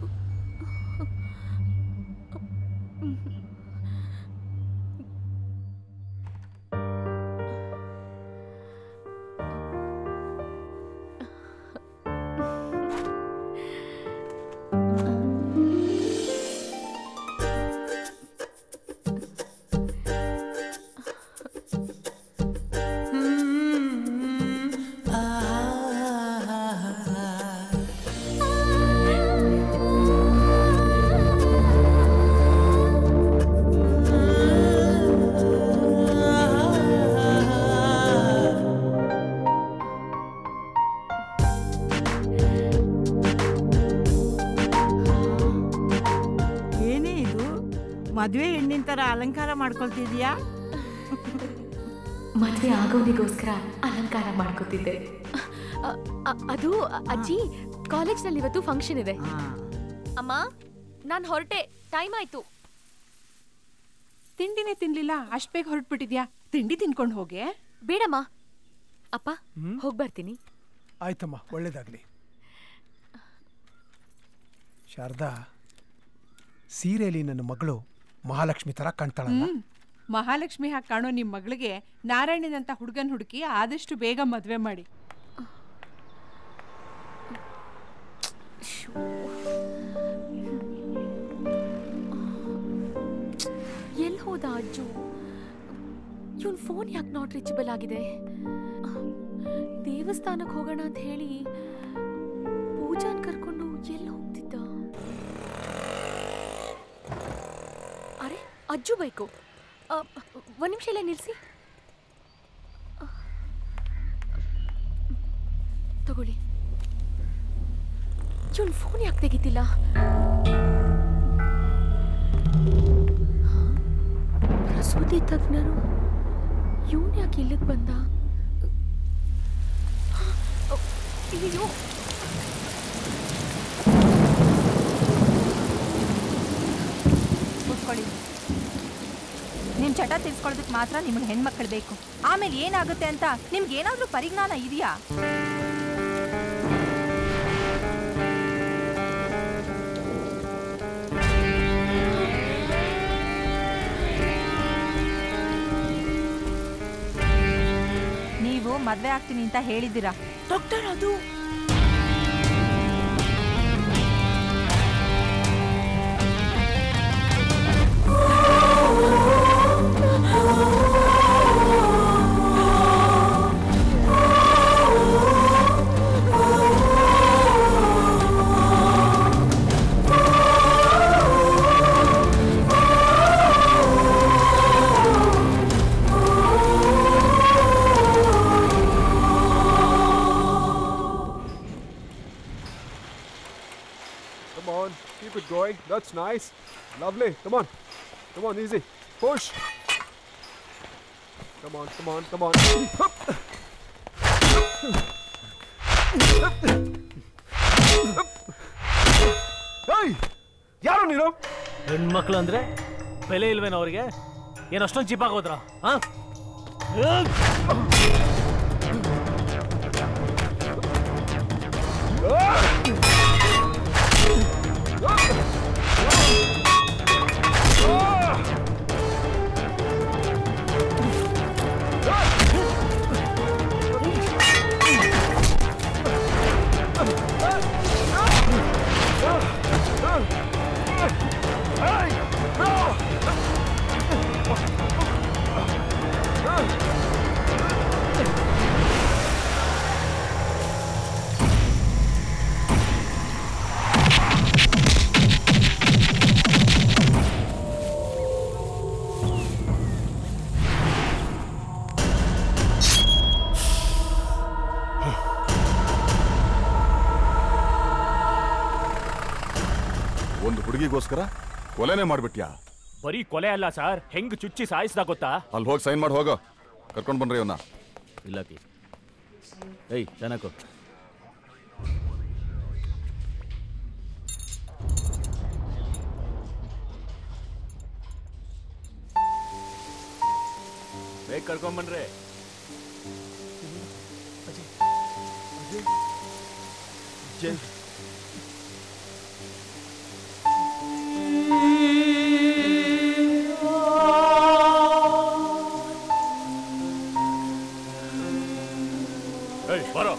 ಮದುವೆ ಹೆಣ್ಣಿನ ತರ ಅಲಂಕಾರ ಮಾಡ್ಕೊಳ್ತಿದ್ಯಾ? ಮದುವೆ ಆಗೋನಿಗೋಸ್ಕರ ಅಲಂಕಾರ ಮಾಡ್ಕೋತಿದ್ದೆ. ಅದು ಅಜ್ಜಿ, ಕಾಲೇಜ್ನಲ್ಲಿ ಇವತ್ತು ಫಂಕ್ಷನ್ ಇದೆ. ಅಮ್ಮ, ನಾನು ಹೊರಟೆ, ಟೈಮ್ ಆಯ್ತು. ತಿಂಡಿನೇ ತಿನ್ಲಿಲ್ಲ, ಅಷ್ಟ್ ಬೇಗ ಹೊರಟ್ಬಿಟ್ಟಿದ್ಯಾ? ತಿಂಡಿ ತಿನ್ಕೊಂಡು ಹೋಗೆ. ಬೇಡಮ್ಮ, ಅಪ್ಪ ಹೋಗಿ ಬರ್ತೀನಿ. ಆಯ್ತಮ್ಮ, ಒಳ್ಳೇದಾಗ್ಲಿ. ಶಾರದಾ, ಸೀರೆಯಲ್ಲಿ ನನ್ನ ಮಗಳು ಮಹಾಲಕ್ಷ್ಮಿ ತರ ಕಾಣ್ತಾಳಲ್ಲ? ಮಹಾಲಕ್ಷ್ಮಿ ಹಾಗೆ ಕಾಣೋ ನಿಮ್ಮ ಮಗಳಿಗೆ ನಾರಾಯಣನಂತ ಹುಡುಗನ್ ಹುಡುಕಿ ಆದಷ್ಟು ಬೇಗ ಮದುವೆ ಮಾಡಿ. ಎಲ್ಲಿ ಹೋದ ಅಜ್ಜು? ಇವನ್ ಫೋನ್ ಯಾಕೆ ನಾಟ್ ರೀಚಬಲ್ ಆಗಿದೆ? ದೇವಸ್ಥಾನಕ್ಕೆ ಹೋಗೋಣ ಅಂತ ಹೇಳಿ ಪೂಜಾನ್ ಕರ್ಕೊಂಡು ಎಲ್ಲಿ ಹೋಗ್ತಿದ್ದ? ಅರೆ, ಅಜ್ಜು ಬೈಕು. ಒಂದು ನಿಮಿಷ ಇಲ್ಲ, ನಿಲ್ಲಿಸಿ. ತಗೊಳ್ಳಿ. ಇವನ್ ಫೋನ್ ಯಾಕೆ ತೆಗಿತಿಲ್ಲ? ಪ್ರಸೂತಿ ತಜ್ಞರು ಇವನ್ ಯಾಕೆ ಇಲ್ಲಿಗೆ ಬಂದ? ಅಯ್ಯೋ, ನಿಮ್ಮ ಚಟ ತೀರ್ಸ್ಕೊಳ್ಳೋದಕ್ಕೆ ಮಾತ್ರ ನಿಮಗೆ ಹೆಣ್ಮಕ್ಳು ಬೇಕು. ಆಮೇಲೆ ಏನಾಗುತ್ತೆ ಅಂತ ನಿಮ್ಗೆ ಏನಾದ್ರೂ ಪರಿಜ್ಞಾನ ಇದೆಯಾ? ನೀವು ಮದ್ವೆ ಆಗ್ತೀನಿ ಅಂತ ಹೇಳಿದ್ದೀರಾ ಡಾಕ್ಟರ್. ಅದು Going. That's nice. Lovely. Come on. Come on, easy. Push. Come on, come on, come on. Hey! ಯಾರು ನೀನು? ಹೆಣ್ಮಕ್ಳು ಅಂದ್ರೆ ಬೆಲೆ ಇಲ್ವೇನೋ ಅವ್ರಿಗೆ? ಏನು ಅಷ್ಟೊಂದು ಚೀಪ್ ಆಗೋದ್ರ? ಹಾ? ಒಂದು ಹುಡುಗಿಗೋಸ್ಕರ ಕೊಲೆನೇ ಮಾಡ್ಬಿಟ್ಯಾ? ಬರೀ ಕೊಲೆ ಅಲ್ಲ ಸರ್, ಹೆಂಗ್ ಚುಚ್ಚಿ ಸಾಯಿಸ್ದ ಗೊತ್ತಾ? ಅಲ್ಲಿ ಹೋಗಿ ಸೈನ್ ಮಾಡಿ ಹೋಗೋ. ಕರ್ಕೊಂಡು ಬನ್ರಿ ಅವನ್ನ. ಇಲ್ಲಕಿ ಏಯ್ ಚೆನ್ನಾಗು. ಬೇಗ ಕರ್ಕೊಂಬನ್ರಿ. ಜೈ ಬರೋ.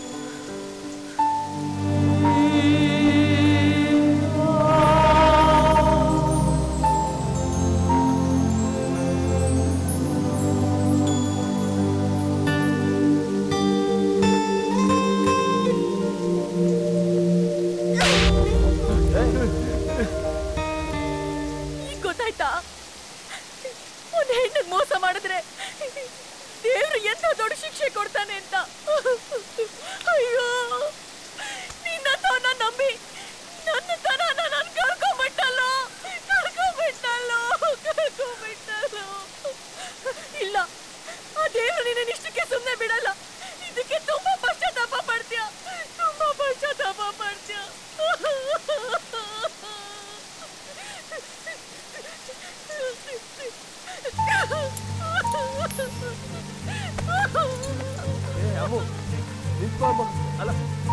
ಗೊತ್ತಾಯ್ತಾ? ಒಂದು ಹೆಣ್ಣಿಗೆ ಮೋಸ ಮಾಡಿದ್ರೆ ದೇವ್ರು ಎಂತ ದೊಡ್ಡ ಶಿಕ್ಷೆ ಕೊಡ್ತಾನೆ ಅಂತ. ಅಯ್ಯೋ, ನಿನ್ನ ನಂಬಿ ನನ್ನ ತನನ ನಾನು ಕಳ್ಕೊಂಬಿಟ್ಟಲ್ಲೋ. ಇಲ್ಲ, ಆ ದೇವ್ರು ನಿನ್ನ ಇಷ್ಟಕ್ಕೆ ಸುಮ್ಮನೆ ಬಿಡಲ್ಲ. ಇದಕ್ಕೆ ತುಂಬಾ ಪಶ್ಚಾತ್ತಾಪ ಪಡ್ತೀಯ. ಅಮ್ಮು ನಿಂತ್ಕೋ ಅಮ್ಮ. ಅಲ್ಲ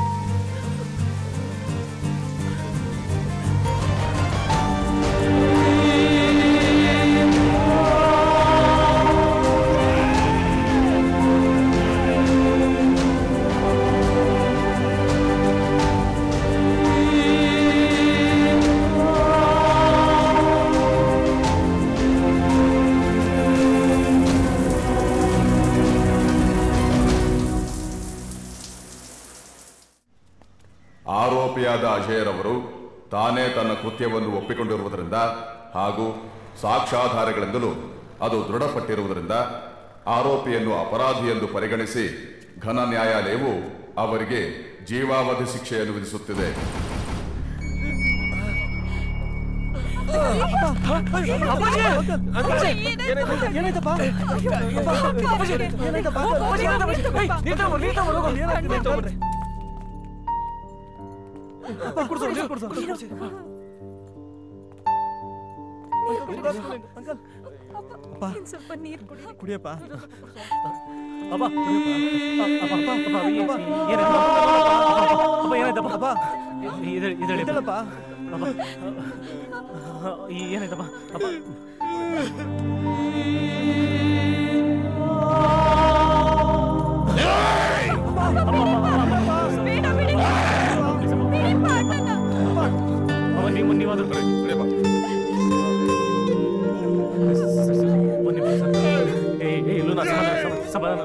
ಆರೋಪಿಯಾದ ಅಜಯರವರು ತಾನೇ ತನ್ನ ಕೃತ್ಯವನ್ನು ಒಪ್ಪಿಕೊಂಡಿರುವುದರಿಂದ ಹಾಗೂ ಸಾಕ್ಷ್ಯಾಧಾರಗಳಿಂದಲೂ ಅದು ದೃಢಪಟ್ಟಿರುವುದರಿಂದ ಆರೋಪಿಯನ್ನು ಅಪರಾಧಿ ಎಂದು ಪರಿಗಣಿಸಿ ಘನ ನ್ಯಾಯಾಲಯವು ಅವರಿಗೆ ಜೀವಾವಧಿ ಶಿಕ್ಷೆಯನ್ನು ವಿಧಿಸುತ್ತಿದೆ. ಸ್ವಲ್ಪ ನೀರು ಕುಡಿ. ಕುಡಿಯಪ್ಪ. ಅಪ್ಪ ಏನಾಯ್ತಪ್ಪ? ಏನಾಯ್ತಪ್ಪ? ಅಪ್ಪ ನೀವಾದ್ರೂ ಇಲ್ಲೂ ನಾ ಸಮಾಧಾನ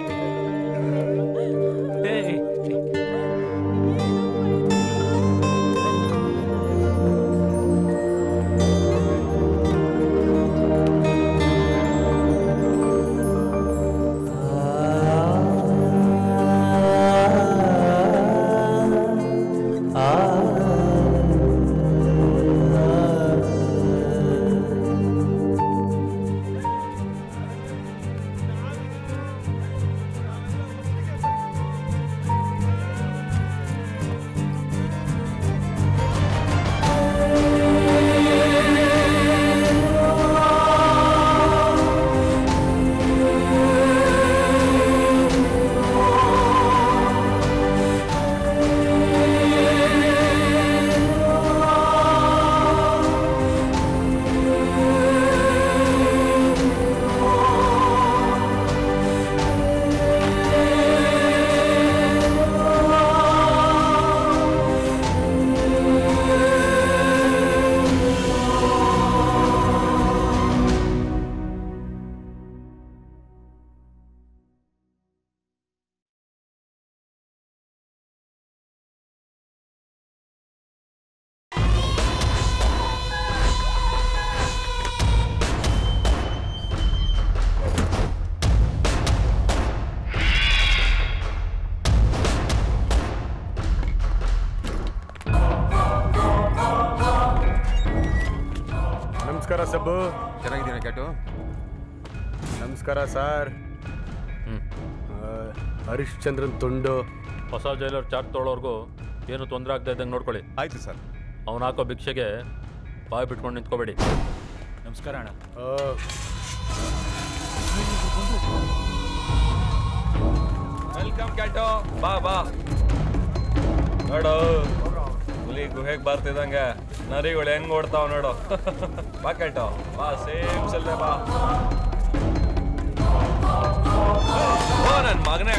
ನಮಸ್ಕಾರ ಸಬ್ಬು. ಚೆನ್ನಾಗಿದ್ದೀನ ಕ್ಯಾಟು? ನಮಸ್ಕಾರ ಸರ್. ಹರಿಶ್ಚಂದ್ರನ್ ತುಂಡು. ಹೊಸ ಜೈಲರ್ ಚಾರ್ಜ್ ತೊಗೊಳೋರ್ಗು ಏನು ತೊಂದರೆ ಆಗದೆ ಇದ್ದಂಗೆ ನೋಡ್ಕೊಳ್ಳಿ. ಆಯ್ತು ಸರ್. ಅವ್ನು ಹಾಕೋ ಭಿಕ್ಷೆಗೆ ಬಾಯಿ ಬಿಟ್ಕೊಂಡು ನಿಂತ್ಕೋಬೇಡಿ. ನಮಸ್ಕಾರ ಅಣ್ಣ. ವೆಲ್ಕಮ್ ಕ್ಯಾಟೋ. ಬಾ ಬಾ. ನೋಡು ಹುಲಿ ಗುಹೆಗೆ ಬರ್ತಿದಂಗೆ ನರಿಗಳು ಹೆಂಗ್ ಓಡ್ತಾವ ನೋಡು. ಬಾ ಕ್ಯಾಟೋ ಬಾ. ಸೇಮ್ ಸಲ್ಲೆ ಬಾ. ಓ ನನ್ನ ಮಗನೇ.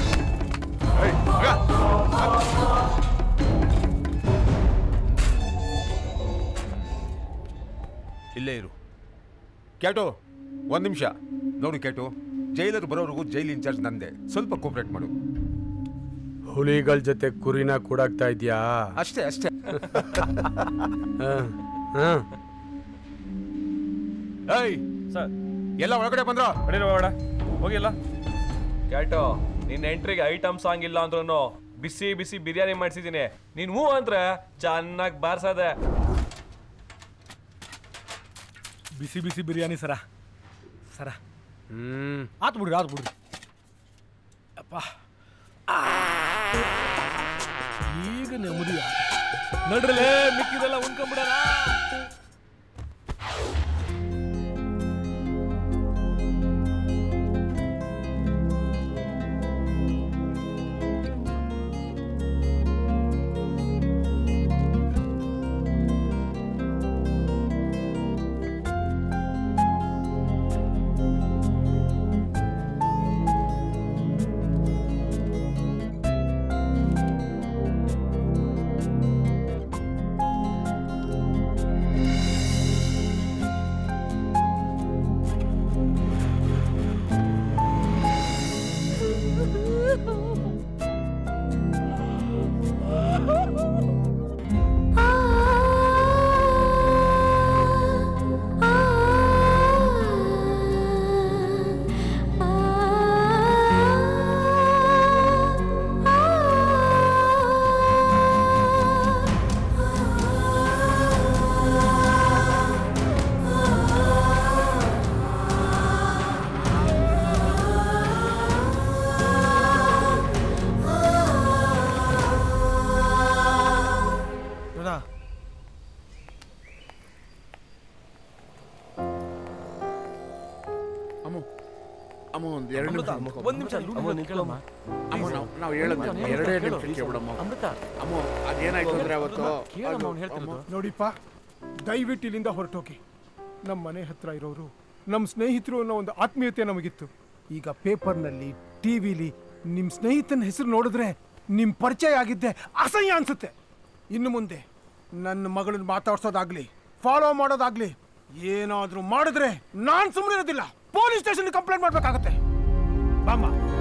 ಇಲ್ಲೇ ಇರು ಕ್ಯಾಟೋ. ಒಂದ್ ನಿಮಿಷ ನೋಡು ಕ್ಯಾಟೋ, ಜೈಲರ್ ಬರೋವರೆಗೂ ಜೈಲ್ ಇನ್ಚಾರ್ಜ್ ನಂದೆ. ಸ್ವಲ್ಪ ಕೋಪರೇಟ್ ಮಾಡು. ಹುಲಿಗಳ ಜೊತೆ ಕುರಿನ ಕೂಡಾಕ್ತಾ ಇದ್ಯಾ? ಅಷ್ಟೇ ಅಷ್ಟೇ. ಏಯ್ ಸರ್, ಎಲ್ಲ ಒಳಗಡೆ ಬಂದ್ರ? ಹೋಗಿಲ್ಲ ಕ್ಯಾಟೋ. ನಿನ್ನ ಎಂಟ್ರಿಗೆ ಐಟಮ್ ಸಾಂಗ್ ಇಲ್ಲ ಅಂದ್ರೂ ಬಿಸಿ ಬಿಸಿ ಬಿರಿಯಾನಿ ಮಾಡಿಸಿದ್ದೀನಿ. ನೀನ್ ಹೂ ಅಂದ್ರೆ ಚೆನ್ನಾಗಿ ಬಾರ್ಸದೆ. ಬಿಸಿ ಬಿಸಿ ಬಿರಿಯಾನಿ ಸರ ಆತ್ ಬಿಡ್ರಿ ಅಪ್ಪ. ಈಗ ನೆಮ್ಮದಿ ನಡ್ರಲ್ಲೇ, ಮಿಕ್ಕಿದೆಲ್ಲ ಉಣ್ಕೊಂಡ್ಬಿಡೋಣ. ಎರಡು ನಿಮಿಷ ಒಂದ್ ನಿಮಿಷ ನಾವು ಹೇಳೋದು ಎರಡೇ ನಿಮಿಷ ಕೇಳ್ಬಿಡಮ್ಮ. ಅಮ್ಮ ಅದೇನಾಯ್ತು ಅಂದ್ರೆ ಅವತ್ತು ನೋಡಿಪ್ಪ, ದಯವಿಟ್ಟು ಇಲ್ಲಿಂದ ಹೊರಟೋಗಿ. ನಮ್ಮ ಮನೆ ಹತ್ರ ಇರೋರು ನಮ್ಮ ಸ್ನೇಹಿತರು ಅನ್ನೋ ಒಂದು ಆತ್ಮೀಯತೆ ನಮಗಿತ್ತು. ಈಗ ಪೇಪರ್ನಲ್ಲಿ ಟಿವಿಲಿ ನಿಮ್ಮ ಸ್ನೇಹಿತನ ಹೆಸರು ನೋಡಿದ್ರೆ ನಿಮ್ಮ ಪರಿಚಯ ಆಗಿದ್ದೆ ಅಸಹ್ಯ ಅನ್ಸುತ್ತೆ. ಇನ್ನು ಮುಂದೆ ನನ್ನ ಮಗಳನ್ನ ಮಾತಾಡ್ಸೋದಾಗ್ಲಿ ಫಾಲೋ ಮಾಡೋದಾಗ್ಲಿ ಏನಾದ್ರೂ ಮಾಡಿದ್ರೆ ನಾನ್ ಸುಮ್ಮನೆ ಇರೋದಿಲ್ಲ. ಪೊಲೀಸ್ ಸ್ಟೇಷನ್ ಕಂಪ್ಲೇಂಟ್ ಮಾಡ್ಬೇಕಾಗತ್ತೆ. ಬಾಮ್ಮ.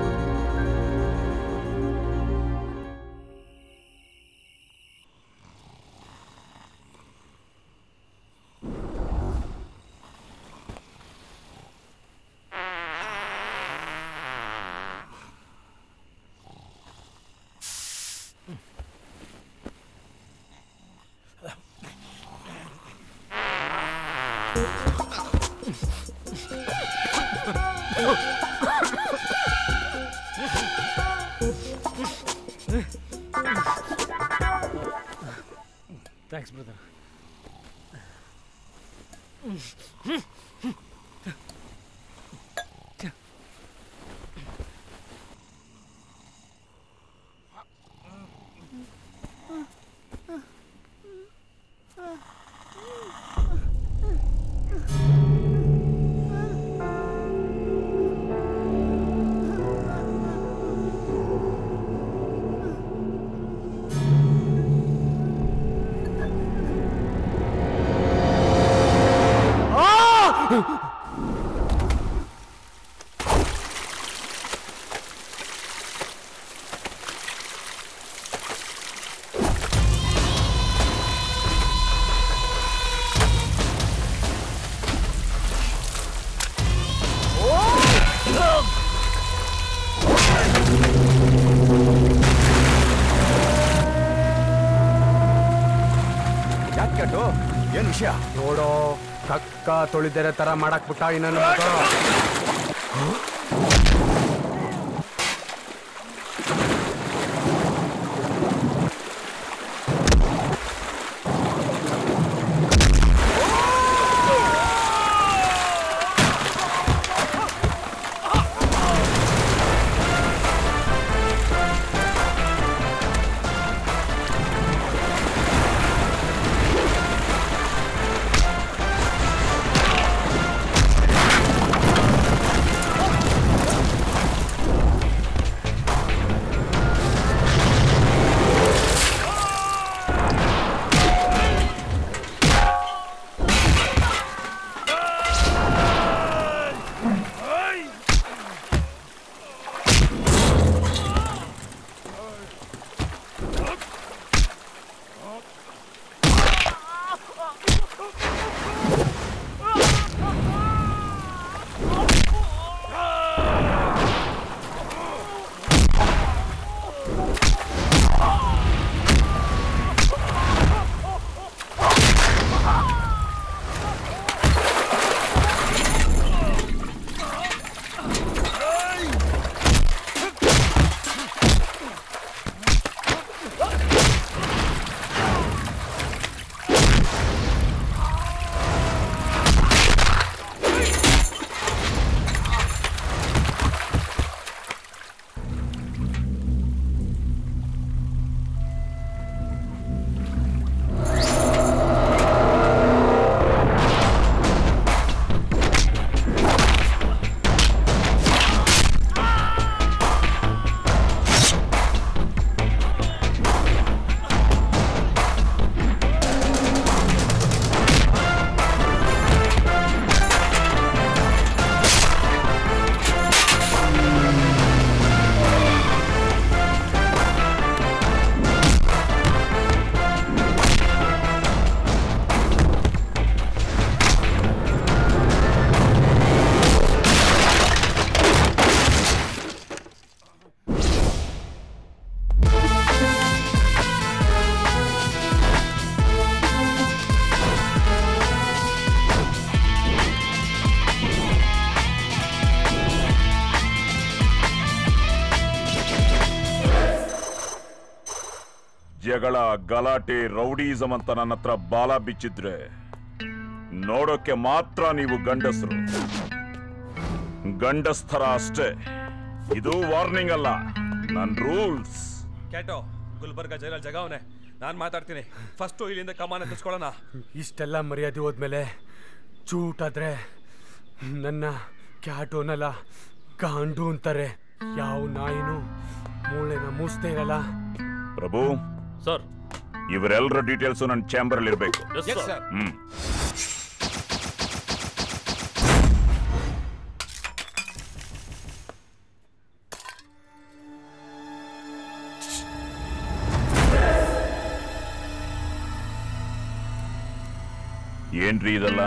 Thanks brother. ಏನ್ ವಿಷಯ ನೋಡೋ, ಕಕ್ಕ ತೊಳಿದರೆ ತರ ಮಾಡಕ್ ಬಿಟ್ಟ ಇನ್ನೊಂದು ಜಗಳ ಗಲಾಟೆ ರೌಡಿಸಮ್ ಅಂತ ನನ್ನ ಹತ್ರ ಬಾಲ ಬಿಚ್ಚಿದ್ರೆ ನೋಡೋಕೆ ಮಾತ್ರ ನೀವು ಗಂಡಸರು. ಗಂಡಸ್ಥರ ಅಷ್ಟೇ. ಇದು ವಾರ್ನಿಂಗ್ ಅಲ್ಲ, ನನ್ ರೂಲ್ಸ್. ಕ್ಯಾಟೋ, ಗುಲ್ಬರ್ಗ ಜೈಲಲ್ಲಿ ಜಾಗ ಅವನೇ, ನಾನು ಮಾತಾಡ್ತೀನಿ. ಫಸ್ಟು ಇಲ್ಲಿಂದ ಕಮಾನ ಎತ್ತಿಸ್ಕೊಳ್ಳೋಣ. ಇಷ್ಟೆಲ್ಲ ಮರ್ಯಾದೆ ಹೋದ್ಮೇಲೆ ಚೂಟಾದ್ರೆ ನನ್ನ ಕ್ಯಾಟೋನಲ್ಲ ಗಾಂಡು ಅಂತಾರೆ. ಯಾವ ನಾಯಿನೂ ಮೂಳೆನ ಮೂಸ್ತಾ ಇರಲ್ಲ. ಪ್ರಭು ಸರ್, ಇವರೆಲ್ಲರ ಡೀಟೇಲ್ಸ್ ನನ್ನ ಚಾಂಬರ್ ಅಲ್ಲಿ ಇರಬೇಕು. ಏನ್ರಿ ಇದಲ್ಲ?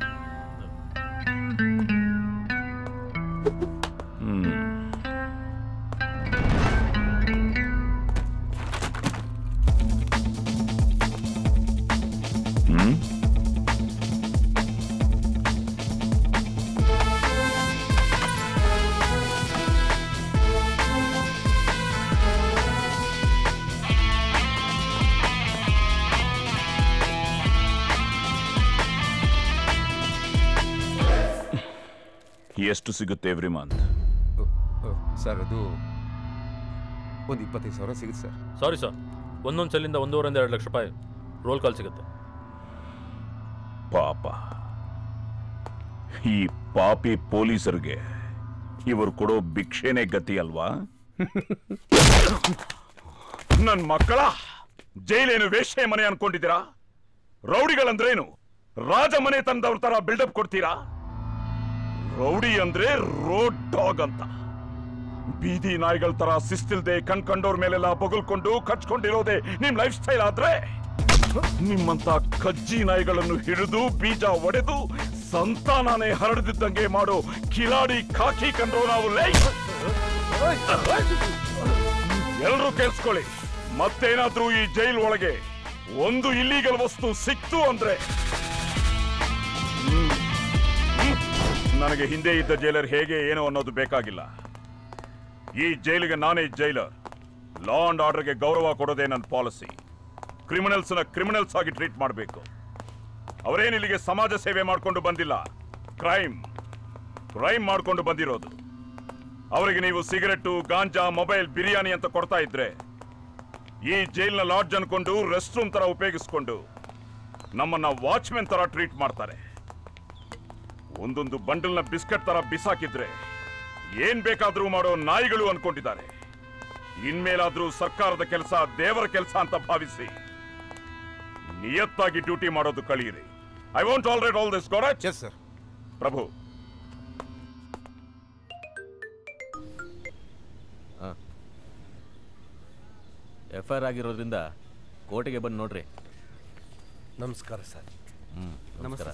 ಎಷ್ಟು ಸಿಗುತ್ತೆ ಎವ್ರಿ ಮಂತ್? ಸರ್, ಅದು ಒಂದು 25,000 ಸಿಗುತ್ತೆ ಸರ್. ಸಾರಿ ಸರ್, ಒಂದೊಂದು ಸಲಿಂದ 1.5 2 ಲಕ್ಷ ರೂಪಾಯಿ ರೋಲ್ ಕಾಲ್ ಸಿಗುತ್ತೆ. ಪಾಪ, ಈ ಪಾಪಿ ಪೊಲೀಸರಿಗೆ ಇವರು ಕೊಡೋ ಭಿಕ್ಷೆನೇ ಗತಿ ಅಲ್ವಾ? ನನ್ ಮಕ್ಕಳ ಜೈಲೇನು ವೇಶ್ಯೆ ಮನೆ ಅನ್ಕೊಂಡಿದ್ದೀರಾ? ರೌಡಿಗಳಂದ್ರೇನು? ರಾಜ ಮನೆ ತಂದವ್ರ ತರ ಬಿಲ್ಡಪ್ ಕೊಡ್ತೀರಾ? ರೌಡಿ ಅಂದ್ರೆ ರೋಡ್ ಡಾಗ್ ಅಂತ. ಬೀದಿ ನಾಯಿಗಳ ತರ ಶಿಸ್ತಿಲ್ದೆ ಕಣ್ಕಂಡೋರ್ ಮೇಲೆಲ್ಲ ಬೊಗಲ್ಕೊಂಡು ಕಚ್ಕೊಂಡಿರೋದೆ ನಿಮ್ ಲೈಫ್ ಸ್ಟೈಲ್ ಆದ್ರೆ, ನಿಮ್ಮಂತ ಕಜ್ಜಿ ನಾಯಿಗಳನ್ನು ಹಿಡಿದು ಬೀಜ ಒಡೆದು ಸಂತಾನನೇ ಹರಡಿದ್ದಂಗೆ ಮಾಡೋ ಕಿಲಾಡಿ ಖಾಕಿ ಕಂಡ್ರೋ ನಾವು. ಎಲ್ರೂ ಕೇಳಿಸ್ಕೊಳ್ಳಿ, ಮತ್ತೇನಾದ್ರೂ ಈ ಜೈಲ್ ಒಳಗೆ ಒಂದು ಇಲ್ಲೀಗಲ್ ವಸ್ತು ಸಿಕ್ತು ಅಂದ್ರೆ ನನಗೆ ಹಿಂದೆ ಇದ್ದ ಜೈಲರ್ ಹೇಗೆ ಏನೋ ಅನ್ನೋದು ಬೇಕಾಗಿಲ್ಲ. ಈ ಜೈಲಿಗೆ ನಾನೇ ಜೈಲರ್. ಲಾ ಅಂಡ್ ಆರ್ಡರ್ಗೆ ಗೌರವ ಕೊಡೋದೇ ನನ್ನ ಪಾಲಿಸಿ. ಕ್ರಿಮಿನಲ್ಸ್ನ ಕ್ರಿಮಿನಲ್ಸ್ ಆಗಿ ಟ್ರೀಟ್ ಮಾಡಬೇಕು. ಅವರೇನಿಲ್ಲಿಗೆ ಸಮಾಜ ಸೇವೆ ಮಾಡಿಕೊಂಡು ಬಂದಿಲ್ಲ, ಕ್ರೈಮ್ ಮಾಡಿಕೊಂಡು ಬಂದಿರೋದು. ಅವರಿಗೆ ನೀವು ಸಿಗರೆಟ್ಟು, ಗಾಂಜಾ, ಮೊಬೈಲ್, ಬಿರಿಯಾನಿ ಅಂತ ಕೊಡ್ತಾ ಇದ್ರೆ ಈ ಜೈಲ್ನ ಲಾಡ್ಜ್ ಅನ್ಕೊಂಡು ರೆಸ್ಟ್ ರೂಮ್ ತರ ಉಪಯೋಗಿಸ್ಕೊಂಡು ನಮ್ಮನ್ನ ವಾಚ್ಮೆನ್ ತರ ಟ್ರೀಟ್ ಮಾಡ್ತಾರೆ. ಒಂದೊಂದು ಬಂಡಲ್ನ ಬಿಸ್ಕೆಟ್ ತರ ಬಿಸಾಕಿದ್ರೆ ಏನ್ ಬೇಕಾದ್ರೂ ಮಾಡೋ ನಾಯಿಗಳು ಅನ್ಕೊಂಡಿದ್ದಾರೆ. ಇನ್ಮೇಲಾದ್ರೂ ಸರ್ಕಾರದ ಕೆಲಸ ದೇವರ ಕೆಲಸ ಅಂತ ಭಾವಿಸಿ ನಿಯತ್ತಾಗಿ ಡ್ಯೂಟಿ ಮಾಡೋದು ಕಲಿಯಿರಿ. I won't tolerate all this. Got it? Yes sir. Prabhu, FIR ಆಗಿರೋದ್ರಿಂದ ಕೋರ್ಟಿಗೆ ಬಂದು ನೋಡ್ರಿ. ನಮಸ್ಕಾರ ಸರ್. ನಮಸ್ಕಾರ.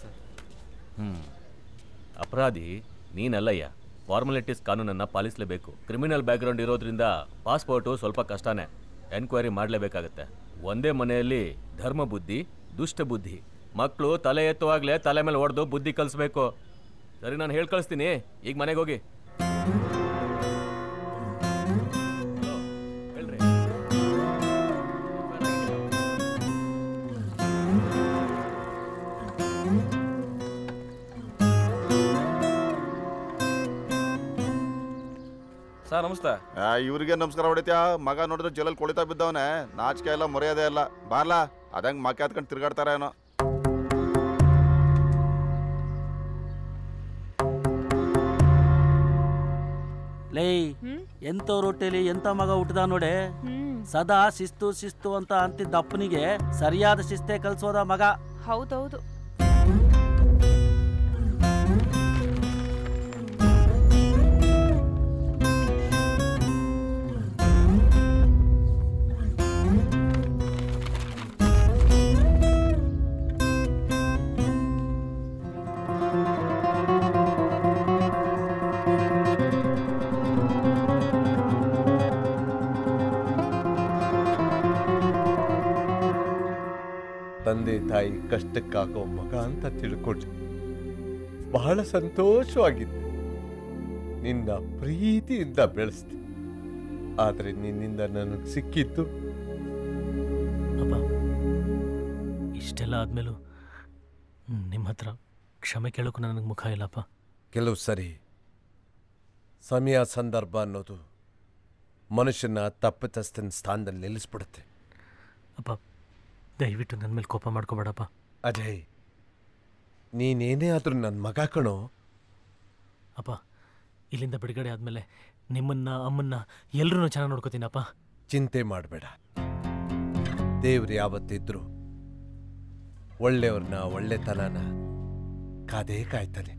ಅಪರಾಧಿ ನೀನಲ್ಲಯ್ಯ. ಫಾರ್ಮಾಲಿಟೀಸ್ ಕಾನೂನನ್ನು ಪಾಲಿಸಲೇಬೇಕು. ಕ್ರಿಮಿನಲ್ ಬ್ಯಾಕ್ಗ್ರೌಂಡ್ ಇರೋದ್ರಿಂದ ಪಾಸ್ಪೋರ್ಟು ಸ್ವಲ್ಪ ಕಷ್ಟನೇ. ಎನ್ಕ್ವೈರಿ ಮಾಡಲೇಬೇಕಾಗತ್ತೆ. ಒಂದೇ ಮನೆಯಲ್ಲಿ ಧರ್ಮ ಬುದ್ಧಿ, ದುಷ್ಟ ಬುದ್ಧಿ. ಮಕ್ಕಳು ತಲೆ ಎತ್ತುವಾಗಲೇ ತಲೆ ಮೇಲೆ ಹೊಡೆದು ಬುದ್ಧಿ ಕಲಿಸ್ಬೇಕು. ಸರಿ, ನಾನು ಹೇಳಿ ಕಳಿಸ್ತೀನಿ. ಈಗ ಮನೆಗೆ ಹೋಗಿ. ಸರ್ ನಮಸ್ತೆ. ಇವ್ರಿಗೆ ನಮಸ್ಕಾರ ಹೊಡಿತ್ಯಾ? ಮಗ ನೋಡಿದ್ರೆ ಜೈಲಲ್ಲಿ ಕೊಳಿತಾ ಬಿದ್ದವನೆ. ನಾಚಿಕೆ ಎಲ್ಲ ಮರ್ಯಾದೆ ಎಲ್ಲ ಬಾರ್ಲಾ. ಅದಂಗ್ ಮಕ್ಕ ಹತ್ಕೊಂಡು ತಿರ್ಗಾಡ್ತಾರ ಏನೋ. ಲೇ, ಎಂತವ್ರ ಹೊಟ್ಟೆಲಿ ಎಂತ ಮಗ ಹುಟ್ಟದ ನೋಡೆ. ಸದಾ ಶಿಸ್ತು ಶಿಸ್ತು ಅಂತ ಅಂತಿದ್ದ ಅಪ್ಪನಿಗೆ ಸರಿಯಾದ ಶಿಸ್ತೇ ಕಲ್ಸೋದ ಮಗ. ಹೌದೌದು. ತಂದೆ ತಾಯಿ ಕಷ್ಟಕ್ಕಾಗೋ ಮಗ ಅಂತ ತಿಳ್ಕೊಂಡೆ. ಬಹಳ ಸಂತೋಷವಾಗಿದ್ದೆ. ನಿನ್ನ ಪ್ರೀತಿಯಿಂದ ಬೆಳೆಸ್ದೆ. ಆದರೆ ನಿನ್ನಿಂದ ನನಗೆ ಸಿಕ್ಕಿತ್ತು. ಅಪ್ಪ, ಇಷ್ಟೆಲ್ಲ ಆದ್ಮೇಲೂ ನಿಮ್ಮ ಹತ್ರ ಕ್ಷಮೆ ಕೇಳೋಕ್ಕೂ ನನಗೆ ಮುಖ ಇಲ್ಲಪ್ಪ. ಕೆಲವು ಸರಿ ಸಮಯ ಸಂದರ್ಭ ಅನ್ನೋದು ಮನುಷ್ಯನ ತಪ್ಪಿತಸ್ಥನ ಸ್ಥಾನದಲ್ಲಿ ನಿಲ್ಲಿಸ್ಬಿಡುತ್ತೆ. ಅಪ್ಪ ದಯವಿಟ್ಟು ನನ್ನ ಮೇಲೆ ಕೋಪ ಮಾಡ್ಕೋಬೇಡಪ್ಪ. ಅಜಯ್, ನೀನೇನೇ ಆದರೂ ನನ್ನ ಮಗ ಕಣೋ. ಅಪ್ಪ ಇಲ್ಲಿಂದ ಬಿಡುಗಡೆ ಆದಮೇಲೆ ನಿಮ್ಮನ್ನ ಅಮ್ಮನ್ನ ಎಲ್ಲರೂ ಚೆನ್ನಾಗಿ ನೋಡ್ಕೋತೀನಪ್ಪ. ಚಿಂತೆ ಮಾಡಬೇಡ. ದೇವ್ರು ಯಾವತ್ತಿದ್ರು ಒಳ್ಳೆಯವ್ರನ್ನ ಒಳ್ಳೆತನನ ಕಾದೇ ಕಾಯ್ತಾನೆ.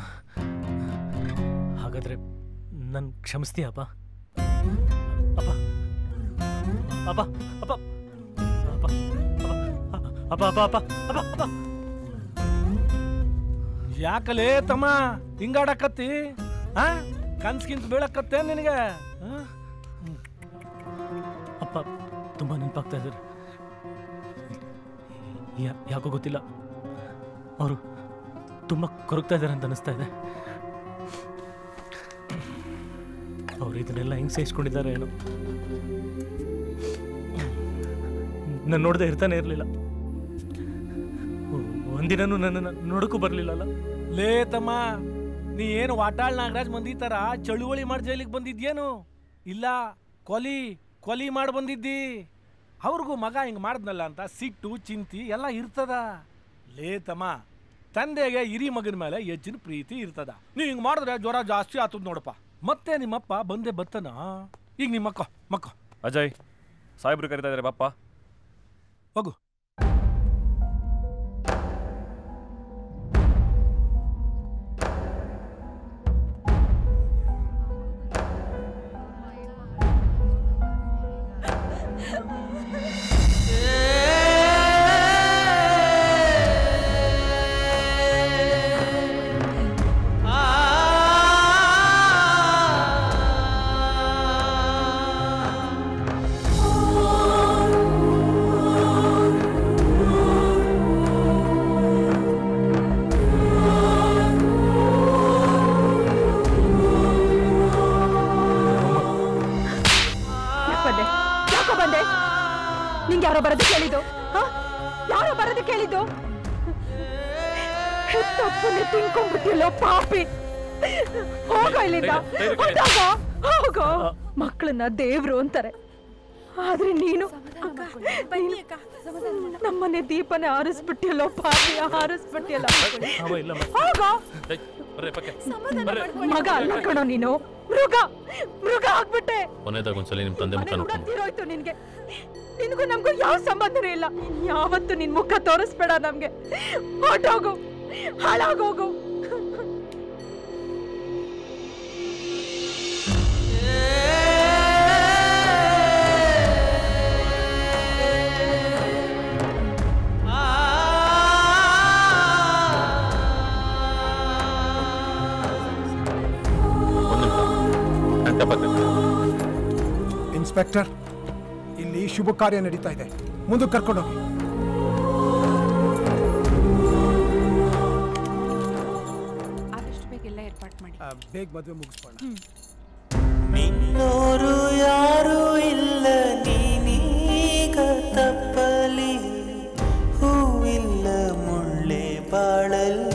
ಹಾಗಾದ್ರೆ ನನ್ ಕ್ಷಮಿಸ್ತೀಯಪ್ಪ? ಅಪ್ಪ ಅಪ್ಪ ಅಪ್ಪ ಅಪ್ಪ ಅಪ್ಪ ಅಪ್ಪ ಅಪ್ಪ ಅಪ್ಪ ಅಪ್ಪ ಯಾಕಲೇ ತಮ್ಮ ಹಿಂಗಾಡಕತ್ತಿ? ಕನ್ಸ್ಕಿಂತ ಬೀಳಕತ್ತೆ ನಿನಗೆ? ಅಪ್ಪ ತುಂಬಾ ನೆನಪಾಗ್ತಾ ಇದ್ದಾರೆ. ಯಾಕೋ ಗೊತ್ತಿಲ್ಲ, ಅವರು ತುಂಬಾ ಕೊರಗ್ತಾ ಇದ್ದಾರೆ ಅಂತ ಅನಿಸ್ತಾ ಇದೆ. ಅವ್ರು ಇದನ್ನೆಲ್ಲ ಹೆಂಗ್ ಸಹಿಸ್ಕೊಂಡಿದ್ದಾರೆ ಏನೋ. ನಾನು ನೋಡದೆ ಇರ್ತಾನೆ ಇರಲಿಲ್ಲ. ಒಂದಿನೂ ನನ್ನನ್ನು ನೋಡಕ್ಕೂ ಬರಲಿಲ್ಲಲ್ಲ. ಲೇ ತಮ್ಮ, ನೀ ಏನು ವಾಟಾಳ್ ನಾಗರಾಜ್ ಮಂದಿ ತರ ಚಳುವಳಿ ಮಾಡಿ ಜೈಲಿಗೆ ಬಂದಿದ್ಯೇನು? ಇಲ್ಲ, ಕೊಲಿ ಮಾಡಿ ಬಂದಿದ್ದಿ. ಅವ್ರಿಗೂ ಮಗ ಹಿಂಗೆ ಮಾಡಿದ್ನಲ್ಲ ಅಂತ ಸಿಟ್ಟು ಚಿಂತಿ ಎಲ್ಲ ಇರ್ತದ. ಲೇ ತಮ್ಮ, ತಂದೆಗೆ ಹಿರಿ ಮಗನ ಮೇಲೆ ಹೆಚ್ಚಿನ ಪ್ರೀತಿ ಇರ್ತದ. ನೀ ಹಿಂಗೆ ಮಾಡಿದ್ರೆ ಜ್ವರ ಜಾಸ್ತಿ ಆತದ ನೋಡಪ್ಪ. ಮತ್ತೆ ನಿಮ್ಮಪ್ಪ ಬಂದೇ ಬತ್ತನ. ಈಗ ನಿಮ್ಮ ಮಕ್ಕ ಅಜಯ್, ಸಾಹೇಬ್ರು ಕರಿತಾ ಇದ್ದಾರೆ, ಬಾಪ್ಪ ಹೋಗು. ಯಾರೋ ಬರೋದು ಕೇಳಿದ್ದು? ತಪ್ಪನ್ನೇ ತಿನ್ಕೊಂಡ್ಬಿಟ್ಟಿಲ್ಲೋ ಪಾಪಿ. ಹೋಗೋ ಇಲ್ಲಿಂದ, ಹೋಗೋ. ಮಕ್ಕಳನ್ನ ದೇವ್ರು ಅಂತಾರೆ, ಆದ್ರೆ ನೀನು ನಮ್ಮನೆ ದೀಪನೇ ಆರಿಸ್ಬಿಟ್ಟಿಲ್ಲೋ ಪಾಪಿ, ಆರಿಸ್ಬಿಟ್ಟಿಲ್ಲ. ಹೋಗೋ. ಮಗ ಅಲ್ಲ ಕಣೋ ನೀನು, ಮೃಗ ಆಗ್ಬಿಟ್ಟೆ. ಕೊನೆದಾಗ ಒಂದ್ಸಲಿ ನಿಮ್ ತಂದೆ ಮುಖ ನೋಡ್ತಿರೋಯ್ತು ನಿನ್ಗೆ. ನಿನ್ಗೂ ನಮ್ಗೂ ಯಾವ ಸಂಬಂಧನೂ ಇಲ್ಲ. ಯಾವತ್ತು ನಿನ್ ಮುಖ ತೋರಿಸ್ಬೇಡ ನಮ್ಗೆ. ಹೊರ್ಟೋಗು, ಹಾಳಾಗೋಗು. ಇನ್ಸ್ಪೆಕ್ಟರ್, ಇಲ್ಲಿ ಶುಭ ಕಾರ್ಯ ನಡೀತಾ ಇದೆ, ಮುಂದಕ್ಕೆ ಕರ್ಕೊಂಡೋಗಿ. ಆದಷ್ಟು ಬೇಗ ಎಲ್ಲ ಏರ್ಪಾಟ್ ಮಾಡಿ. ಬೇಗ ಮದುವೆ ಮುಗಿಸ್ಬೋಣ. ನಿನ್ನೋರು ಯಾರು ಇಲ್ಲ, ನೀನೀಗ ತಪ್ಪಲಿ ಹೂವಿಲ್ಲ ಮುಳ್ಳೆ ಬಾಳಲ್ಲಿ.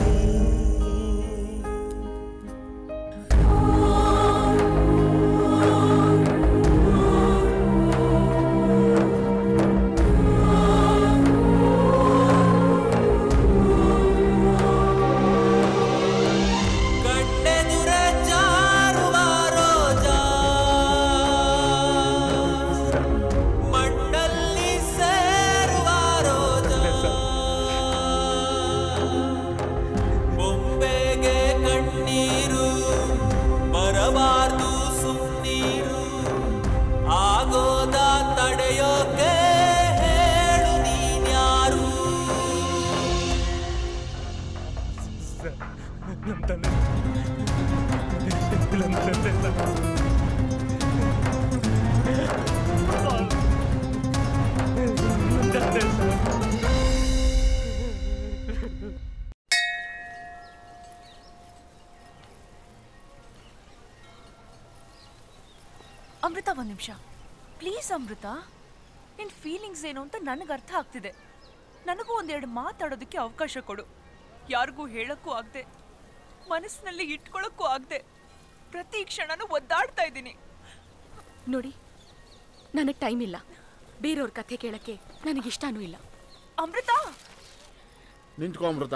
ಅಮೃತ, ಒಂದು ನಿಮಿಷ ಪ್ಲೀಸ್. ಅಮೃತ, ನಿನ್ನ ಫೀಲಿಂಗ್ಸ್ ಏನು ಅಂತ ನನಗೆ ಅರ್ಥ ಆಗ್ತಿದೆ. ನನಗೂ ಒಂದೆರಡು ಮಾತಾಡೋದಕ್ಕೆ ಅವಕಾಶ ಕೊಡು. ಯಾರಿಗೂ ಹೇಳಕ್ಕೂ ಆಗದೆ, ಮನಸ್ಸಿನಲ್ಲಿ ಇಟ್ಕೊಳ್ಳೋಕ್ಕೂ ಆಗದೆ ಪ್ರತಿ ಕ್ಷಣನೂ ಒದ್ದಾಡ್ತಾ ಇದ್ದೀನಿ. ನೋಡಿ, ನನಗೆ ಟೈಮ್ ಇಲ್ಲ. ಬೇರೆಯವ್ರ ಕಥೆ ಕೇಳಕ್ಕೆ ನನಗಿಷ್ಟನೂ ಇಲ್ಲ. ಅಮೃತ, ನಿಂತ್ಕೊ ಅಮೃತ.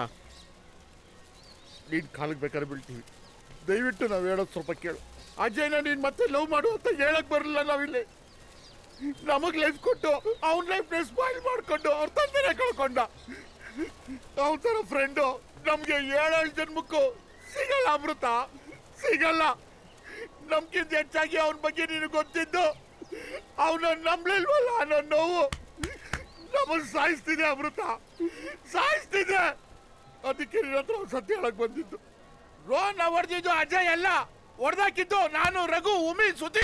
ನೀನ್ ಕಾಲಿಗೆ ಬೇಕಾದ್ರೆ ಬೀಳ್ತೀವಿ. ದಯವಿಟ್ಟು ನಾವು ಹೇಳೋದು ಸ್ವಲ್ಪ ಕೇಳು. ಅಜಯ್ನ ನೀನ್ ಮತ್ತೆ ಲವ್ ಮಾಡು ಅಂತ ಹೇಳಕ್ ಬರಲಿಲ್ಲ ನಾವಿಲ್ಲಿ. ನಮಗ್ ಲೈಫ್ ಕೊಟ್ಟು ಅವನ ಲೈಫ್ ಸ್ಪಾಯ್ಲ್ ಮಾಡ್ಕೊಂಡು ಅವ್ರ ತಂದೆನೇ ಕಳ್ಕೊಂಡ. ಅವನ ತರ ಫ್ರೆಂಡು ನಮ್ಗೆ 7 ಜನ್ಮಕ್ಕೂ ಸಿಗಲ್ಲ ಅಮೃತ, ಸಿಗಲ್ಲ. ನಮ್ಗಿಂತ ಹೆಚ್ಚಾಗಿ ಅವನ ಬಗ್ಗೆ ನೀನು ಗೊತ್ತಿದ್ದು ಅವನ ನಂಬಲಿಲ್ವಲ್ಲ ಅನ್ನೋ ನೋವು ನಮ್ಮನ್ನು ಸಾಯಿಸ್ತಿದೆ ಅಮೃತ, ಸಾಯಿಸ್ತಿದೆ. ಅದಕ್ಕೆ ನಿನ್ನ ಹತ್ರ ಸತ್ಯ ಹೇಳಕ್ ಬಂದಿದ್ದು. ರೋಹನ್ ಹೊಡೆದಿದ್ದು ಅಜಯ್ ಅಲ್ಲ, ಹೊಡೆದಾಕಿದ್ದು ನಾನು, ರಘು, ಉಮಿ, ಸುದ್ದಿ.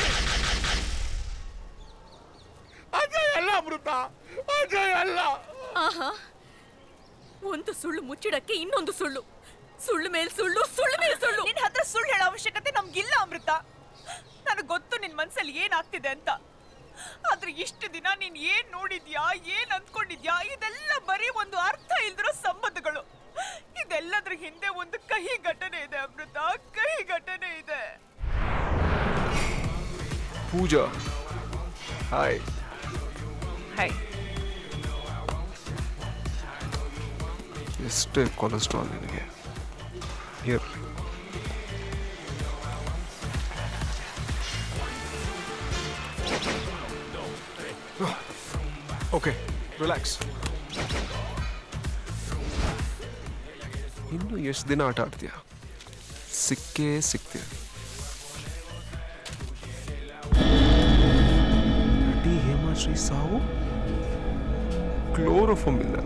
ಅಜಯ್ ಅಲ್ಲ ಅಮೃತ, ಅಜಯ್ ಅಲ್ಲ. ಆಹಾ, ಒಂದು ಸುಳ್ಳು ಮುಚ್ಚಿಡಕ್ಕೆ ಇನ್ನೊಂದು ಸುಳ್ಳು, ಸುಳ್ಳು ಮೇಲೆ ಸುಳ್ಳು, ಸುಳ್ಳು ಮೇಲೆ ಸುಳ್ಳು. ನಿನ್ನ ಹತ್ರ ಸುಳ್ಳು ಹೇಳೋ ಅವಶ್ಯಕತೆ ನಮ್ಗಿಲ್ಲ ಅಮೃತ. ನನಗೆ ಗೊತ್ತು ನಿನ್ ಮನ್ಸಲ್ಲಿ ಏನಾಗ್ತಿದೆ ಅಂತ. ಆದ್ರೆ ಇಷ್ಟು ದಿನ ನೀನ್ ಏನ್ ನೋಡಿದ್ಯಾ, ಏನ್ ಅಂದ್ಕೊಂಡಿದ್ಯಾ, ಇದೆಲ್ಲ ಬರೀ ಒಂದು ಅರ್ಥ ಇಲ್ದಿರೋ ಸಂಬಂಧಗಳು. ಇದೆಲ್ಲದ್ರ ಹಿಂದೆ ಒಂದು ಕಹಿ ಘಟನೆ ಇದೆ ಅಮೃತ, ಕಹಿ ಘಟನೆ ಇದೆ. ಪೂಜಾ, ಹಾಯ್. ಹಾಯ್. ಎಷ್ಟೇ ಕೊಲೆಸ್ಟ್ರಾಲ್ ನಿನಗೆ ಇರಲಿ. Okay, relax. ಇನ್ನು ಎಷ್ಟು ದಿನ ಆಟ ಆಡ್ತೀಯ? ಸಿಕ್ಕೇ ಸಿಗ್ತೀಯ. ನಟಿ ಹೇಮಾಶ್ರೀ ಸಾವು ಕ್ಲೋರೋಫಾರ್ಮ್ ಇಲ್ಲಲ್ಲ.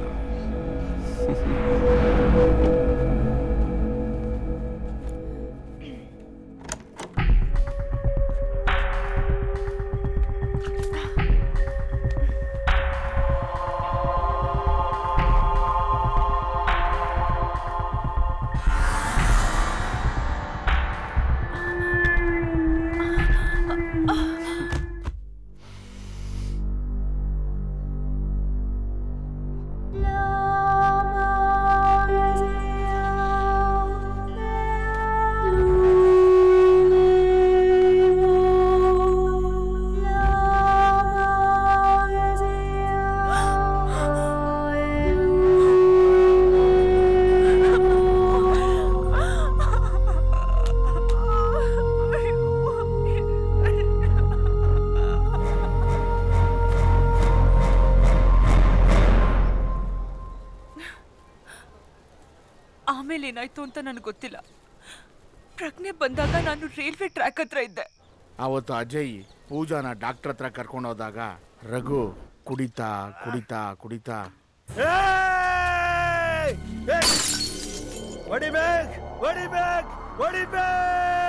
ಆಮೇಲೆ ಏನಾಯ್ತು ಅಂತ ನನಗೆ ಗೊತ್ತಿಲ್ಲ. ಪ್ರಜ್ಞೆ ಬಂದಾಗ ನಾನು ರೈಲ್ವೆ ಟ್ರ್ಯಾಕ್ ಹತ್ರ ಇದ್ದೆ. ಅವತ್ತು ಅಜಯ್ ಪೂಜಾನ ಡಾಕ್ಟರ್ ಹತ್ರ ಕರ್ಕೊಂಡು ಹೋದಾಗ ರಘು ಕುಡಿತಾ ಕುಡಿತಾ ಕುಡಿತಾ ಹೊಡಿಬೇಕು, ಹೊಡಿಬೇಕು, ಹೊಡಿಬೇಕು.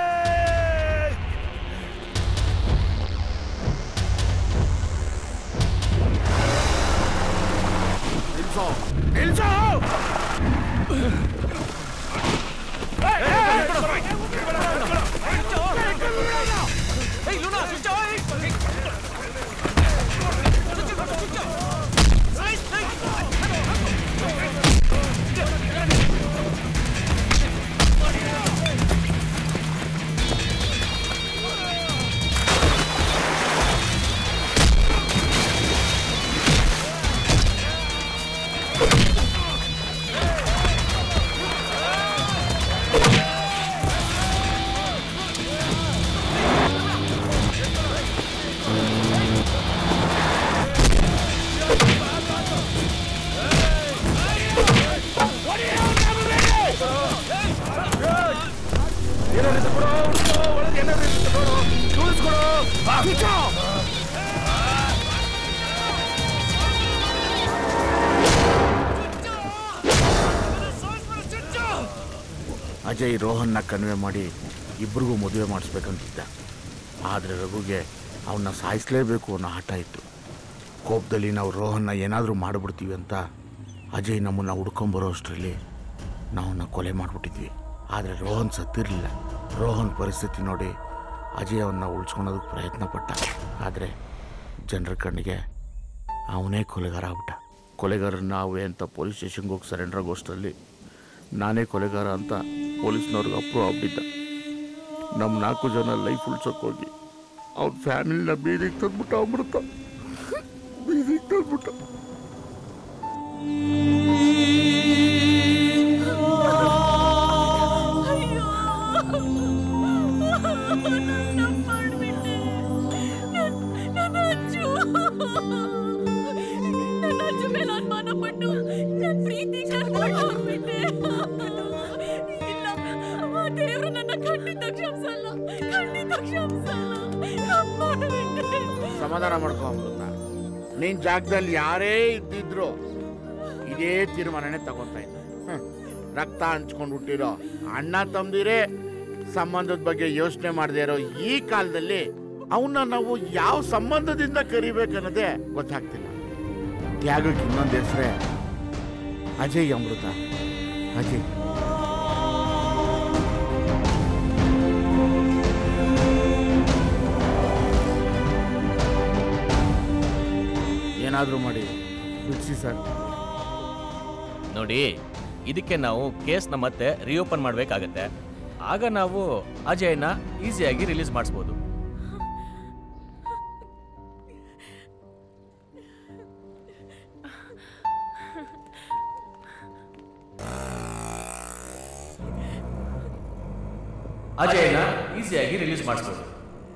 ನಿಲ್ಸೋ, ನಿಲ್ಸೋ. ಅಜಯ್ ರೋಹನ್ನ ಕನ್ವೆ ಮಾಡಿ ಇಬ್ಬರಿಗೂ ಮದುವೆ ಮಾಡಿಸ್ಬೇಕಂತಿದ್ದ. ಆದರೆ ರಘುಗೆ ಅವನ್ನ ಸಾಯಿಸಲೇಬೇಕು ಅನ್ನೋ ಹಠ ಇತ್ತು. ಕೋಪದಲ್ಲಿ ನಾವು ರೋಹನ್ನ ಏನಾದರೂ ಮಾಡಿಬಿಡ್ತೀವಿ ಅಂತ ಅಜಯ್ ನಮ್ಮನ್ನು ಹುಡ್ಕೊಂಬರೋ ಅಷ್ಟರಲ್ಲಿ ನಾವನ್ನ ಕೊಲೆ ಮಾಡಿಬಿಟ್ಟಿದ್ವಿ. ಆದರೆ ರೋಹನ್ ಸತ್ತಿರಲಿಲ್ಲ. ರೋಹನ್ ಪರಿಸ್ಥಿತಿ ನೋಡಿ ಅಜಯ್ ಅವನ್ನ ಉಳಿಸ್ಕೊಳೋದಕ್ಕೆ ಪ್ರಯತ್ನ ಪಟ್ಟ. ಆದರೆ ಜನರ ಕಣ್ಣಿಗೆ ಅವನೇ ಕೊಲೆಗಾರ ಆಗ್ಬಿಟ್ಟ. ಕೊಲೆಗಾರನ ನಾವೇ ಅಂತ ಪೊಲೀಸ್ ಸ್ಟೇಷನ್ಗೆ ಹೋಗಿ ಸರೆಂಡರ್ ಆಗೋಷ್ಟರಲ್ಲಿ ನಾನೇ ಕೊಲೆಗಾರ ಅಂತ ಪೊಲೀಸ್ನವ್ರಿಗೆ ಅಪ್ರೂವ್ ಆಗ್ಬಿಟ್ಟಿದ್ದ. ನಮ್ಮ 4 ಜನ ಲೈಫ್ ಉಳ್ಸೋಕ್ಕೋಗಿ ಅವ್ರ ಫ್ಯಾಮಿಲಿನ ಬೀದಿಗೆ ತಂದ್ಬಿಟ್ಟ ಅಮೃತ. ಬೀದಿಗೆ ತಂದ್ಬಿಟ್ಟ. ಸಮಾಧಾನ ಮಾಡ್ಕೊ ಅಮೃತ. ನಿನ್ ಜಾಗದಲ್ಲಿ ಯಾರೇ ಇದ್ದಿದ್ರು ಇದೇ ತೀರ್ಮಾನನೇ ತಗೊಂತ ಇದ್ದ. ರಕ್ತ ಹಂಚ್ಕೊಂಡು ಹುಟ್ಟಿರೋ ಅಣ್ಣ ತಮ್ಮದಿರೇ ಸಂಬಂಧದ ಬಗ್ಗೆ ಯೋಚನೆ ಮಾಡದೇ ಇರೋ ಈ ಕಾಲದಲ್ಲಿ ಅವನ್ನ ನಾವು ಯಾವ ಸಂಬಂಧದಿಂದ ಕರಿಬೇಕನ್ನೋದೇ ಗೊತ್ತಾಗ್ತಿಲ್ಲ. ತ್ಯಾಗಕ್ಕೆ ಇನ್ನೊಂದು ಹೆಸರೇ ಅಜಯ್ ಅಮೃತ. ಅಜಯ್ ಏನಾದರೂ ಮಾಡಿ ಬಿಡಿಸಿ ಸರ್. ನೋಡಿ, ಇದಕ್ಕೆ ನಾವು ಕೇಸ್ನ ಮತ್ತೆ ರಿಓಪನ್ ಮಾಡಬೇಕಾಗತ್ತೆ. ಆಗ ನಾವು ಅಜಯ್ನ ಈಸಿಯಾಗಿ ರಿಲೀಸ್ ಮಾಡಿಸ್ಬೋದು. ಅಜಯ್ನ ಈಸಿಯಾಗಿ ರಿಲೀಸ್ ಮಾಡಿಸ್ಬೋದು.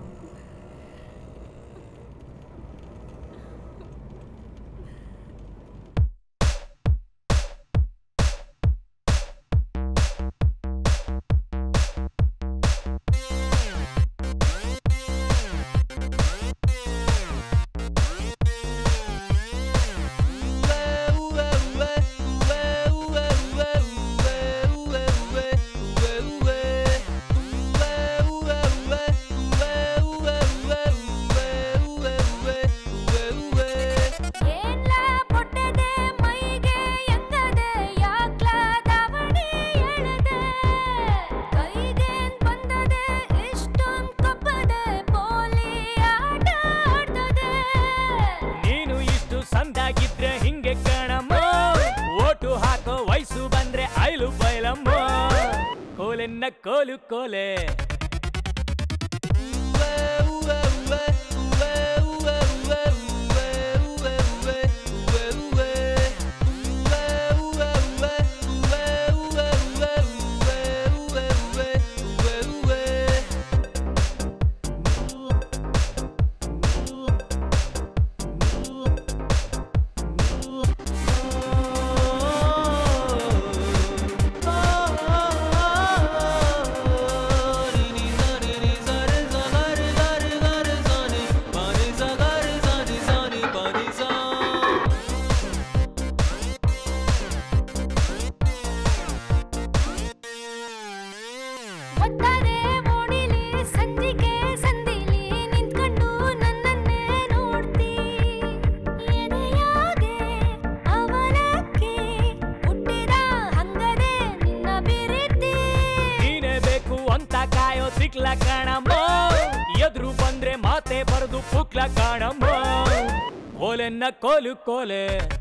ಕೋಲು ಕೋಲೆ ಎದುರು ಬಂದ್ರೆ ಮಾತೆ ಬರೆದು ಪುಕ್ಲ ಕಾಣಮ್ಮ ಕೋಲೆನ್ನ ಕೋಲು ಕೋಲೆ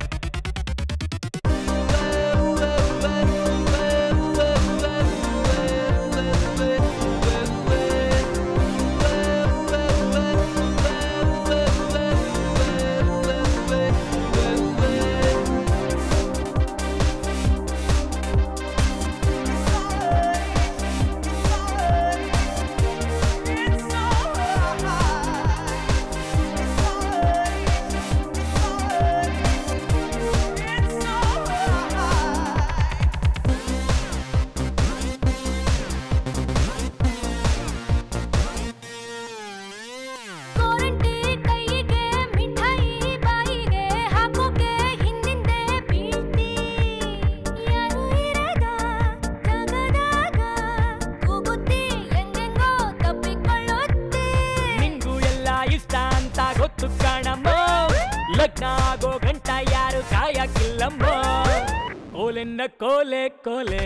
ಲಗ್ನಾಗೋ ಗಂಟ ಯಾರು ಕಾಯಕ್ಕಿಲ್ಲಮ್ಮ ಕೋಲೆನ್ನ ಕೋಲೆ ಕೋಲೆ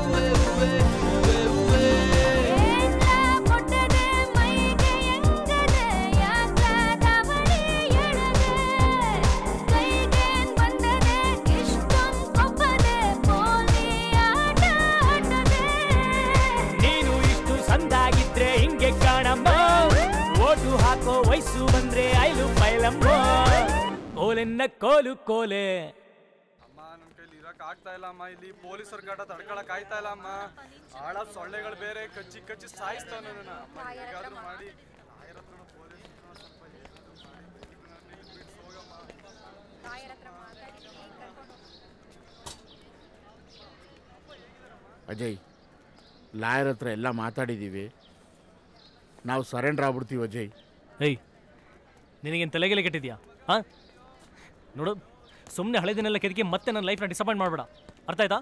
ಕೊಟ್ಟದೆ ಮೈಗೆ ಎಂಗದೆ ವಯಸ್ಸು ಬಂದ್ರೆ ಐಲು ಪೈಲಮ್ಮ ಕೋಲೆನ್ನ ಕೋಲು ಕೋಲೆ. ಅಮ್ಮ ನನ್ನ ಕೈಲಿ ಇರಕ್ ಆಗ್ತಾ ಇಲ್ಲ ಅಮ್ಮ, ಇಲ್ಲಿ ಪೊಲೀಸರ ಕಾಟ ತಡ್ಕೊಳಕ್ ಆಯ್ತಾ ಇಲ್ಲ ಅಮ್ಮ. ಆಳ ಸೊಳ್ಳೆಗಳು ಬೇರೆ ಕಚ್ಚಿ ಕಚ್ಚಿ ಸಾಯಿಸ್ತಾವ ನನ್ನ. ಅಮ್ಮ ಹೇಗಾದ್ರೂ ಮಾಡಿ ಅಜಯ್, ಲಾಯರ್ ಹತ್ರ ಎಲ್ಲ ಮಾತಾಡಿದ್ದೀವಿ, ನಾವು ಸರೆಂಡರ್ ಆಗ್ಬಿಡ್ತೀವಿ ಅಜಯ್. ಏಯ್, ನಿನಗೇನು ತಲೆಗೆಲೆ ಕೆಟ್ಟಿದ್ಯಾ? ಹಾಂ ನೋಡು, ಸುಮ್ಮನೆ ಹಳೆ ದಿನೆಲ್ಲ ಕೆದಕಿ ಮತ್ತೆ ನನ್ನ ಲೈಫ್ನ ಡಿಸಪಾಯಿಂಟ್ ಮಾಡಬೇಡ, ಅರ್ಥ ಆಯ್ತಾ?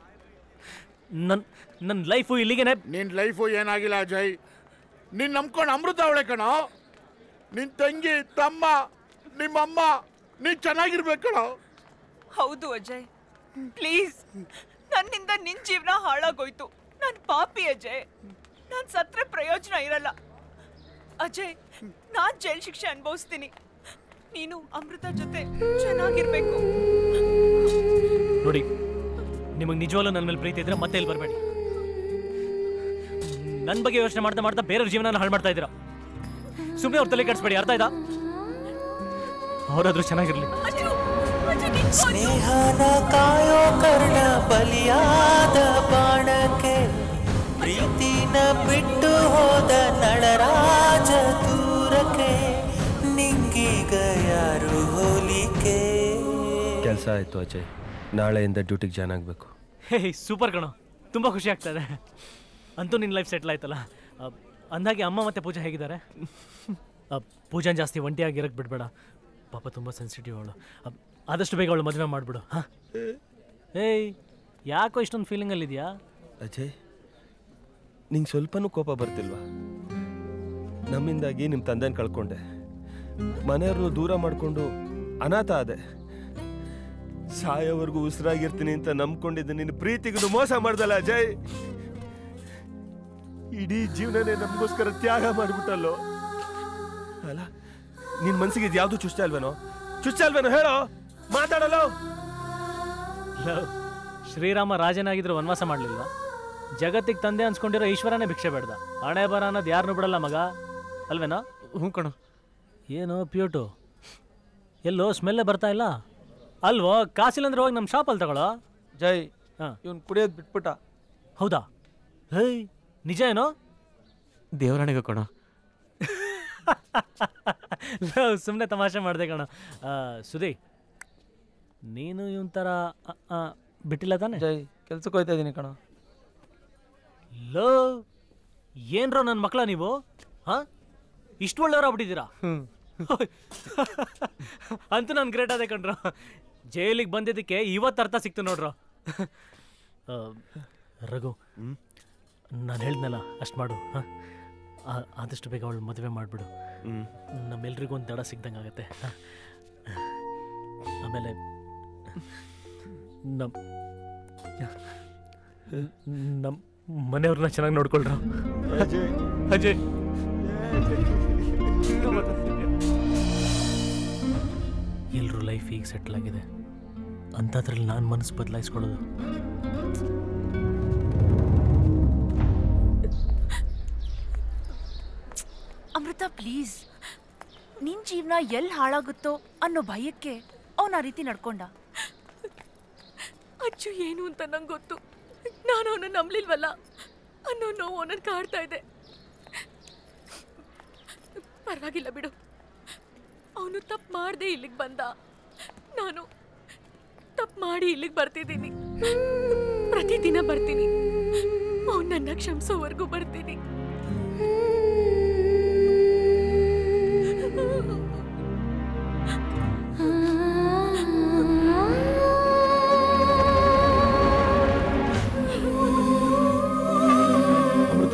ನನ್ನ ಲೈಫು ಇಲ್ಲಿಗೇನೆ. ನಿನ್ನ ಲೈಫು ಏನಾಗಿಲ್ಲ ಅಜಯ್, ನೀನು ನಂಬ್ಕೊಂಡು ಅಮೃತ ಅವಳೆ ಕಣೋ. ನಿನ್ನ ತಂಗಿ, ತಮ್ಮ, ನಿಮ್ಮಮ್ಮ, ನೀನು ಚೆನ್ನಾಗಿರ್ಬೇಕು ಕಣೋ. ಹೌದು ಅಜಯ್, ಪ್ಲೀಸ್, ನನ್ನಿಂದ ನಿನ್ ಜೀವನ ಹಾಳಾಗೋಯ್ತು. ನಾನು ಪಾಪಿ ಅಜಯ್, ನಾನು ಸತ್ರೆ ಪ್ರಯೋಜನ ಇರಲ್ಲ. ಅಜಯ್, ನಾನ್ ಜೈಲ್ ಶಿಕ್ಷೆ ಅನುಭವಿಸ್ತೀನಿ, ನೀನು ಅಮೃತ ಜೊತೆ ಚೆನ್ನಾಗಿರ್ಬೇಕು. ನೋಡಿ, ನಿಮಗೆ ನಿಜವಾಗ್ಲೂ ನನ್ನ ಮೇಲೆ ಪ್ರೀತಿ ಇದ್ರೆ ಮತ್ತೆ ಇಲ್ಲಿ ಬರಬೇಡಿ. ನನ್ನ ಬಗ್ಗೆ ಯೋಚನೆ ಮಾಡ್ತಾ ಮಾಡ್ತಾ ಬೇರೆಯವ್ರ ಜೀವನ ಹಾಳು ಮಾಡ್ತಾ ಇದ್ದೀರಾ. ಸುಮ್ಮನೆ ಅವ್ರ ತಲೆ ಕೆಡಿಸ್ಬೇಡಿ, ಅರ್ಥ ಆಯ್ತಾ? ಅವರಾದ್ರೂ ಚೆನ್ನಾಗಿರ್ಲಿ. ಸ್ನೇಹನ ಕಾಯೋ ಕರ್ಣ ಬಲಿಯಾದ ಬಾಣಕ್ಕೆ, ಪ್ರೀತಿನ ಬಿಟ್ಟು ಹೋದ ನಳರಾಜ ದೂರಕ್ಕೆ, ನಿಂಗೀಗ ಯಾರು ಹೋಲಿಕೆ. ಕೆಲಸ ಆಯ್ತು ಅಜಯ್, ನಾಳೆಯಿಂದ ಡ್ಯೂಟಿಗೆ ಜಾಯ್ನ್ ಆಗಬೇಕು. ಹೇ, ಸೂಪರ್ ಕಣೋ, ತುಂಬ ಖುಷಿ ಆಗ್ತಾ ಇದೆ. ಅಂತೂ ನಿನ್ನ ಲೈಫ್ ಸೆಟ್ಲ್ ಆಯ್ತಲ್ಲ. ಅಂದಾಗೆ ಅಮ್ಮ ಮತ್ತು ಪೂಜಾ ಹೇಗಿದ್ದಾರೆ? ಪೂಜಾನ ಜಾಸ್ತಿ ಒಂಟಿಯಾಗಿರಕ್ಕೆ ಬಿಡಬೇಡ, ಪಾಪ ತುಂಬ ಸೆನ್ಸಿಟಿವ್ ಅವಳು. ಆದಷ್ಟು ಬೇಗ ಅವಳು ಮದುವೆ ಮಾಡಿಬಿಡು. ಹಾಂ. ಏಯ್, ಯಾಕೋ ಇಷ್ಟೊಂದು ಫೀಲಿಂಗಲ್ಲಿದೆಯಾ? ಅಜಯ್, ನಿಂಗೆ ಸ್ವಲ್ಪನೂ ಕೋಪ ಬರ್ತಿಲ್ವಾ? ನಮ್ಮಿಂದಾಗಿ ನಿಮ್ಮ ತಂದೆನ ಕಳ್ಕೊಂಡೆ, ಮನೆಯವ್ರನ್ನು ದೂರ ಮಾಡಿಕೊಂಡು ಅನಾಥ ಆದೆ. ಸಾಯೋವರೆಗೂ ಉಸಿರಾಗಿರ್ತೀನಿ ಅಂತ ನಂಬ್ಕೊಂಡಿದ್ದೆ, ನಿನ್ನ ಪ್ರೀತಿಗೂ ಮೋಸ ಮಾಡ್ದಲ್ಲ ಅಜಯ್. ಇಡೀ ಜೀವನನೇ ನಮಗೋಸ್ಕರ ತ್ಯಾಗ ಮಾಡಿಬಿಟ್ಟಲ್ಲೋ. ಅಲ್ಲ, ನಿನ್ನ ಮನಸ್ಸಿಗೆ ಇದು ಯಾವುದು ಚುಚ್ಚ ಅಲ್ವೇನೋ? ಹೇಳೋ, ಮಾತಾಡಲ್ಲೋ. ಶ್ರೀರಾಮ ರಾಜನಾಗಿದ್ರು ವನವಾಸ ಮಾಡಲಿಲ್ವಾ? ಜಗತ್ತಿಗೆ ತಂದೆ ಅನ್ಸ್ಕೊಂಡಿರೋ ಈಶ್ವರನೇ ಭಿಕ್ಷೆ ಬೇಡ್ದ. ಹಣೆ ಬರ ಅನ್ನೋದು ಯಾರನ್ನೂ ಬಿಡಲ್ಲ ಮಗ, ಅಲ್ವೇನೋ? ಹ್ಞೂ ಕಣೋ. ಏನೋ ಪ್ಯೂಟು, ಎಲ್ಲೋ ಸ್ಮೆಲ್ಲೇ ಬರ್ತಾ ಇಲ್ಲ ಅಲ್ವೋ? ಕಾಸಿಲ್ಲಂದ್ರೆ ಹೋಗಿ ನಮ್ಮ ಶಾಪಲ್ಲಿ ತಗೊಳ್ಳೋ. ಜೈ, ಇವನು ಕುಡಿಯೋದು ಬಿಟ್ಬಿಟ್ಟ. ಹೌದಾ? ಹೇಯ್, ನಿಜ ಏನೋ? ದೇವರಾಣಿಗೆ ಕಣೋ. ಸುಮ್ಮನೆ ತಮಾಷೆ ಮಾಡಿದೆ ಕಣ. ಸುಧಿ, ನೀನು ಇವನ್ ಥರ ಬಿಟ್ಟಿಲ್ಲ ತಾನೆ? ಜೈ, ಕೆಲ್ಸಕ್ಕೆ ಹೋಯ್ತಾ ಇದ್ದೀನಿ ಕಣ. ಲೋ, ಏನ್ರೋ ನನ್ನ ಮಕ್ಕಳ ನೀವು? ಹಾಂ, ಇಷ್ಟು ಒಳ್ಳೆಯವರಾಗ್ಬಿಟ್ಟಿದ್ದೀರಾ? ಅಂತೂ ನಾನು ಗ್ರೇಟ್ ಅದೇ ಕಣ್ರು. ಜೈಲಿಗೆ ಬಂದಿದ್ದಕ್ಕೆ ಇವತ್ತು ಅರ್ಥ ಸಿಕ್ತು ನೋಡ್ರು. ರಘು, ನಾನು ಹೇಳ್ದನಲ್ಲ, ಅಷ್ಟು ಮಾಡು. ಹಾಂ, ಆದಷ್ಟು ಬೇಗ ಅವಳು ಮದುವೆ ಮಾಡಿಬಿಡು. ನಮ್ಮೆಲ್ರಿಗೂ ಒಂದು ದಡ ಸಿಗ್ದಂಗೆ ಆಗುತ್ತೆ. ಆಮೇಲೆ ನಮ್ಮ ಮನೆಯವ್ರನ್ನ ಚೆನ್ನಾಗಿ ನೋಡ್ಕೊಳ್ರ. ಅಜಯ್, ಎಲ್ರೂ ಲೈಫ್ ಈಗ ಸೆಟ್ಲ್ ಆಗಿದೆ, ಅಂಥದ್ರಲ್ಲಿ ನಾನು ಮನಸ್ಸು ಬದಲಾಯಿಸ್ಕೊಳ್ಳೋದು. ಅಮೃತ, ಪ್ಲೀಸ್, ನಿನ್ ಜೀವನ ಎಲ್ಲಿ ಹಾಳಾಗುತ್ತೋ ಅನ್ನೋ ಭಯಕ್ಕೆ ಅವನ ಆ ರೀತಿ ನಡ್ಕೊಂಡ. ಅಚ್ಚು ಏನು ಅಂತ ನಂಗೆ ಗೊತ್ತು, ನಾನು ಅವನನ್ನು ನಂಬಲಿಲ್ವಲ್ಲ ಅನ್ನೋ ನೋವು ಅವನನ್ನು ಕಾಡ್ತಾ ಇದೆ. ಪರವಾಗಿಲ್ಲ ಬಿಡು, ಅವನು ತಪ್ಪು ಮಾಡದೆ ಇಲ್ಲಿಗೆ ಬಂದ, ನಾನು ತಪ್ಪು ಮಾಡಿ ಇಲ್ಲಿಗೆ ಬರ್ತಿದ್ದೀನಿ. ಪ್ರತಿದಿನ ಬರ್ತೀನಿ, ಅವನು ನನ್ನ ಕ್ಷಮಿಸೋವರೆಗೂ ಬರ್ತೀನಿ. ಅಮೃತ,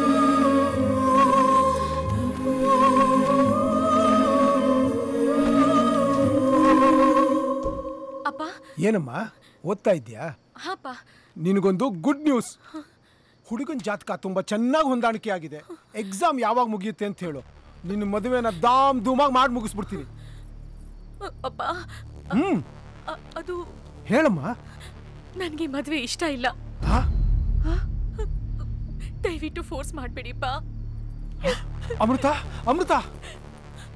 ಅಪ್ಪ. ಏನಮ್ಮ ಓದ್ತಾ ಇದ್ಯಾ? ಹಾಪ. ನಿನಗೊಂದು ಗುಡ್ ನ್ಯೂಸ್. ಹುಡುಗನ ಜಾತಕ ತುಂಬಾ ಚೆನ್ನಾಗಿ ಹೊಂದಾಣಿಕೆ ಆಗಿದೆ. ಎಕ್ಸಾಮ್ ಯಾವಾಗ ಮುಗಿಯುತ್ತೆ ಅಂತ ಹೇಳು, ನಿನ್ನ ಮದುವೆನ ದಾಮ್ ಧೂಮಾಗಿ ಮಾಡಿ ಮುಗಿಸ್ಬಿಡ್ತೀನಿ. ಅಪ್ಪ, ಅದು ಹೇಳಮ್ಮ. ನನಗೆ ಮದುವೆ ಇಷ್ಟ ಇಲ್ಲ. ದಯವಿಟ್ಟು ಫೋರ್ಸ್ ಮಾಡಬೇಡಿಪ್ಪ. ಅಮೃತ, ಅಮೃತ,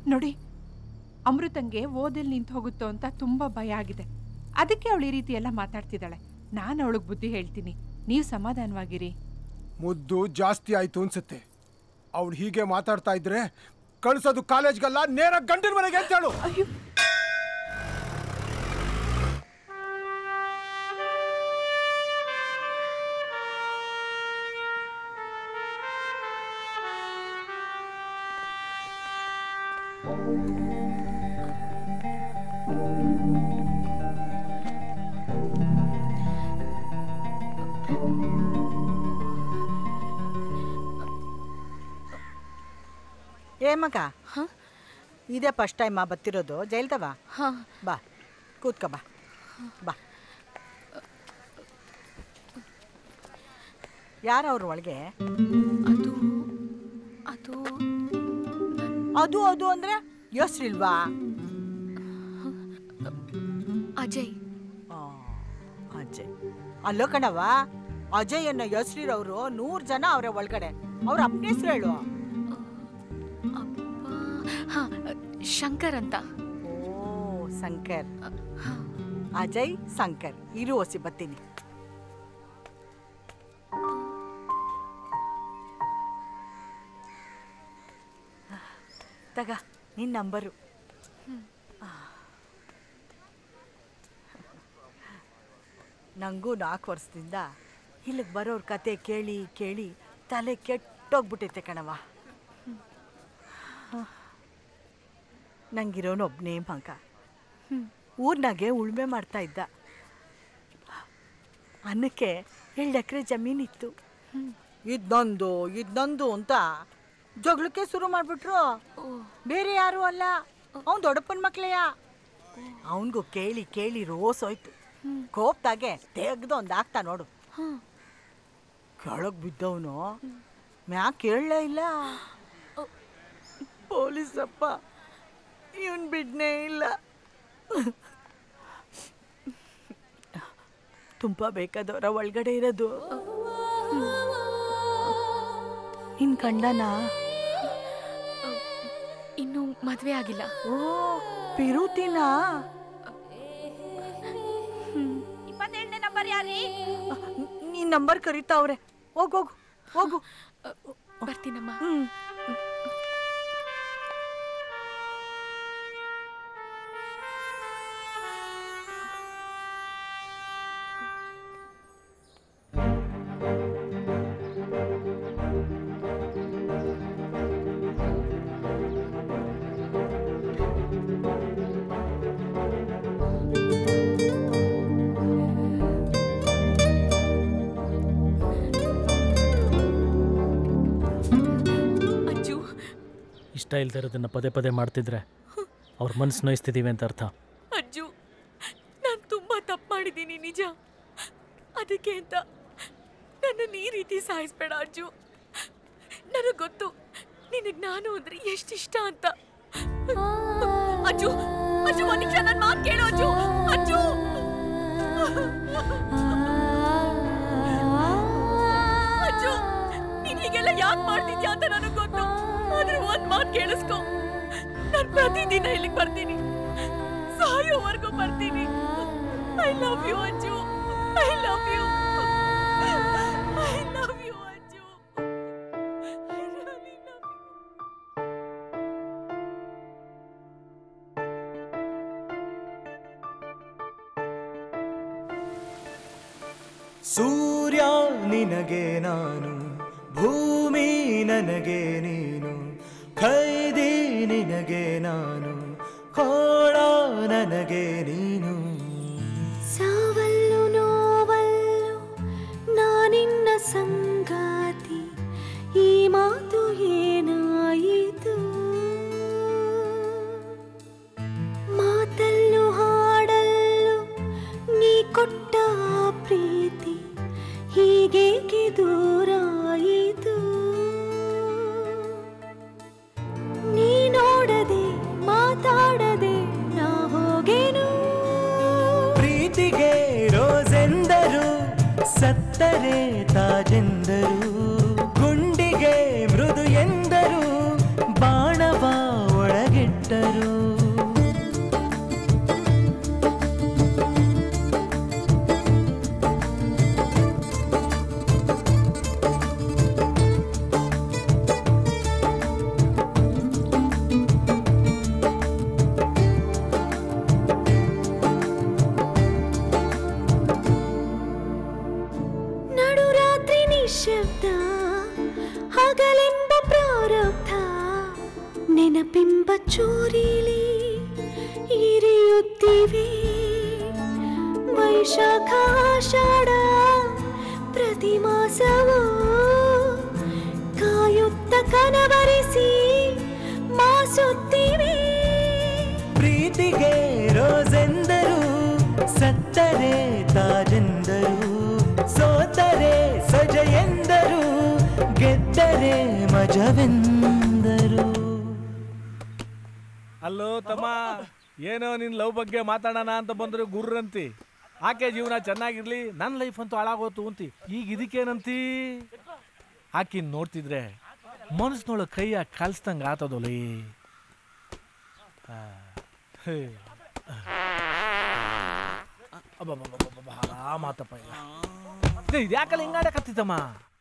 ನೋಡಿ, ಅಮೃತಂಗೆ ಓದಲ್ಲಿ ನಿಂತು ಹೋಗುತ್ತೋ ಅಂತ ತುಂಬಾ ಭಯ ಆಗಿದೆ. ಅದಕ್ಕೆ ಅವಳು ಈ ರೀತಿ ಎಲ್ಲ ಮಾತಾಡ್ತಿದ್ದಾಳೆ. ನಾನು ಅವಳಿಗೆ ಬುದ್ಧಿ ಹೇಳ್ತೀನಿ, ನೀವು ಸಮಾಧಾನವಾಗಿರಿ. ಮುದ್ದು ಜಾಸ್ತಿ ಆಯ್ತು ಅನ್ಸುತ್ತೆ. ಅವಳು ಹೀಗೆ ಮಾತಾಡ್ತಾ ಇದ್ರೆ ಕಳ್ಸೋದು ಕಾಲೇಜ್ಗಲ್ಲ, ನೇರ ಗಂಡನ ಮನೆಗೆ ಅಂತ ಹೇಳು. ಏ ಮಗ, ಇದೇ ಫಸ್ಟ್ ಟೈಮ್ ಬತ್ತಿರೋದು ಜೈಲ್ದವ? ಬಾ ಕೂತ್ಕ, ಬಾ ಬಾ. ಯಾರವ್ರು ಒಳಗೆ? ಅದು ಅದು ಅದು ಅಂದ್ರೆ ಯೋಸ್ರಿಲ್ವಾ? ಅಜಯ್. ಅಜಯ್ ಅಲ್ಲೋ ಕಣವ, ಅಜಯ್ ಅನ್ನೋ ಯೋಸ್ರಿರವರು 100 ಜನ ಅವ್ರೆ ಒಳಗಡೆ. ಅವ್ರ ಅಪ್ಪನ ಹೆಸರು ಹೇಳು. ಶಂಕರ್ ಅಂತ. ಓ ಶಂಕರ್. ಅಜಯ್ ಶಂಕರ್ ಇರು, ಒಸಿ ಬತ್ತೀನಿ. ತಗ ನಿನ್ನ ನಂಬರು. ನಂಗೂ 4 ವರ್ಷದಿಂದ ಇಲ್ಲಿಗೆ ಬರೋರ್ ಕತೆ ಕೇಳಿ ಕೇಳಿ ತಲೆ ಕೆಟ್ಟೋಗ್ಬಿಟ್ಟೈತೆ ಕಣವ. ನಂಗಿರೋನೊಬ್ಬನೇ ಮಗ, ಊರ್ನಾಗೆ ಉಳುಮೆ ಮಾಡ್ತಾ ಇದ್ದ. ಅನ್ನಕ್ಕೆ 2 ಎಕರೆ ಜಮೀನಿತ್ತು. ಇದ್ನೊಂದು ಅಂತ ಜಗಳಕ್ಕೆ ಶುರು ಮಾಡ್ಬಿಟ್ರು. ಬೇರೆ ಯಾರು ಅಲ್ಲ, ಅವ್ನು ದೊಡ್ಡಪ್ಪನ ಮಕ್ಳೆಯ. ಅವನಿಗೂ ಕೇಳಿ ಕೇಳಿ ರೋಸೋಯ್ತು. ಕೋಪ್ದಾಗೆ ತೆಗ್ದು ಒಂದು ಆಗ್ತಾ ನೋಡು. ಕೆಳಗೆ ಬಿದ್ದವನು ಮ್ಯಾಕ್ ಕೇಳಲೇ ಇಲ್ಲ. ಪೊಲೀಸಪ್ಪ ಇವನ್ ಬಿಡ್ನೇ ಇಲ್ಲ. ತುಂಬಾ ಬೇಕಾದವರ ಒಳಗಡೆ ಇರೋದು. ನಿನ್ ಗಂಡನ ಇನ್ನು ಮದ್ವೆ ಆಗಿಲ್ಲ. ಓ ಪಿರುತಿನ? 28ನೇ ನಂಬರ್ ಯಾರೀ? ನೀನ್ ನಂಬರ್ ಕರೀತಾವ್ರೆ. ಹೋಗೋಗು ಹೋಗು. ಬರ್ತೀನಮ್ಮ. ಇಷ್ಟ ಇಲ್ದೇ ಇರೋದನ್ನ ಪದೇ ಪದೇ ಮಾಡ್ತಿದ್ರೆ ಅವ್ರ ಮನಸ್ಸು ನೋಯಿಸ್ತಿದ್ದೀವಿ ಅಂತ ಅರ್ಥ. ಅಜ್ಜು, ನಾನು ತುಂಬಾ ತಪ್ಪು ಮಾಡಿದ್ದೀನಿ ನಿಜ. ಅದಕ್ಕೆ ಅಂತ ನನ್ನನ್ನು ಈ ರೀತಿ ಸಾಯಿಸ್ಬೇಡ ಅಜ್ಜು. ನನಗೆ ಗೊತ್ತು ನಿನಗೆ ನಾನು ಅಂದ್ರೆ ಎಷ್ಟಿಷ್ಟ ಅಂತ. ಅಜ್ಜು ಅಜ್ಜು, ಒಂದು ನಿಮಿಷ ನನ್ನ ಮಾತು ಕೇಳು ಅಜ್ಜು. ಅಜ್ಜು ಅಜ್ಜು, ನೀನ್ ಹೀಗೆಲ್ಲ ಯಾಕೆ ಮಾಡ್ತಿದ್ಯಾ ಅಂತ ನನಗೆ ಗೊತ್ತು. ಆದ್ರೆ ಒಂದ್ ಮಾತು ಕೇಳಿಸ್ಕೊ, ನಾನು ಪ್ರತಿದಿನ ಇಲ್ಲಿಗೆ ಬರ್ತೀನಿ, ಸಾಯೋವರೆಗೂ ಬರ್ತೀನಿ. I love you Ajju, I love you, I love you Ajju. ಸೂರ್ಯ ನಿನಗೆ ನಾನು, ಭೂಮಿ ನನಗೆ ನೀನು, ಖೈದಿ ನಿನಗೆ ನಾನು, ಕೋಳ ನನಗೆ ನೀನು. ಸಾವಲ್ಲು ನೋವಲ್ಲು ನಾನಿನ್ನ ಸಂಗಾತಿ, ಈ ಮಾತು ಏನಾಯಿತು? ಮಾತಲ್ಲು ಹಾಡಲ್ಲು ನೀ ಕೊಟ್ಟ ಪ್ರೀತಿ ಹೀಗೇಕೆ ದೂರಾಯಿತು? ನೀ ನೋಡದೆ ಮಾತಾಡದೆ ನಾ ಹೋಗೇನು? ಪ್ರೀತಿಗೆ ರೋಜೆಂದರು, ಸತ್ತರೆ ತಾಜೆಂದರು, ಗುಂಡಿಗೆ ಮೃದು ಎಂದರು, ಬಾಣವ ಒಳಗಿಟ್ಟ ಬಿಂಬ ಚೂರಿಲಿ ಇರಿಯುತ್ತಿವೆ ವೈಶಾಖ ಆಷಾಢ ಪ್ರತಿ ಮಾಸವೋ ಕಾಯುತ್ತ ಕನವರಿಸಿ ಮಾಸುತ್ತಿವೆ ಪ್ರೀತಿಗೆ ರೋಜೆಂದರು ಸತ್ತರೆ ತಾಜೆಂದರು ಸೋತರೆ ಸಜ ಎಂದರು ಗೆದ್ದರೆ ಮಜವೆಂದರು. ಅಲ್ಲೋ ತಮ್ಮ, ಏನೋ ನಿನ್ ಲವ್ ಬಗ್ಗೆ ಮಾತಾಡೋಣ ಅಂತ ಬಂದ್ರೆ ಗುರ್ರಂತಿ. ಆಕೆ ಜೀವನ ಚೆನ್ನಾಗಿರ್ಲಿ, ನನ್ನ ಲೈಫ್ ಅಂತೂ ಹಾಳಾಗೋತು ಅಂತಿ. ಈಗ ಇದಕ್ಕೇನಂತಿ? ಆಕಿನ್ ನೋಡ್ತಿದ್ರೆ ಮನಸ್ಸಿನೊಳಗೆ ಕೈಯ ಕಲ್ಸ್ದಂಗೆ ಆತದೋಲಿ. ಮಾತಪ್ಪ ಇದ್ಯಾಕಲ್ಲ ಹಿಂಗಾಡಕತ್ತಿತ್ತಮ್ಮ?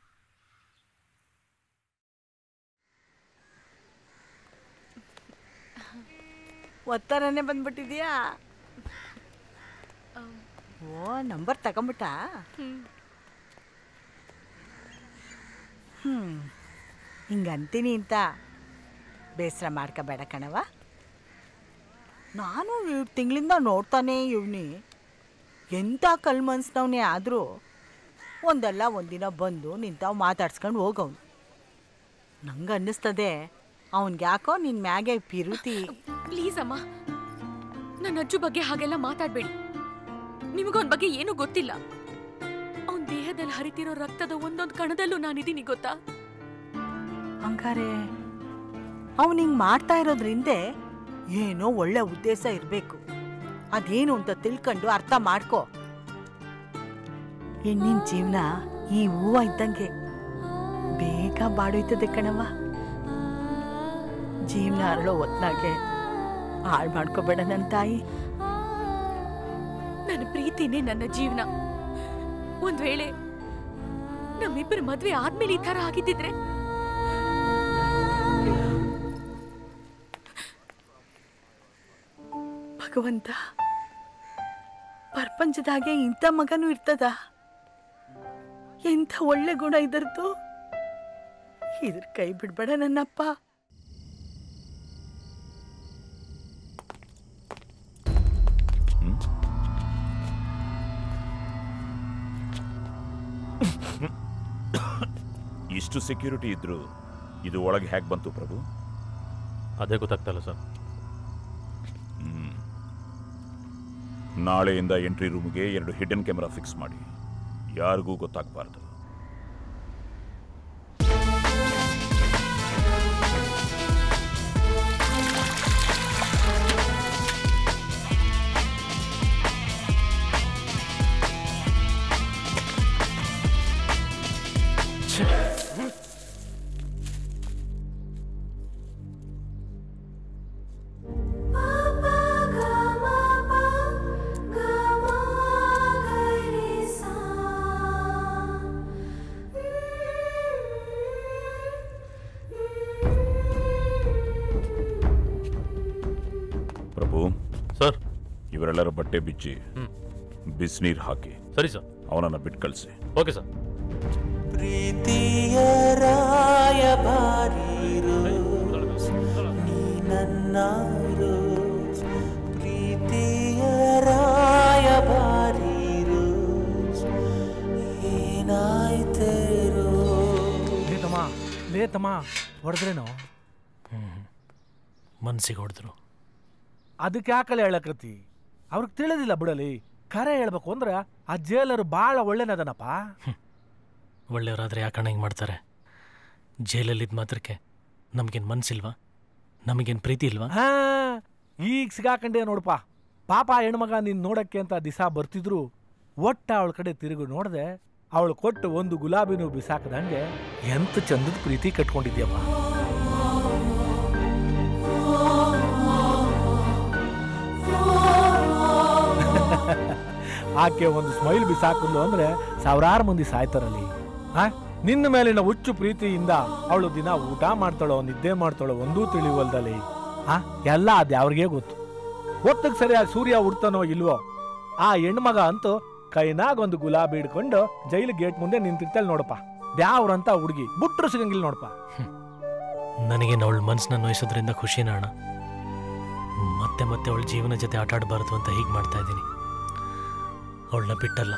ಒತ್ತರನೇ ಬಂದ್ಬಿಟ್ಟಿದ್ಯಾ? ಓ, ನಂಬರ್ ತಗೊಂಬಿಟ್ಟ? ಹಿಂಗಂತೀನಿ ಅಂತ ಬೇಸರ ಮಾಡ್ಕೋಬೇಡ ಕಣವ. ನಾನು ತಿಂಗಳಿಂದ ನೋಡ್ತಾನೆ ಇವ್ನಿ, ಎಂಥ ಕಲ್ ಮನ್ಸ್ನವನೇ ಆದರೂ ಒಂದಲ್ಲ ಒಂದಿನ ಬಂದು ನಿಂತಾವ್ ಮಾತಾಡ್ಸ್ಕೊಂಡು ಹೋಗವ್ನು. ನಂಗೆ ಅನ್ನಿಸ್ತದೆ ಅವನ್ಗೆ ಯಾಕೋ ನಿನ್ನ ಮ್ಯಾಗೆ ಪಿರುತಿ. ಪ್ಲೀಸ್ ಅಮ್ಮ, ನನ್ನ ಅಜ್ಜು ಬಗ್ಗೆ ಹಾಗೆಲ್ಲ ಮಾತಾಡಬೇಡಿ. ನಿಮಗವನ ಬಗ್ಗೆ ಏನೂ ಗೊತ್ತಿಲ್ಲ. ಅವನ ದೇಹದಲ್ಲಿ ಹರಿತಿರೋ ರಕ್ತದ ಒಂದೊಂದು ಕಣದಲ್ಲೂ ನಾನಿದ್ದೀನಿ, ಗೊತ್ತಾ? ಹಂಗಾರೆ ಅವನು ಹಿಂಗೆ ಮಾಡ್ತಾ ಇರೋದ್ರಿಂದ ಏನೋ ಒಳ್ಳೆ ಉದ್ದೇಶ ಇರಬೇಕು. ಅದೇನು ಅಂತ ತಿಳ್ಕೊಂಡು ಅರ್ಥ ಮಾಡ್ಕೋ. ಹೆಣ್ಣಿನ ಜೀವನ ಈ ಹೂವ ಇದ್ದಂಗೆ ಬೇಗ ಬಾಡೋಯ್ತದೆ ಕಣವ. ಜೀವನ ಅರಳೋ ಹೊತ್ನಾಗೆ ಹಾಳು ಮಾಡ್ಕೋಬೇಡ ನನ್ನ ತಾಯಿ. ನನ್ನ ಪ್ರೀತಿನೇ ನನ್ನ ಜೀವನ. ಒಂದ್ ವೇಳೆ ನಮ್ಮಿಬ್ಬರ ಮದ್ವೆ ಆದ್ಮೇಲೆ ಈ ತರ ಆಗಿದ್ದಿದ್ರೆ ಭಗವಂತ, ಪ್ರಪಂಚದಾಗೆ ಇಂಥ ಮಗನೂ ಇರ್ತದ? ಎಂಥ ಒಳ್ಳೆ ಗುಣ ಇದರ್ದು. ಇದ್ರ ಕೈ ಬಿಡ್ಬೇಡ ನನ್ನಪ್ಪ. ಇಷ್ಟು ಸೆಕ್ಯೂರಿಟಿ ಇದ್ರು ಇದು ಒಳಗೆ ಹ್ಯಾಕ್ ಬಂತು ಪ್ರಭು? ಅದೇ ಗೊತ್ತಾಗ್ತಲ್ಲ ಸರ್. ನಾಳೆಯಿಂದ ಎಂಟ್ರಿ ರೂಮ್ಗೆ 2 ಹಿಡನ್ ಕ್ಯಾಮೆರಾ ಫಿಕ್ಸ್ ಮಾಡಿ, ಯಾರಿಗೂ ಗೊತ್ತಾಗಬಾರ್ದು. ಸರ್, ಇವರೆಲ್ಲರ ಬಟ್ಟೆ ಬಿಚ್ಚಿ ಬಿಸಿನೀರು ಹಾಕಿ. ಸರಿ ಸರ್. ಅವನನ್ನ ಬಿಟ್ಟು ಕಳಿಸಿ. Okay sir. ಪ್ರೀತಿಯ ರಾಯಭಾರಿರು ನೀ ನನ್ನ ರೋಜ್, ಪ್ರೀತಿಯ ರಾಯಭಾರಿರು ಏನಾಯ್ತೇರೋ. ಲೇತಮ್ಮ ಹೊಡೆದ್ರೇನೋ? ಮನ್ಸಿಗೆ ಹೊಡೆದ್ರು. ಅದಕ್ಕೆ ಯಾಕಲೆ ಹೇಳಕತ್ತಿ? ಅವ್ರಿಗೆ ತಿಳಿದಿಲ್ಲ ಬಿಡಲಿ. ಕರೆ ಹೇಳ್ಬೇಕು ಅಂದ್ರೆ ಆ ಜೇಲರು ಭಾಳ ಒಳ್ಳೆನದನಪ್ಪ. ಒಳ್ಳೆಯವರಾದ್ರೆ ಯಾಕಣ್ಣ ಹಿಂಗೆ ಮಾಡ್ತಾರೆ? ಜೈಲಲ್ಲಿದ್ದ ಮಾತ್ರಕ್ಕೆ ನಮಗೇನು ಮನ್ಸಿಲ್ವಾ? ನಮಗೇನು ಪ್ರೀತಿ ಇಲ್ವಾ? ಈಗ ಸಿಗಾಕಂಡೆ ನೋಡಪ್ಪ. ಪಾಪ ಹೆಣ್ಮಗ ನೀನು ನೋಡಕ್ಕೆ ಅಂತ ದಿಸಾ ಬರ್ತಿದ್ರು, ಒಟ್ಟ ಅವಳ ಕಡೆ ತಿರುಗಿ ನೋಡ್ದೆ, ಅವಳು ಕೊಟ್ಟು ಒಂದು ಗುಲಾಬಿನೂ ಬಿಸಾಕದಂಗೆ ಎಂತ ಚಂದದ ಪ್ರೀತಿ ಕಟ್ಕೊಂಡಿದ್ಯಪ್ಪ. ಆಕೆ ಒಂದು ಸ್ಮೈಲ್ ಬಿಸಾಕಲು ಅಂದ್ರೆ ಸಾವಿರಾರು ಮಂದಿ ಸಾಯ್ತಾರಲ್ಲಿ. ನಿನ್ನ ಮೇಲಿನ ಹುಚ್ಚು ಪ್ರೀತಿಯಿಂದ ಅವಳು ದಿನ ಊಟ ಮಾಡ್ತಾಳೋ ನಿದ್ದೆ ಮಾಡ್ತಾಳೋ ಒಂದೂ ತಿಳಿವಲ್ದಲ್ಲಿ. ಎಲ್ಲ ಅದ್ ಅವ್ರಿಗೆ ಗೊತ್ತು. ಹೊತ್ತಿಗೆ ಸರಿಯಾಗಿ ಸೂರ್ಯ ಉಡ್ತಾನೋ ಇಲ್ವೋ, ಆ ಹೆಣ್ಮಗ ಅಂತೂ ಕೈನಾಗ ಒಂದು ಗುಲಾಬಿ ಹಿಡ್ಕೊಂಡು ಜೈಲು ಗೇಟ್ ಮುಂದೆ ನಿಂತಿರ್ತಾಳೆ ನೋಡಪ್ಪ. ದ್ಯಾವ್ರಂತ ಹುಡುಗಿ ಬುಟ್ರು ಸಿಗಂಗಿಲ್ಲ ನೋಡಪ್ಪ. ನನಗೇನು ಅವಳ ಮನಸ್ಸನ್ನ ನೋಯಿಸೋದ್ರಿಂದ ಖುಷಿನ ಅಣ್ಣ. ಮತ್ತೆ ಮತ್ತೆ ಅವಳ ಜೀವನ ಜೊತೆ ಆಟ ಆಡಬಾರ್ದು ಅಂತ ಹೀಗೆ ಮಾಡ್ತಾ ಇದ್ದೀನಿ. ಅವಳನ್ನ ಬಿಟ್ಟಲ್ಲ,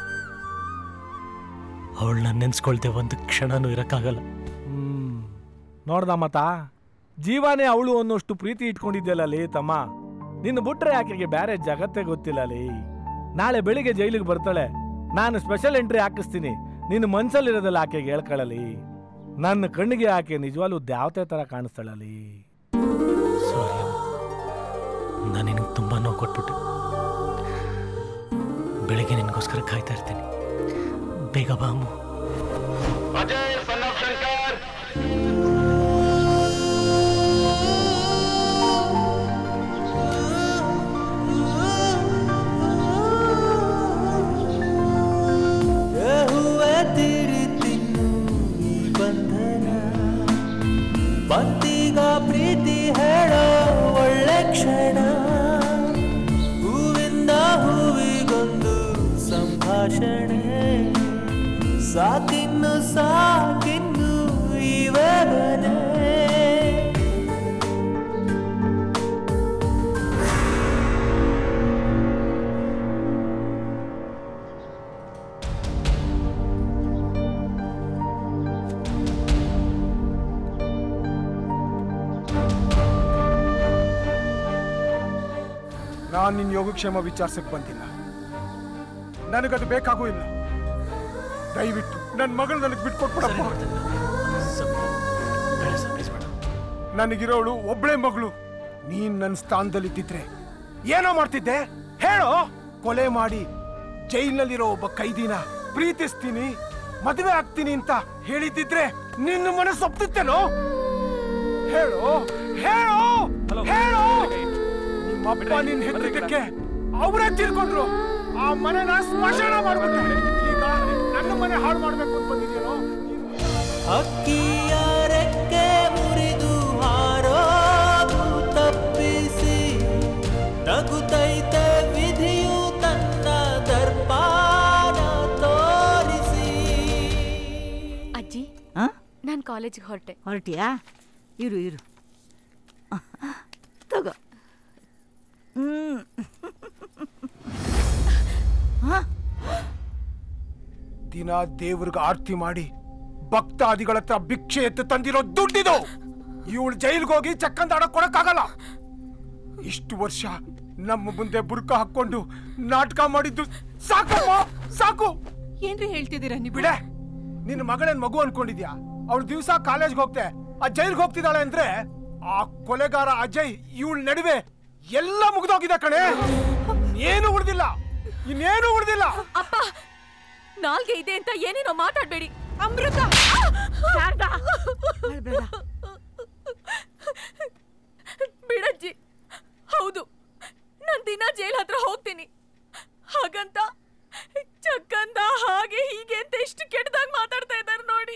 ಅವಳನ್ನ ನೆನ್ಸ್ಕೊಳ್ತೆ ಒಂದು ಕ್ಷಣನೂ ಇರೋಕ್ಕಾಗಲ್ಲ. ನೋಡ್ದ ಮತ್ತ ಜೀವನೇ ಅವಳು ಅನ್ನೋಷ್ಟು ಪ್ರೀತಿ ಇಟ್ಕೊಂಡಿದ್ದೆಲ್ಲ ಲೇ ತಮ್ಮ. ನಿನ್ನ ಬಿಟ್ರೆ ಆಕೆಗೆ ಬೇರೆ ಜಗತ್ತೇ ಗೊತ್ತಿಲ್ಲ ಲೇ. ನಾಳೆ ಬೆಳಿಗ್ಗೆ ಜೈಲಿಗೆ ಬರ್ತಾಳೆ, ನಾನು ಸ್ಪೆಷಲ್ ಎಂಟ್ರಿ ಹಾಕಿಸ್ತೀನಿ. ನಿನ್ನ ಮನ್ಸಲ್ಲಿರೋದಲ್ಲ ಆಕೆಗೆ ಹೇಳ್ಕೊಳ್ಳಲಿ. ನನ್ನ ಕಣ್ಣಿಗೆ ಆಕೆ ನಿಜವಾಗ್ಲೂ ದ್ಯಾವತೆ ತರ ಕಾಣಿಸ್ತಾಳಲ್ಲಿ. ಸಾರಿ, ನಾನು ನಿನಗೆ ತುಂಬ ನೋವು ಕೊಟ್ಬಿಟ್ಟು. ಬೆಳಿಗ್ಗೆ ನಿನಗೋಸ್ಕರ ಕಾಯ್ತಾ ಇರ್ತೀನಿ. ಬೇಗ ಬಾ ಅಮ್ಮು. Ajay son of Shankar. ಬಂದೀಗ ಪ್ರೀತಿ ಹೇಳೋ ಒಳ್ಳೆ ಕ್ಷಣ, ಹೂವಿಂದ ಹೂವಿಗೊಂದು ಸಂಭಾಷಣೆ, ಸಾಕಿನ್ನು ಸಾಕಿನ್ನು ಇವನೇ. ನಾನು ನಿನ್ನ ಯೋಗಕ್ಷೇಮ ವಿಚಾರಿಸಕ್ಕೆ ಬಂದಿಲ್ಲ, ನನಗದು ಬೇಕಾಗೂ ಇಲ್ಲ. ದಯವಿಟ್ಟು ನನ್ನ ಮಗಳು ನನಗೆ ಬಿಟ್ಕೊಟ್ಬಿಡಪ್ಪ. ನನಗಿರೋಳು ಒಬ್ಳೆ ಮಗಳು. ನೀನ್ ನನ್ನ ಸ್ಥಾನದಲ್ಲಿದ್ದಿದ್ರೆ ಏನೋ ಮಾಡ್ತಿದ್ದೆ ಹೇಳೋ. ಕೊಲೆ ಮಾಡಿ ಜೈಲಿನಲ್ಲಿರೋ ಒಬ್ಬ ಕೈದಿನ ಪ್ರೀತಿಸ್ತೀನಿ, ಮದುವೆ ಆಗ್ತೀನಿ ಅಂತ ಹೇಳಿದ್ದಿದ್ರೆ ನಿನ್ನ ಮನಸ್ಸು ಒಪ್ತಿತ್ತೇನೋ? ಹೇಳೋ ಹೇಳೋ ಹೇಳೋ. ನಿಮ್ಮಪ್ಪ ನಿನ್ ಹೆತ್ತಕ್ಕೆ ಅವರೇ ತೀರ್ಕೊಂಡ್ರು. ಆ ಮನೆನ ಸ್ಮಶಾನ ಮಾಡ್ಬಿಟ್ಟೆ. ಈಗ ನನ್ನ ಮನೆ ಹಾಳು ಮಾಡ್ಬೇಕು ಅಂತ ಬಂದಿದ್ಯೇನೋ? ಅಕ್ಕಿಯ ರೆಕ್ಕೆ ಮುರಿದು ಹಾರೋದು ತಪ್ಪಿಸಿ ನಗುತ್ತೈತೆ ವಿಧಿಯು ತನ್ನ ದರ್ಪಾನ ತೋರಿಸಿ. ಅಜ್ಜಿ, ನಾನು ಕಾಲೇಜಿಗೆ ಹೊರಟಿಯಾ? ಇರು ತಗೋ. ದಿನ ದೇವ್ರಿಗೆ ಆರತಿ ಮಾಡಿ ಭಕ್ತಾದಿಗಳ ಹತ್ರ ಭಿಕ್ಷೆ ಎತ್ತು ತಂದಿರೋ ದುಡ್ಡಿದು. ಇವಳು ಜೈಲ್ಗೆ ಹೋಗಿ ಚಕ್ಕಂದಾಡ ಕೊಡಕ್ಕಾಗಲ್ಲ. ಇಷ್ಟು ವರ್ಷ ನಮ್ಮ ಮುಂದೆ ಬುರ್ಕ ಹಾಕೊಂಡು ನಾಟಕ ಮಾಡಿದ್ದು ಸಾಕಮ್ಮ, ಸಾಕು. ಏನ್ರಿ ಹೇಳ್ತಿದ್ದೀರಾ ನೀವು? ಬಿಡೆ, ನಿನ್ನ ಮಗಳೇನ್ ಮಗು ಅನ್ಕೊಂಡಿದ್ಯಾ? ಅವಳು ದಿವಸ ಕಾಲೇಜ್ಗೆ ಹೋಗ್ತೆ, ಆ ಜೈಲ್ಗೆ ಹೋಗ್ತಿದ್ದಾಳೆ ಅಂದ್ರೆ ಆ ಕೊಲೆಗಾರ ಅಜಯ್ ಇವಳ ನಡುವೆ ಎಲ್ಲ ಮುಗ್ದೋಗಿದೆ ಕಣೆ. ಏನು ಉಳಿದಿಲ್ಲ, ಇನ್ನೇನು ಉಳಿದಿಲ್ಲ. ಅಪ್ಪ, ನಾಲ್ಗೆ ಇದೆ ಅಂತ ಏನೇನೋ ಮಾತಾಡ್ಬೇಡಿ. ಅಮೃತ, ಬಿಡಜ್ಜಿ. ಹೌದು, ನಾನ್ ದಿನ ಜೈಲ್ ಹತ್ರ ಹೋಗ್ತೀನಿ. ಹಾಗಂತ ಚಕ್ಕಂದ ಹಾಗೆ ಹೀಗೆ ಅಂತ ಎಷ್ಟು ಕೆಟ್ಟದಾಗ ಮಾತಾಡ್ತಾ ಇದ್ದಾರೆ ನೋಡಿ.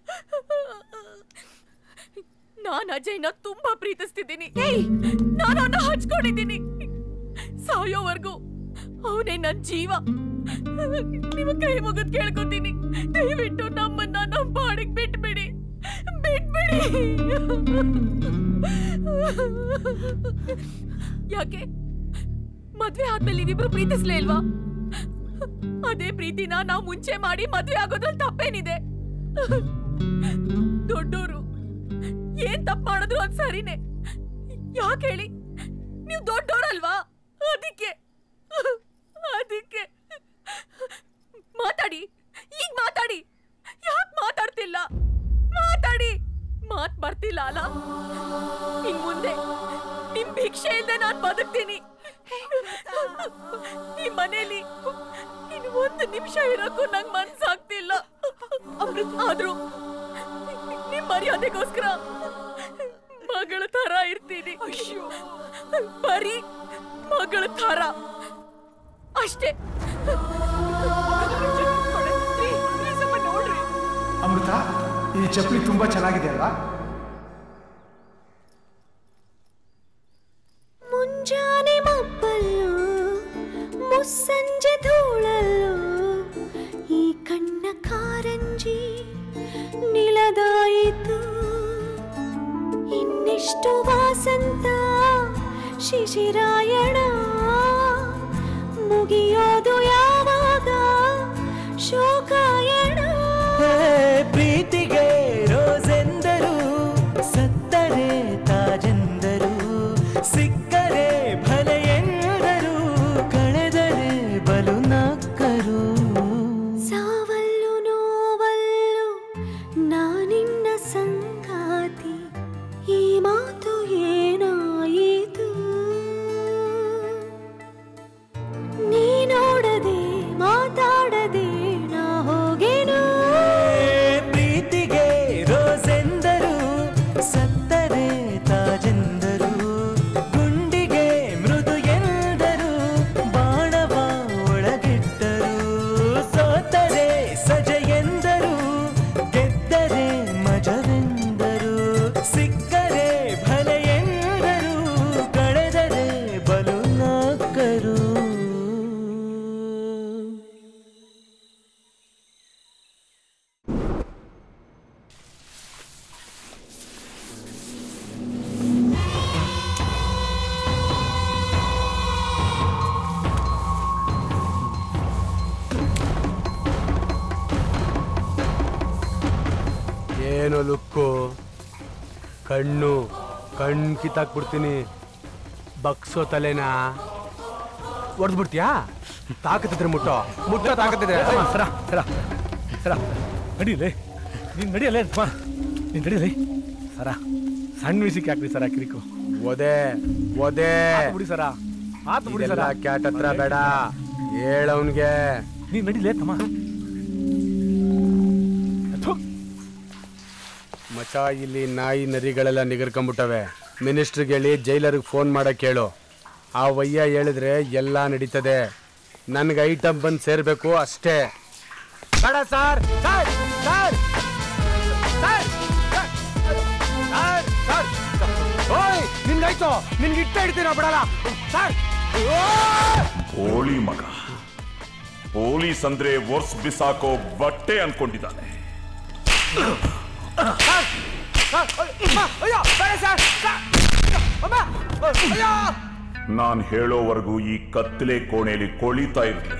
ನಾನ್ ಅಜಯ್ನ ತುಂಬಾ ಪ್ರೀತಿಸ್ತಿದ್ದೀನಿ. ನಾನು ಅವನ್ನ ಹಚ್ಕೊಂಡಿದ್ದೀನಿ. ಸಾಯೋವರೆಗೂ ಅವನೇ ನನ್ ಜೀವ. ನಿಮ್ಮ ಕೈ ಮುಗಿದ್ ಕೇಳ್ಕೊತೀನಿ, ದಯವಿಟ್ಟು ನಮ್ಮನ್ನ ನಮ್ಮ ಬಾಡಿಗೆ ಬಿಟ್ಬಿಡಿ. ಯಾಕೆ ಮದ್ವೆ ಆದ್ಮೇಲೆ ನೀವಿಬ್ರು ಪ್ರೀತಿಸ್ಲೇ ಇಲ್ವಾ? ಅದೇ ಪ್ರೀತಿನ ನಾವು ಮುಂಚೆ ಮಾಡಿ ಮದ್ವೆ ಆಗೋದ್ರಲ್ಲಿ ತಪ್ಪೇನಿದೆ? ದೊಡ್ಡೋರು ಏನ್ ತಪ್ಪು ಮಾಡಿದ್ರು ಅದ್ ಸರಿನೇ. ಯಾಕೆ ಹೇಳಿ, ನೀವು ದೊಡ್ಡೋರಲ್ವಾ? ಅದಕ್ಕೆ ಮಾತಾಡಿ, ಈಗ ಮಾತಾಡಿ. ಯಾಕೆ ಮಾತಾಡ್ತಿಲ್ಲ? ಮಾತಾಡಿ. ಮಾತ್ ಬರ್ತಿಲ್ಲ ಅಲ್ಲ? ಇನ್ ಮುಂದೆ ನಿಮ್ ಭಿಕ್ಷೆ ಇಲ್ಲದೆ ನಾನ್ ಬದುಕ್ತೀನಿ. ಈ ಮನೇಲಿ ಇನ್ನು ಒಂದು ನಿಮಿಷ ಇರೋಕ್ಕೂ ನಂಗೆ ಮನ್ಸಾಗ್ತಿಲ್ಲ. ಆದ್ರೂ ನಿಮ್ ಮರ್ಯಾದೆಗೋಸ್ಕರ ಮಗಳ ತರ ಇರ್ತೀನಿ. ಬರೀ ಮಗಳ ತರ ಅಷ್ಟೇ. ಅಮೃತ, ಈ ಚಪ್ಪಲಿ ತುಂಬಾ ಚೆನ್ನಾಗಿದೆ ಅಲ್ವಾ? ಮುಂಜಾನೆ ಮಬ್ಬಲ್ಲೂ ಮುಸ್ಸಂಜೆ ಧೂಳಲ್ಲೂ ಈ ಕಣ್ಣ ಕಾರಂಜಿ ನಿಲದಾಯಿತು. ಚಿರಾಯಣ ಮುಗಿಯೋದು ಯಾವಾಗ ಶೋಕಾಯಣ ಪ್ರೀತಿಗೆ ರೋಸೆಂದರು ಸತ್ತರೆ ತಾಜೆಂದರು ಸಿಕ್ಕರೆ ಭಲೆ ಎಂದರು ಕಳೆದರೆ ಬಲು ನಕ್ಕರು ಸಾವಲ್ಲು ನೋವಲ್ಲು ನಾನಿನ್ನ ಸಂಗಾತಿ ಈ ಮಾತು ಏನಾಯಿತು ನೀ ನೋಡದೆ ಮಾತಾಡದೆ ನಾ ಹೋಗೆನು ಪ್ರೀತಿಗೆ ರೋಸೆಂದರು ಸತ್ತರೆ ತಾಜೆಂದರು ಗುಂಡಿಗೆ ಮೃದು ಎಂದರು ಬಾಣವ ಒಳಗಿಟ್ಟರು ಸೋತರೆ ಸಜೆ ಎಂದರು ಗೆದ್ದರೆ ಮಜವೆಂದರು ಸಿಕ್ಕರೆ ಭಲೆ ಎಂದರು ಕಳೆದರೆ ಬಲು ನಕ್ಕರು ಏನೋ ಲುಕ್ಕು ಕಣ್ಣು ಕಣ್ಣು ಕಿತ್ತಾಕ್ಬಿಡ್ತೀನಿ ಬಕ್ಸೋ ತಲೆನಾ ಒಡ್ದ್ಬಿಡ್ತೀಯಾ ತಾಕತ್ತಿದ್ರೆ ಮುಟ್ಟೋ ಮುಟ್ಟೋ ತಾಕತ್ತಿದ್ರೆ ಸರ ಸರ ಸರ ನಡೀಲಿ ನೀನು ನಡಿಯಲ್ಲ ನೀನು ನಡೀಲಿ ಸರ ಸಣ್ಣ ವಿಷಯಕ್ಕೆ ಹಾಕ್ರಿ ಸರ ಕಿರಿಕು ಒದೆ ಒದೆ ಬಿಡಿ ಸರ ಆತು ಬಿಡಿ ಸರ ಕ್ಯಾಟ್ ಹತ್ರ ಬೇಡ ಹೇಳವನ್ಗೆ ನೀನು ನಡಿಲೇ ತಮ್ಮ ಮಚ ಇಲ್ಲಿ ನಾಯಿ ನರಿಗಳೆಲ್ಲ ನಿಗರ್ಕೊಂಡ್ಬಿಟ್ಟವೆ ಮಿನಿಸ್ಟ್ರಿಗೆ ಹೇಳಿ ಜೈಲರ್ಗೆ ಫೋನ್ ಮಾಡಕ್ಕೆ ಹೇಳು ಆ ವಯ್ಯ ಹೇಳಿದ್ರೆ ಎಲ್ಲ ನಡೀತದೆ ನನ್ಗೆ ಐಟಮ್ ಬಂದು ಸೇರ್ಬೇಕು ಅಷ್ಟೇ ಬೇಡ ಸರ್ ಸರ್ ಸರ್ ಓಯ್ ನಿನ್ಗಾಯ್ತು ನಿನ್ಗೆ ಇಟ್ಟ ಇಡ್ತೀನ ಬಿಡಲ್ಲ ಸರ್ ಪೋಳಿ ಮಗ ಪೊಲೀಸ್ ಅಂದ್ರೆ ವರ್ಸ್ ಬಿಸಾಕೋ ಬಟ್ಟೆ ಅನ್ಕೊಂಡಿದ್ದಾನೆ ನಾನ್ ಹೇಳೋವರೆಗೂ ಈ ಕತ್ತಲೆ ಕೋಣೆಯಲ್ಲಿ ಕೊಳಿತಾ ಇರ್ಲಿ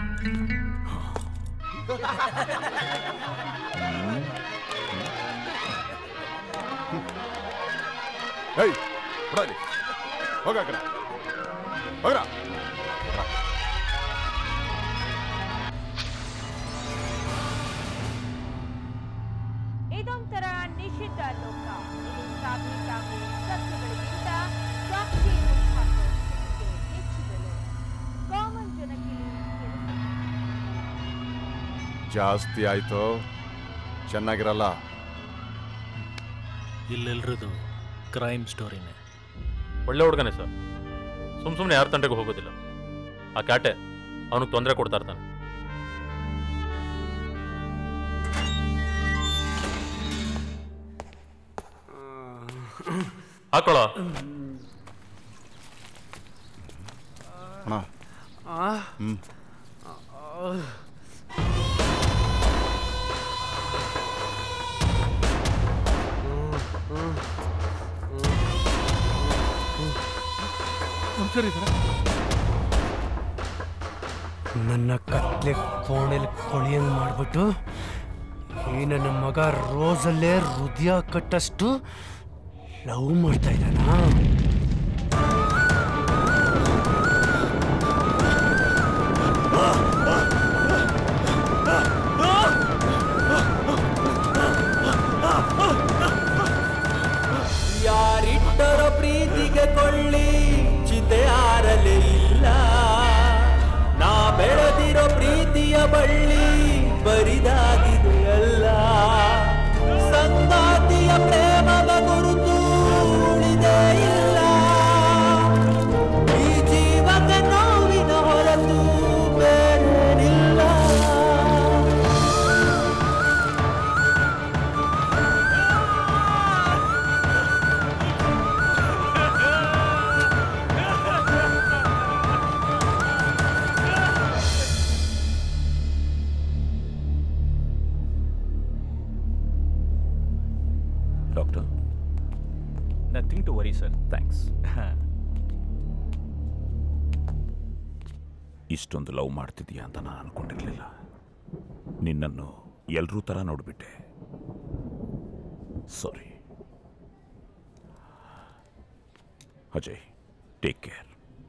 ಇದೊಂಥರ ನಿಷಿದ್ಧ ಲೋಕ. ಇದು ಸಾತ್ವಿಕ ಹಾಗೂ ಸತ್ಯಗಳಿಗಿಂತ ಸಾಕ್ಷಿ ಮುಚ್ಚಾಕೋ ಸ್ಥಿತಿಗೆ ಹೆಚ್ಚು ಬೆಲೆ. ಕಾಮನ್ ಜನಕ್ಕೆ ಜಾಸ್ತಿ ಆಯ್ತು ಚೆನ್ನಾಗಿರಲ್ಲ. ಇಲ್ಲೆಲ್ರದು ಕ್ರೈಮ್ ಸ್ಟೋರಿನೇ. ಒಳ್ಳೆ ಹುಡುಗನೇ ಸರ್, ಸುಮ್ಮನೆ ಯಾರ ತಂಟೆಗೂ ಹೋಗೋದಿಲ್ಲ. ಆ ಕ್ಯಾಟೆ ಅವನಿಗೆ ತೊಂದರೆ ಕೊಡ್ತಾ ಇರ್ತಾನೆ. ಹಾಕೊಳ್ಳೋ ನನ್ನ ಕತ್ಲೆ ಕೋಣೆಲಿ ಕೊಳಿಯಂಗ್ ಮಾಡ್ಬಿಟ್ಟು ಈ ನನ್ನ ಮಗ ರೋಸಲ್ಲೇ ಹೃದಯ ಕಟ್ಟಷ್ಟು ಲವ್ ಮಾಡ್ತಾ ಇದ್ದಾನ. ಯಾರಿಟ್ಟರೋ ಪ್ರೀತಿಗೆ ಕೊಳ್ಳಿ ಚಿತೆ ಆರಲೇ ಇಲ್ಲ. ನಾ ಬೆಳೆದಿರೋ ಪ್ರೀತಿಯ ಬಳ್ಳಿ ಬರಿದಾಗಿದೆ ಅಲ್ಲ. ಸಂಗಾತಿಯ ಪ್ರೇಮದ ಗುರುತು ಉಳಿದೇ ಇಲ್ಲ. ಈ ಜೀವಕ್ಕೆ ನೋವಿನ ಹೊರತು ಬೇರೇನಿಲ್ಲ. Doctor, nothing to worry sir, thanks. ಇಷ್ಟೊಂದು ಲವ್ ಮಾಡ್ತಿದೀಯ ಅಂತ ನಾನು ಅನ್ಕೊಂಡಿರ್ಲಿಲ್ಲ. ನಿನ್ನನ್ನು ಎಲ್ಲರೂ ಥರ ನೋಡ್ಬಿಟ್ಟೆ. Sorry. Ajay, take care.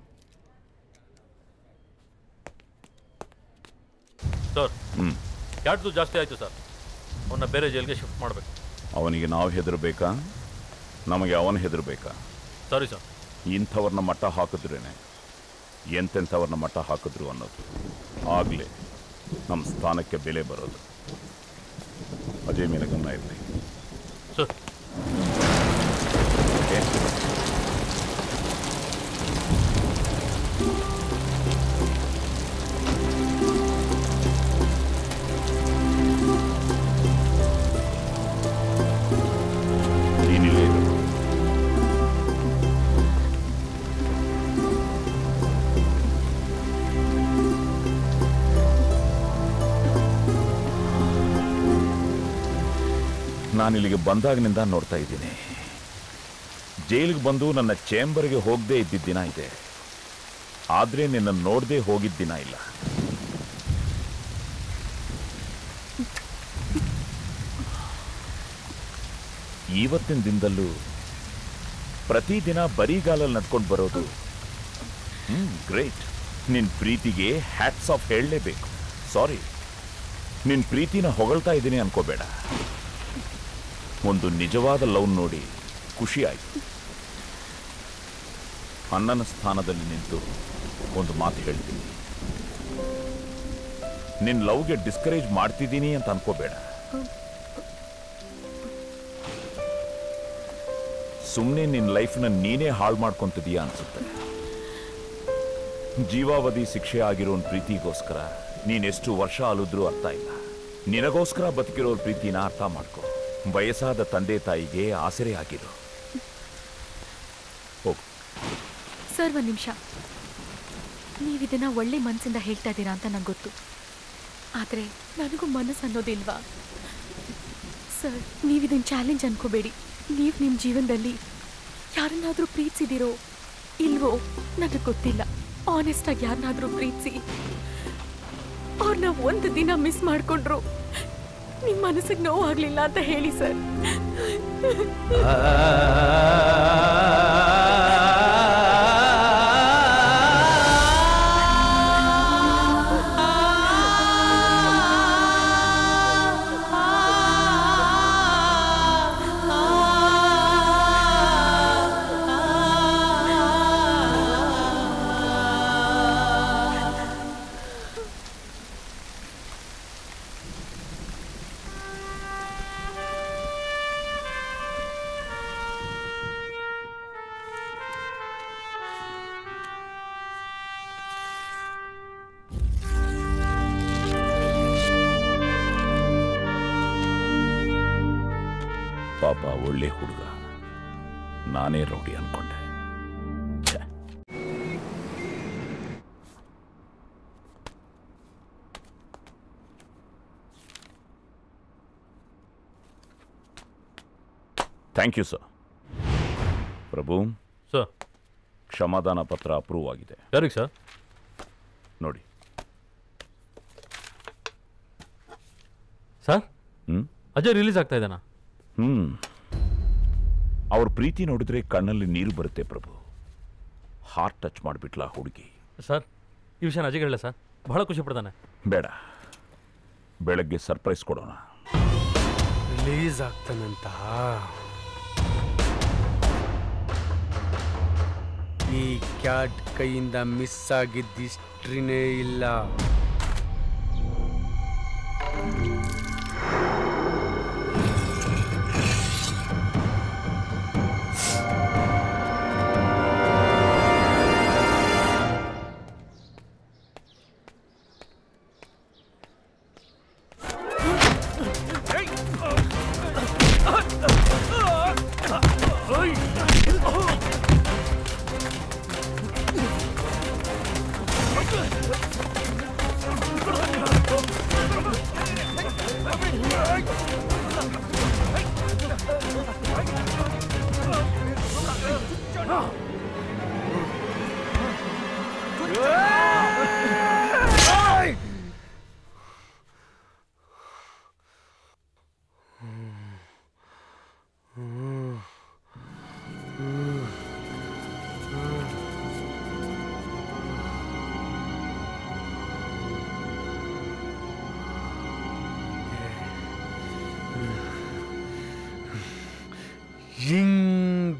Sir ಯಾರ್ದು ಜಾಸ್ತಿ ಆಯಿತು ಸರ್. ಅವನ್ನ ಬೇರೆ ಜೈಲ್ಗೆ ಶಿಫ್ಟ್ ಮಾಡಬೇಕು. ಅವನಿಗೆ ನಾವು ಹೆದರ್ಬೇಕಾ, ನಮಗೆ ಅವನು ಹೆದರ್ಬೇಕಾ? Sorry sir. ಇಂಥವ್ರನ್ನ ಮಟ್ಟ ಹಾಕಿದ್ರೇನೆ ಎಂತೆಂಥವ್ರನ್ನ ಮಟ್ಟ ಹಾಕಿದ್ರು ಅನ್ನೋದು. ಆಗಲೇ ನಮ್ಮ ಸ್ಥಾನಕ್ಕೆ ಬೆಲೆ ಬರೋದು. ಅಜಯ್ ಮೇಲೆ ಗಮನ ಇರಲಿ ಸರ್. ನಾನಿಲ್ಲಿಗೆ ಬಂದಾಗಿನಿಂದ ನೋಡ್ತಾ ಇದ್ದೀನಿ. ಜೈಲಿಗೆ ಬಂದು ನನ್ನ ಚೇಂಬರ್ಗೆ ಹೋಗದೆ ಇದ್ದಿದ್ದ ದಿನ ಇದೆ, ಆದರೆ ನಿನ್ನ ನೋಡದೆ ಹೋಗಿದ್ದ ದಿನ ಇಲ್ಲ. ಇವತ್ತಿನ ದಿನದಲ್ಲೂ ಪ್ರತಿದಿನ ಬರೀಗಾಲಲ್ಲಿ ನಡ್ಕೊಂಡು ಬರೋದು ಗ್ರೇಟ್. ನಿನ್ನ ಪ್ರೀತಿಗೆ ಹ್ಯಾಟ್ಸ್ ಆಫ್ ಹೇಳಲೇಬೇಕು. ಸಾರಿ, ನಿನ್ನ ಪ್ರೀತಿನ ಹೊಗಳ್ತಾ ಇದ್ದೀನಿ ಅನ್ಕೋಬೇಡ. ಒಂದು ನಿಜವಾದ ಲವ್ ನೋಡಿ ಖುಷಿ ಆಯಿತು. ಅಣ್ಣನ ಸ್ಥಾನದಲ್ಲಿ ನಿಂತು ಒಂದು ಮಾತು ಹೇಳ್ತೀನಿ. ನಿನ್ನ ಲವ್ಗೆ ಡಿಸ್ಕರೇಜ್ ಮಾಡ್ತಿದ್ದೀನಿ ಅಂತ ಅನ್ಕೋಬೇಡ. ಸುಮ್ಮನೆ ನಿನ್ನ ಲೈಫ್ನ ನೀನೇ ಹಾಳು ಮಾಡ್ಕೊಂತಿದೀಯ ಅನ್ಸುತ್ತೆ. ಜೀವಾವಧಿ ಶಿಕ್ಷೆ ಆಗಿರೋ ಪ್ರೀತಿಗೋಸ್ಕರ ನೀನೆಷ್ಟು ವರ್ಷ ಅಲಿದ್ರೂ ಅರ್ಥ ಇಲ್ಲ. ನಿನಗೋಸ್ಕರ ಬದುಕಿರೋ ಪ್ರೀತಿನ ಅರ್ಥ ಮಾಡ್ಕೋ. ವಯಸ್ಸಾದ ತಂದೆ ತಾಯಿಗೆ ಆಸರೆ ಆಗಿರು. ಹೋಗು. ಸರ್, ಒಂದು ನಿಮಿಷ. ನೀವಿದನ್ನ ಒಳ್ಳೆ ಮನಸ್ಸಿಂದ ಹೇಳ್ತಾ ಇದ್ದೀರಾ ಅಂತ ನಂಗೆ ಗೊತ್ತು, ಆದರೆ ನನಗೂ ಮನಸ್ಸು ಅನ್ನೋದಿಲ್ವಾ ಸರ್? ನೀವಿದನ್ನು ಚಾಲೆಂಜ್ ಅನ್ಕೋಬೇಡಿ. ನೀವು ನಿಮ್ಮ ಜೀವನದಲ್ಲಿ ಯಾರನ್ನಾದರೂ ಪ್ರೀತಿಸಿದಿರೋ ಇಲ್ವೋ ನನಗೆ ಗೊತ್ತಿಲ್ಲ. ಆನೆಸ್ಟಾಗಿ ಯಾರನ್ನಾದರೂ ಪ್ರೀತಿಸಿ ಅವ್ರನ್ನ ಒಂದು ದಿನ ಮಿಸ್ ಮಾಡಿಕೊಂಡ್ರು ನಿಮ್ಮ ಮನಸ್ಸಿಗೆ ನೋವಾಗಲಿಲ್ಲ ಅಂತ ಹೇಳಿ ಸರ್. ಪಾಪ ಒಳ್ಳೆ ಹುಡುಗ, ನಾನೇ ರೌಡಿ ಅನ್ಕೊಂಡೆ. Thank you sir. Prabhu sir, ಕ್ಷಮಾದಾನ ಪತ್ರ ಅಪ್ರೂವ್ ಆಗಿದೆ. ಯಾರಿಗೆ ಸರ್? ನೋಡಿ ಸರ್. ಅಜಯ್ ರಿಲೀಸ್ ಆಗ್ತಾ ಇದ್ದಾನಾ? ಅವ್ರ ಪ್ರೀತಿ ನೋಡಿದ್ರೆ ಕಣ್ಣಲ್ಲಿ ನೀರು ಬರುತ್ತೆ ಪ್ರಭು. ಹಾರ್ಟ್ ಟಚ್ ಮಾಡಿಬಿಟ್ಲ ಹುಡುಗಿ. ಸರ್, ಈ ವಿಷಯ ಅಜಯ್ ಹೇಳ ಸರ್, ಬಹಳ ಖುಷಿ ಪಡ್ತಾನೆ. ಬೇಡ, ಬೆಳಗ್ಗೆ ಸರ್ಪ್ರೈಸ್ ಕೊಡೋಣ. ರಿಲೀಸ್ ಆಗ್ತಾನಂತ? ಈ ಕ್ಯಾಟ್ ಕೈಯಿಂದ ಮಿಸ್ ಆಗಿದ್ದ ಹಿಸ್ಟ್ರಿನೇ ಇಲ್ಲ.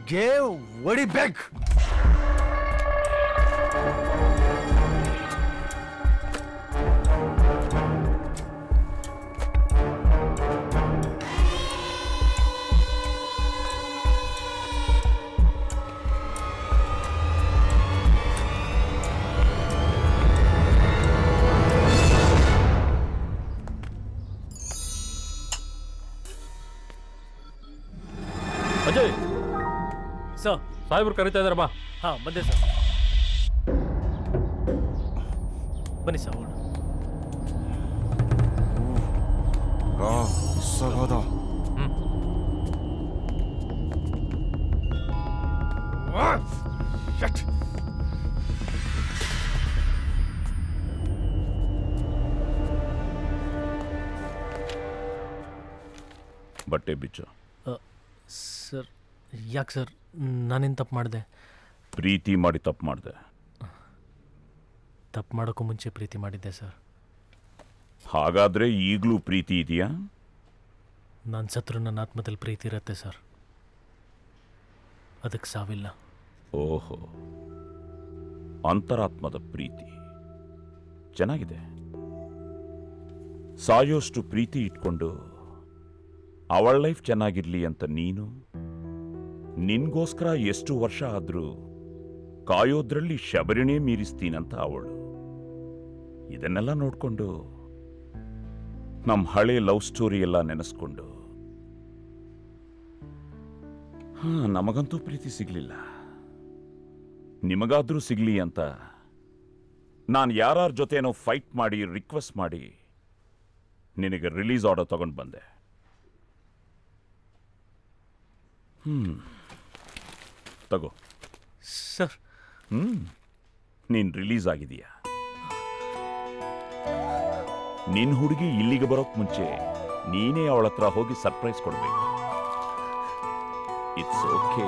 ಗೆ ಹೊಡಿಬೇಕು. ಅಜಯ್ ಸರ್ ಸಾಹೇಬ್ರು ಕರಿತಾ ಇದಾರೆ ಬಾ. ಹಾ ಬಂದೆ ಸರ್. ಬನ್ನಿ ಸರ್ ಹೋಗೋಣ. ಬಟ್ಟೆ ಬಿಚ್ಚು. ಸರ್ ಯಾಕೆ ಸರ್ ನಾನೇನು ತಪ್ಪು ಮಾಡಿದೆ? ಪ್ರೀತಿ ಮಾಡಿ ತಪ್ಪು ಮಾಡಿದೆ. ತಪ್ಪು ಮಾಡೋಕ್ಕೂ ಮುಂಚೆ ಪ್ರೀತಿ ಮಾಡಿದ್ದೆ ಸರ್. ಹಾಗಾದ್ರೆ ಈಗಲೂ ಪ್ರೀತಿ ಇದೆಯಾ? ನಾನು ಸತ್ರು ನನ್ನ ಆತ್ಮದಲ್ಲಿ ಪ್ರೀತಿ ಇರುತ್ತೆ ಸರ್, ಅದಕ್ಕೆ ಸಾವಿಲ್ಲ. ಓಹೋ, ಅಂತರಾತ್ಮದ ಪ್ರೀತಿ ಚೆನ್ನಾಗಿದೆ. ಸಾಯೋಷ್ಟು ಪ್ರೀತಿ ಇಟ್ಕೊಂಡು ಅವಳ ಲೈಫ್ ಚೆನ್ನಾಗಿರ್ಲಿ ಅಂತ ನೀನು ನಿನ್ಗೋಸ್ಕರ ಎಷ್ಟು ವರ್ಷ ಆದ್ರೂ ಕಾಯೋದ್ರಲ್ಲಿ ಶಬರಿನೇ ಮೀರಿಸ್ತೀನಂತ ಅವಳು. ಇದನ್ನೆಲ್ಲ ನೋಡ್ಕೊಂಡು ನಮ್ಮ ಹಳೆ ಲವ್ ಸ್ಟೋರಿ ಎಲ್ಲ ನೆನೆಸ್ಕೊಂಡು ನಮಗಂತೂ ಪ್ರೀತಿ ಸಿಗ್ಲಿಲ್ಲ, ನಿಮಗಾದ್ರೂ ಸಿಗ್ಲಿ ಅಂತ ನಾನು ಯಾರ ಜೊತೆನೋ ಫೈಟ್ ಮಾಡಿ ರಿಕ್ವೆಸ್ಟ್ ಮಾಡಿ ನಿನಗೆ ರಿಲೀಸ್ ಆರ್ಡರ್ ತಗೊಂಡು ಬಂದೆ. ತಗೋ ಸರ್. ನೀನ್ ರಿಲೀಸ್ ಆಗಿದೀಯಾ. ನಿನ್ ಹುಡುಗಿ ಇಲ್ಲಿಗೆ ಬರೋಕ್ ಮುಂಚೆ ನೀನೇ ಅವಳ ಹತ್ರ ಹೋಗಿ ಸರ್ಪ್ರೈಸ್ ಕೊಡ್ಬೇಕು. It's okay.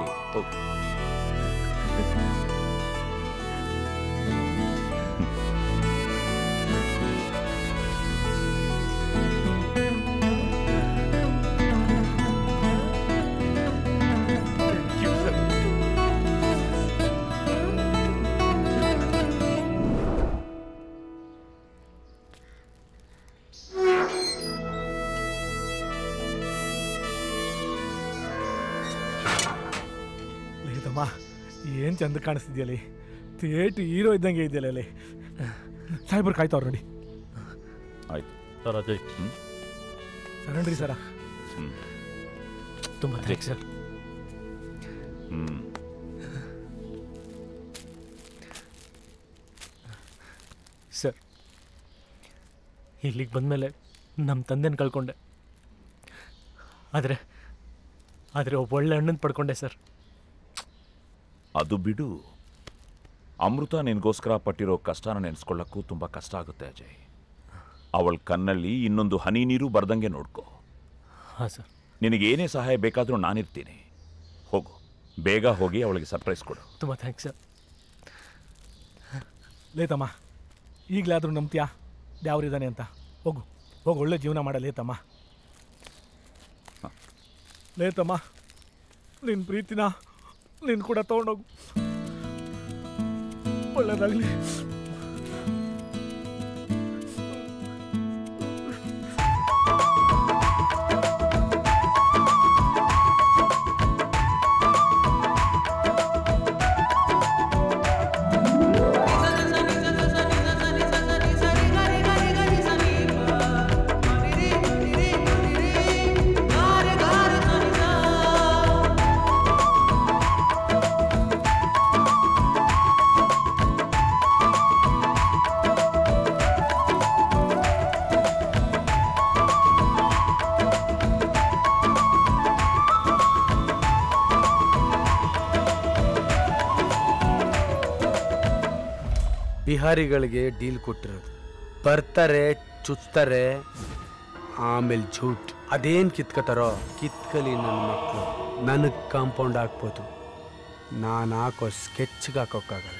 ಏನ್ ಚಂದ ಕಾಣಿಸ್ತಿದ್ಯಲ್ಲಿ, ಥಿಯೇಟ್ ಹೀರೋ ಇದ್ದಂಗೆ ಇದೆಯಲ್ಲ ಅಲ್ಲಿ. ಸಾಹೇಬ್ರು ಕಾಯ್ತವ್ರು ನೋಡಿ. ಆಯ್ತು ಸರ್. ಅಜಯ್ ಸರಣ್ರಿ ಸರ. ತುಂಬ ಥ್ಯಾಂಕ್ಸ್ ಸರ್. ಸರ್, ಇಲ್ಲಿಗೆ ಬಂದಮೇಲೆ ನಮ್ಮ ತಂದೆನ ಕಳ್ಕೊಂಡೆ, ಆದರೆ ಒಬ್ಬ ಒಳ್ಳೆ ಅಣ್ಣನ ಪಡ್ಕೊಂಡೆ ಸರ್. ಅದು ಬಿಡು, ಅಮೃತ ನಿನ್ಗೋಸ್ಕರ ಪಟ್ಟಿರೋ ಕಷ್ಟನ ನೆನೆಸ್ಕೊಳ್ಳಕ್ಕೂ ತುಂಬ ಕಷ್ಟ ಆಗುತ್ತೆ ಅಜಯ್. ಅವಳ ಕಣ್ಣಲ್ಲಿ ಇನ್ನೊಂದು ಹನಿ ನೀರು ಬರ್ದಂಗೆ ನೋಡ್ಕೋ. ಹಾಂ ಸರ್. ನಿನಗೇನೇ ಸಹಾಯ ಬೇಕಾದರೂ ನಾನಿರ್ತೀನಿ. ಹೋಗು, ಬೇಗ ಹೋಗಿ ಅವಳಿಗೆ ಸರ್ಪ್ರೈಸ್ ಕೊಡು. ತುಂಬ ಥ್ಯಾಂಕ್ಸ್ ಸರ್. ಲೇತಮ್ಮ, ಈಗಲಾದರೂ ನಂಬ್ತೀಯಾ ಯಾವ್ರಿದ್ದಾನೆ ಅಂತ? ಹೋಗು ಹೋಗು, ಒಳ್ಳೆ ಜೀವನ ಮಾಡ ಲೇತಮ್ಮ. ಲೇತಮ್ಮ, ನಿನ್ನ ಪ್ರೀತಿನ ನೀನು ಕೂಡ ತಗೊಂಡೋಗು. ಒಳ್ಳೆದಾಗಲಿ. ಬಿಹಾರಿಗಳಿಗೆ ಡೀಲ್ ಕೊಟ್ಟಿರೋದು. ಬರ್ತಾರೆ, ಚುಚ್ತಾರೆ, ಆಮೇಲೆ ಝೂಟ್. ಅದೇನು ಕಿತ್ಕೋತಾರೋ ಕಿತ್ಕಲಿ. ನನ್ನ ಮಕ್ಕಳು ನನಗೆ ಕಾಂಪೌಂಡ್ ಹಾಕ್ಬೋದು, ನಾನು ಹಾಕೋ ಸ್ಕೆಚ್ಗೆ ಹಾಕೋಕ್ಕಾಗಲ್ಲ.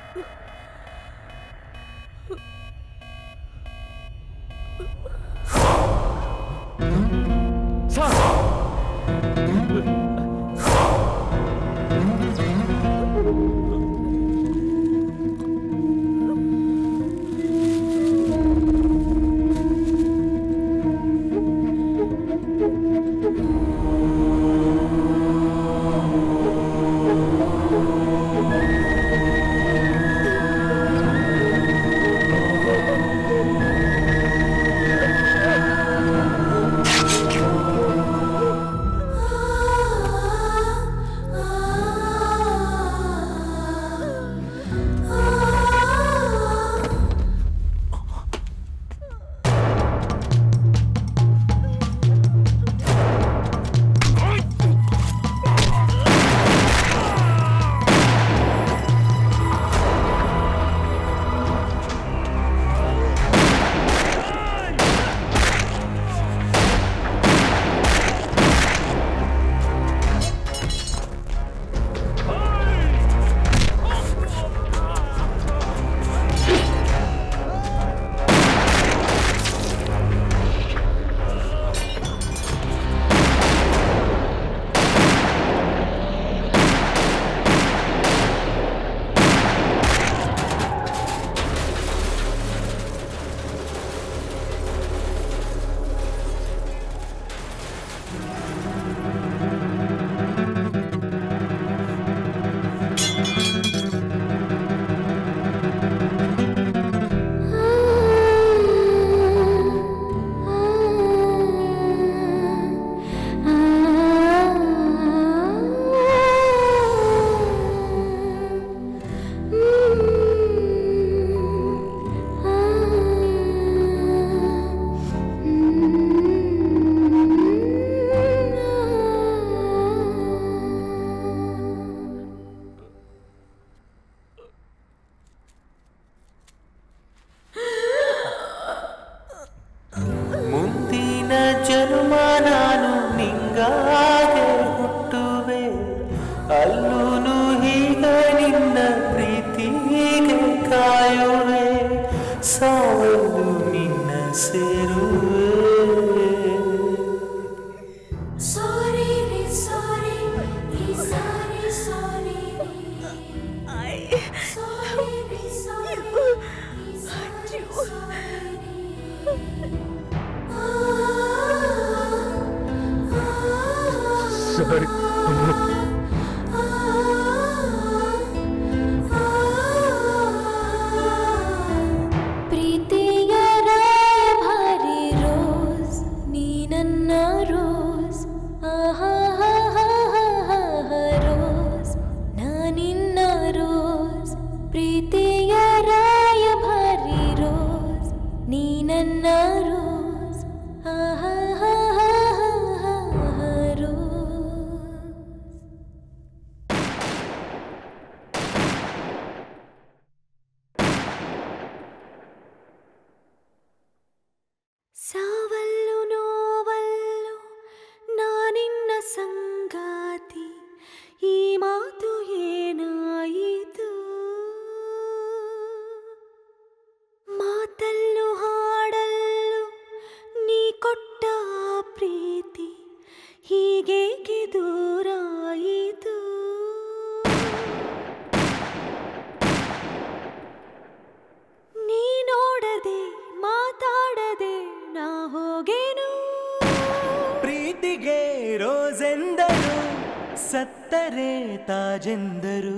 ಸತ್ತರೆ ತಾಜೆಂದರು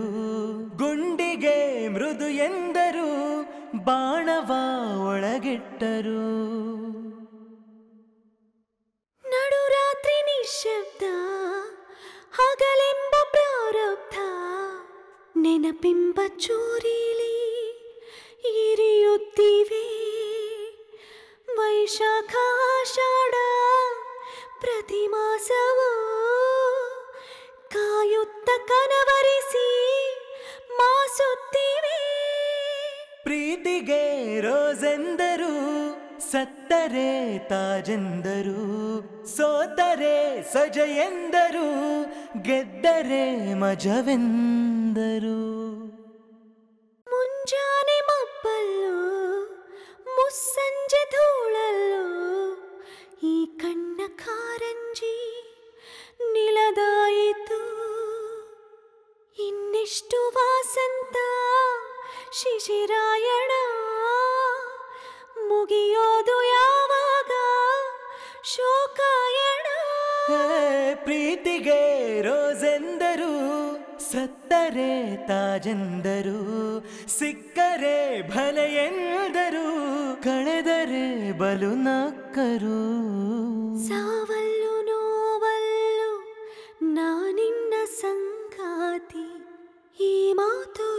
ಗುಂಡಿಗೆ ಮೃದು ಎಂದರು ಬಾಣವ ಒಳಗಿಟ್ಟರು ನಡುರಾತ್ರಿ ನಿಶಬ್ದ ಹಗಲೆಂಬ ಪ್ರಾರಬ್ಧ ನೆನಪಿಂಬ ಚೂರಿಲಿ ಇರಿಯುತ್ತಿವೆ ವೈಶಾಖ ಆಷಾಢ ಪ್ರತಿ ಮಾಸವೂ ಕಾಯುತ್ತ ಕನವರಿಸಿ ಮಾಸುತ್ತಿವೆ ಪ್ರೀತಿಗೆ ರೋಜೆಂದರು ಸತ್ತರೆ ತಾಜೆಂದರು ಸೋತರೆ ಸಜ ಎಂದರು ಗೆದ್ದರೆ ಮಜವೆಂದರು ಶಿಶಿರಾಯಣ ಮುಗಿಯೋದು ಯಾವಾಗ ಶೋಕಾಯಣ ಪ್ರೀತಿಗೆ ರೋಜೆಂದರು ಸತ್ತರೆ ತಾಜೆಂದರು ಸಿಕ್ಕರೆ ಭಲೆ ಎಂದರು ಕಳೆದರೆ ಬಲು ನಕ್ಕರು ಸಾವಲ್ಲು ನೋವಲ್ಲು ನಾನಿನ್ನ ಸಂಗಾತಿ ಈ ಮಾತು